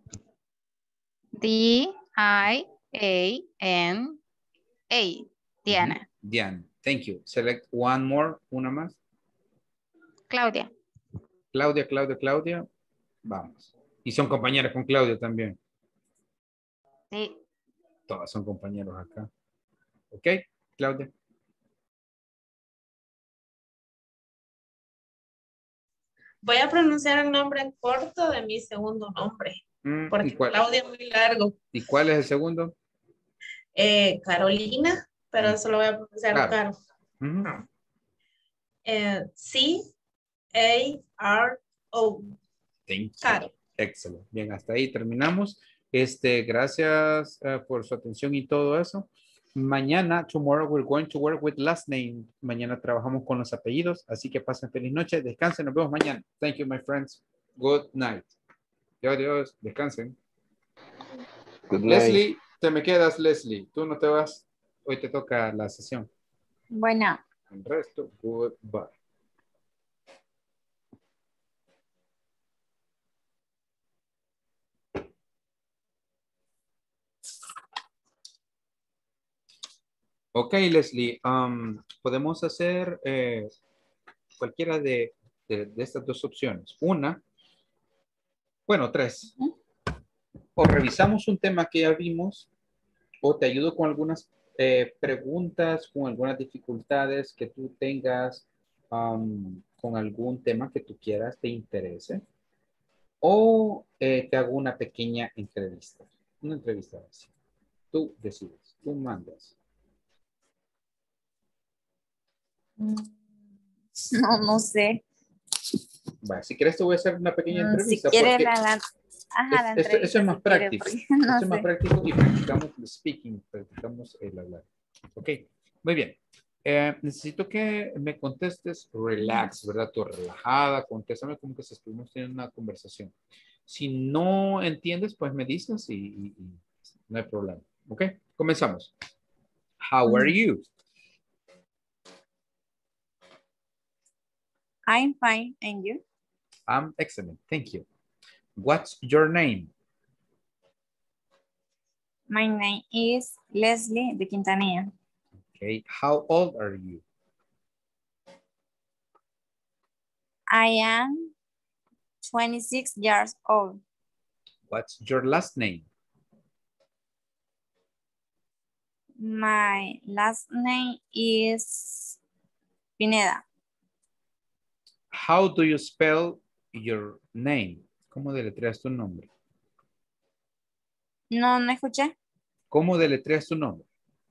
S8: D I A N A. Diana.
S1: Mm-hmm. Diana. Thank you. Select one more. Una más.
S8: Claudia.
S1: Claudia, Claudia, Claudia. Vamos. Y son compañeras con Claudia también.
S8: Sí.
S1: Todas son compañeros acá. Ok, Claudia.
S4: Voy a pronunciar el nombre corto de mi segundo nombre.
S1: Mm,
S4: porque
S1: ¿y cuál?
S4: Claudia es muy largo.
S1: ¿Y cuál es el segundo?
S4: Eh, Carolina, pero
S1: Mm.
S4: eso lo voy a pronunciar
S1: Caro.
S4: Caro.
S1: Mm-hmm.
S4: Eh, C A R O.
S1: Thank you.
S4: Caro.
S1: Excelente. Bien, hasta ahí terminamos. Este, gracias uh, por su atención y todo eso. Mañana, tomorrow, we're going to work with last name. Mañana trabajamos con los apellidos, así que pasen feliz noche, descansen, nos vemos mañana. Thank you, my friends. Good night. Adiós, adiós, descansen.
S11: Good night.
S1: Leslie, te me quedas, Leslie. Tú no te vas. Hoy te toca la sesión.
S9: Bueno.
S1: El resto, goodbye. Ok, Leslie, um, podemos hacer eh, cualquiera de, de, de estas dos opciones. Una, bueno, tres. O revisamos un tema que ya vimos, o te ayudo con algunas eh, preguntas, con algunas dificultades que tú tengas, um, con algún tema que tú quieras, te interese. O eh, te hago una pequeña entrevista. Una entrevista así. Tú decides, tú mandas.
S9: No, no sé.
S1: Bueno, si quieres te voy a hacer una pequeña
S9: Mm,
S1: entrevista.
S9: Si quiere
S1: porque
S9: la, la, ajá, la
S1: es- esto- eso
S9: entrevista.
S1: es más
S9: si quiere,
S1: práctico.
S9: porque no
S1: Esto es más
S9: sé.
S1: práctico y practicamos el speaking, practicamos el hablar. Ok, muy bien. Eh, necesito que me contestes relax, ¿verdad? Tú relajada, contéstame como que si estuvimos teniendo una conversación. Si no entiendes, pues me dices y, y- y no hay problema. Ok, comenzamos. How are you?
S9: I'm fine, and you?
S1: I'm excellent, thank you. What's your name?
S9: My name is Leslie de Quintanilla.
S1: Okay, how old are you?
S9: I am twenty-six years old.
S1: What's your last name?
S9: My last name is Pineda.
S1: How do you spell your name? ¿Cómo deletreas tu nombre?
S9: No, no escuché.
S1: ¿Cómo deletreas tu nombre?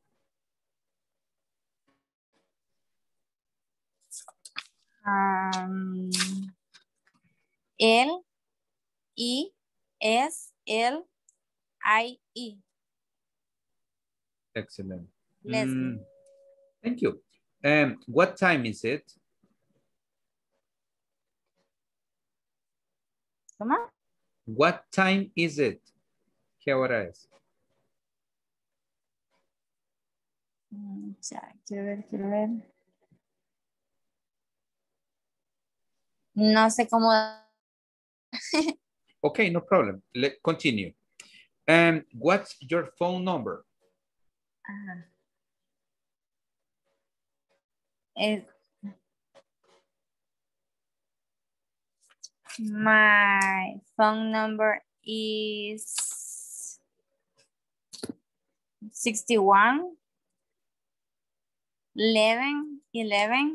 S9: Um, L I S L I E.
S1: Excellent.
S9: Leslie.
S1: Mm, thank you. Um, what time is it?
S9: ¿Cómo?
S1: What time is it? ¿Qué hora es?
S9: Mm, ya, quiero ver, quiero ver. No sé cómo.
S1: Okay, no problem. Let's continue. Um, what's your phone number?
S9: Ajá. Es- My phone number is sixty-one, eleven, eleven.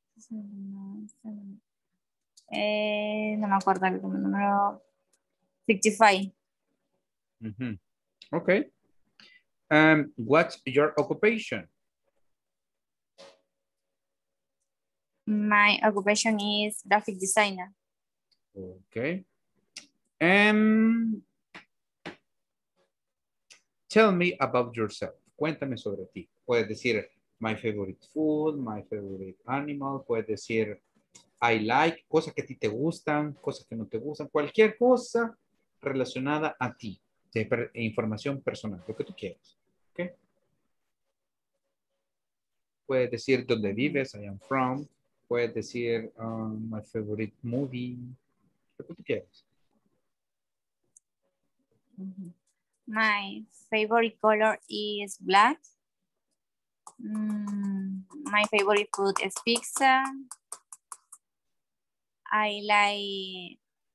S9: Eh, no me acuerdo el número. sixty-five.
S1: Mm-hmm. Okay. Um, what's your occupation?
S9: My occupation is graphic designer.
S1: Okay. Um, tell me about yourself. Cuéntame sobre ti. Puedes decir my favorite food, my favorite animal. Puedes decir I like, cosas que a ti te gustan, cosas que no te gustan. Cualquier cosa relacionada a ti. De per- información personal, lo que tú quieras. Okay. Puedes decir dónde vives, I am from. puedes decir um, my favorite movie. Lo que tú quieras.
S8: My favorite color is black. Mm, my favorite food is pizza. I like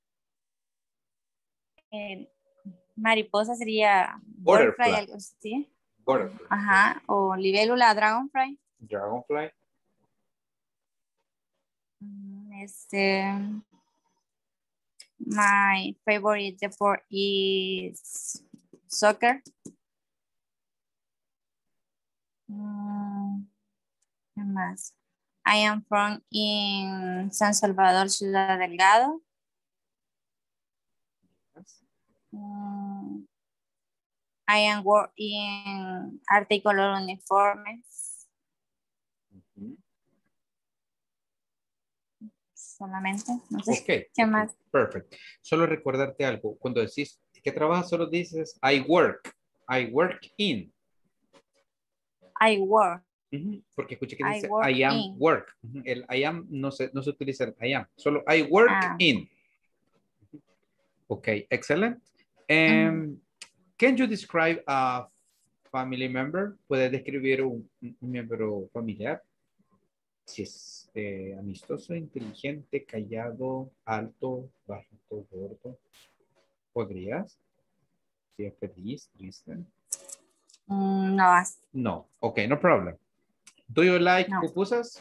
S8: eh, mariposa sería butterfly, algo así.
S1: Butterfly.
S8: Ajá, o libélula, dragonfly.
S1: Dragonfly.
S8: Este, my favorite sport is soccer. Mm, ¿qué más? I am from in San Salvador, Ciudad Delgado. Mm, I am work in arte y color uniformes.
S1: Uh-huh.
S8: Solamente, no sé.
S1: Okay,
S8: ¿Qué
S1: okay,
S8: más?
S1: perfect. Solo recordarte algo. Cuando decís que trabajas, solo dices I work. I work in.
S8: I work.
S1: Uh-huh. Porque escuché que
S8: I
S1: dice
S8: work
S1: I am
S8: in.
S1: work. Uh-huh. El I am no se, no se utiliza el I am. Solo I work
S8: Ah.
S1: in. Okay, excellent. Um, can you describe a family member? ¿Puedes describir un, un miembro familiar? Si es eh, amistoso, inteligente, callado, alto, bajito, gordo. ¿Podrías? Si es feliz, triste.
S8: Mm, no.
S1: No. Okay, no problem. Do you like
S8: No.
S1: pupusas?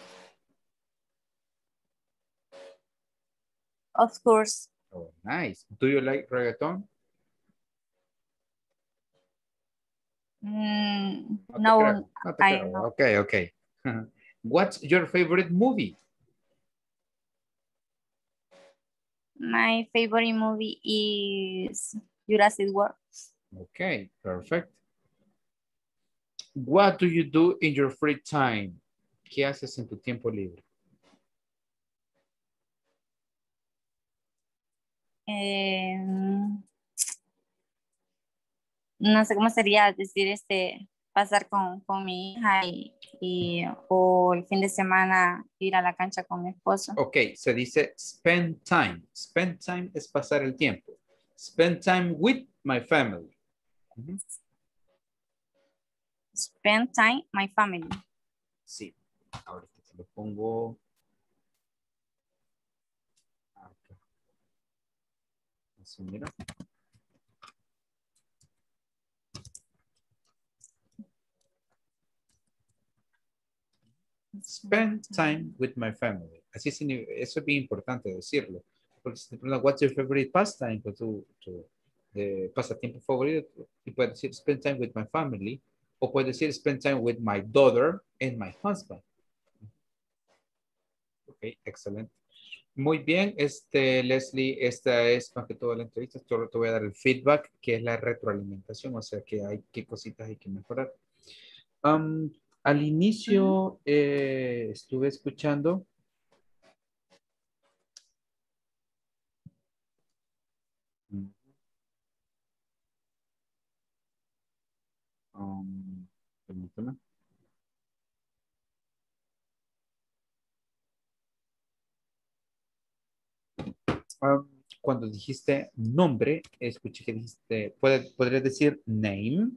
S8: Of course.
S1: Oh, nice. Do you like reggaeton?
S8: Mm,
S1: No,
S8: no,
S1: te creo. No te
S8: I
S1: creo.
S8: know.
S1: Okay, okay. What's your favorite movie?
S8: My favorite movie is Jurassic World.
S1: Okay, perfect. What do you do in your free time? ¿Qué haces en tu tiempo libre?
S8: Eh, no sé cómo sería decir este pasar con, con mi hija y, y o el fin de semana ir a la cancha con mi esposo.
S1: Ok, se dice spend time. Spend time es pasar el tiempo. Spend time with my family. Uh-huh.
S8: Spend time my family.
S1: Sí. Ahorita se lo pongo. Acá. Así, mira. Spend time with my family. Así es, eso es bien importante decirlo. Porque si te preguntan, what's your favorite pastime? Pues tu, tu eh, pasatiempo favorito. Y puedes decir, spend time with my family. O puedes decir, spend time with my daughter and my husband. Ok, excelente. Muy bien, este, Leslie, esta es más que todo la entrevista. Solo te voy a dar el feedback, que es la retroalimentación, o sea, que hay qué cositas hay que mejorar. Um, al inicio eh, estuve escuchando um, permítame. Um, cuando dijiste nombre, escuché que dijiste, ¿puede, ¿podrías decir name?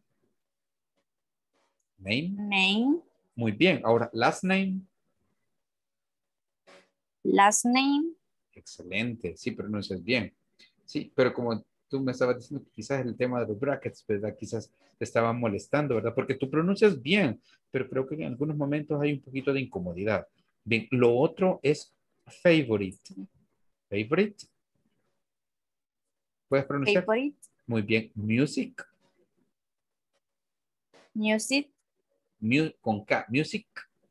S1: Name.
S8: Name.
S1: Muy bien. Ahora, last name.
S8: Last name.
S1: Excelente. Sí, pronuncias bien. Sí, pero como tú me estabas diciendo que quizás el tema de los brackets, ¿verdad? Quizás te estaba molestando, ¿verdad? Porque tú pronuncias bien, pero creo que en algunos momentos hay un poquito de incomodidad. Bien, lo otro es favorite. Favorite. ¿Puedes pronunciar?
S8: Favorite.
S1: Muy bien. Music.
S8: Music.
S1: Mu con K. Music.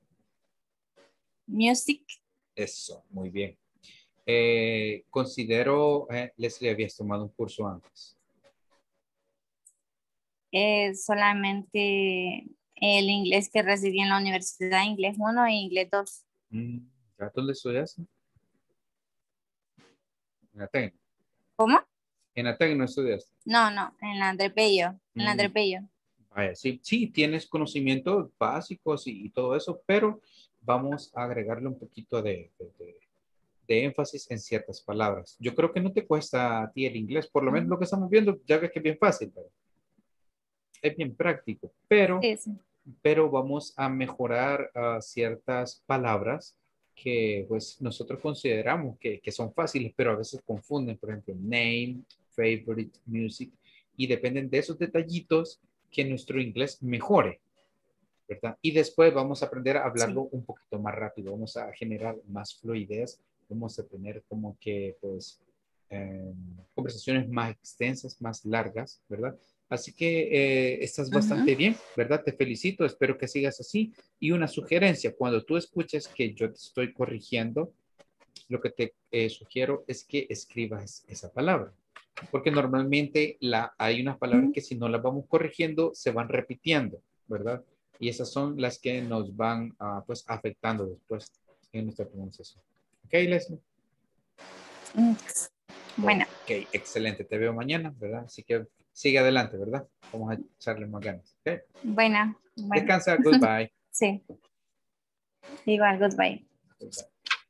S8: Music.
S1: Eso, muy bien. Eh, considero, eh, Leslie, habías tomado un curso antes.
S8: Eh, solamente el inglés que recibí en la universidad, inglés uno e inglés dos.
S1: Mm, ¿ya dónde estudiaste? En Atenas.
S8: ¿Cómo?
S1: En Atenas no estudiaste.
S8: No, no, en la André Bello, en la André
S1: Mm.
S8: Bello.
S1: Vaya, sí, sí, tienes conocimientos básicos y, y todo eso, pero vamos a agregarle un poquito de, de, de, de énfasis en ciertas palabras. Yo creo que no te cuesta a ti el inglés, por lo menos lo que estamos viendo, ya ves que es bien fácil, pero es bien práctico, pero,
S8: Sí, sí.
S1: pero vamos a mejorar uh, ciertas palabras que pues nosotros consideramos que, que son fáciles, pero a veces confunden, por ejemplo, name, favorite, music, y dependen de esos detallitos que nuestro inglés mejore, ¿verdad? Y después vamos a aprender a hablarlo sí. un poquito más rápido, vamos a generar más fluidez, vamos a tener como que pues eh, conversaciones más extensas, más largas, ¿verdad? Así que eh, estás bastante uh-huh. bien, ¿verdad? Te felicito, espero que sigas así. Y una sugerencia, cuando tú escuches que yo te estoy corrigiendo, lo que te eh, sugiero es que escribas esa palabra. Porque normalmente la, hay unas palabras uh-huh. que si no las vamos corrigiendo, se van repitiendo, ¿verdad? Y esas son las que nos van uh, pues afectando después en nuestra pronunciación. ¿Ok, Leslie?
S8: Bueno.
S1: Ok, excelente. Te veo mañana, ¿verdad? Así que sigue adelante, ¿verdad? Vamos a echarle más ganas. ¿Okay?
S8: Bueno, bueno.
S1: Descansa, goodbye.
S8: Sí. Igual, goodbye.
S1: Goodbye.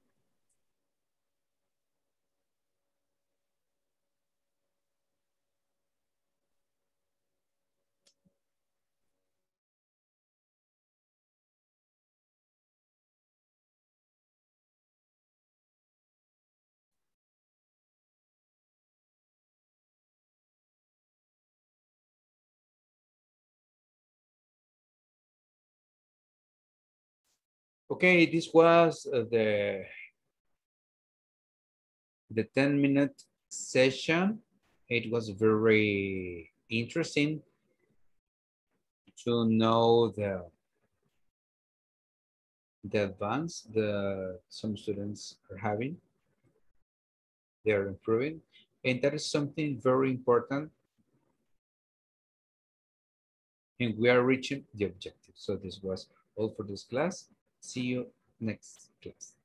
S1: Okay, this was uh, the the ten minute session. It was very interesting to know the the advance the some students are having. They are improving, and that is something very important. And we are reaching the objective. So this was all for this class. See you next class.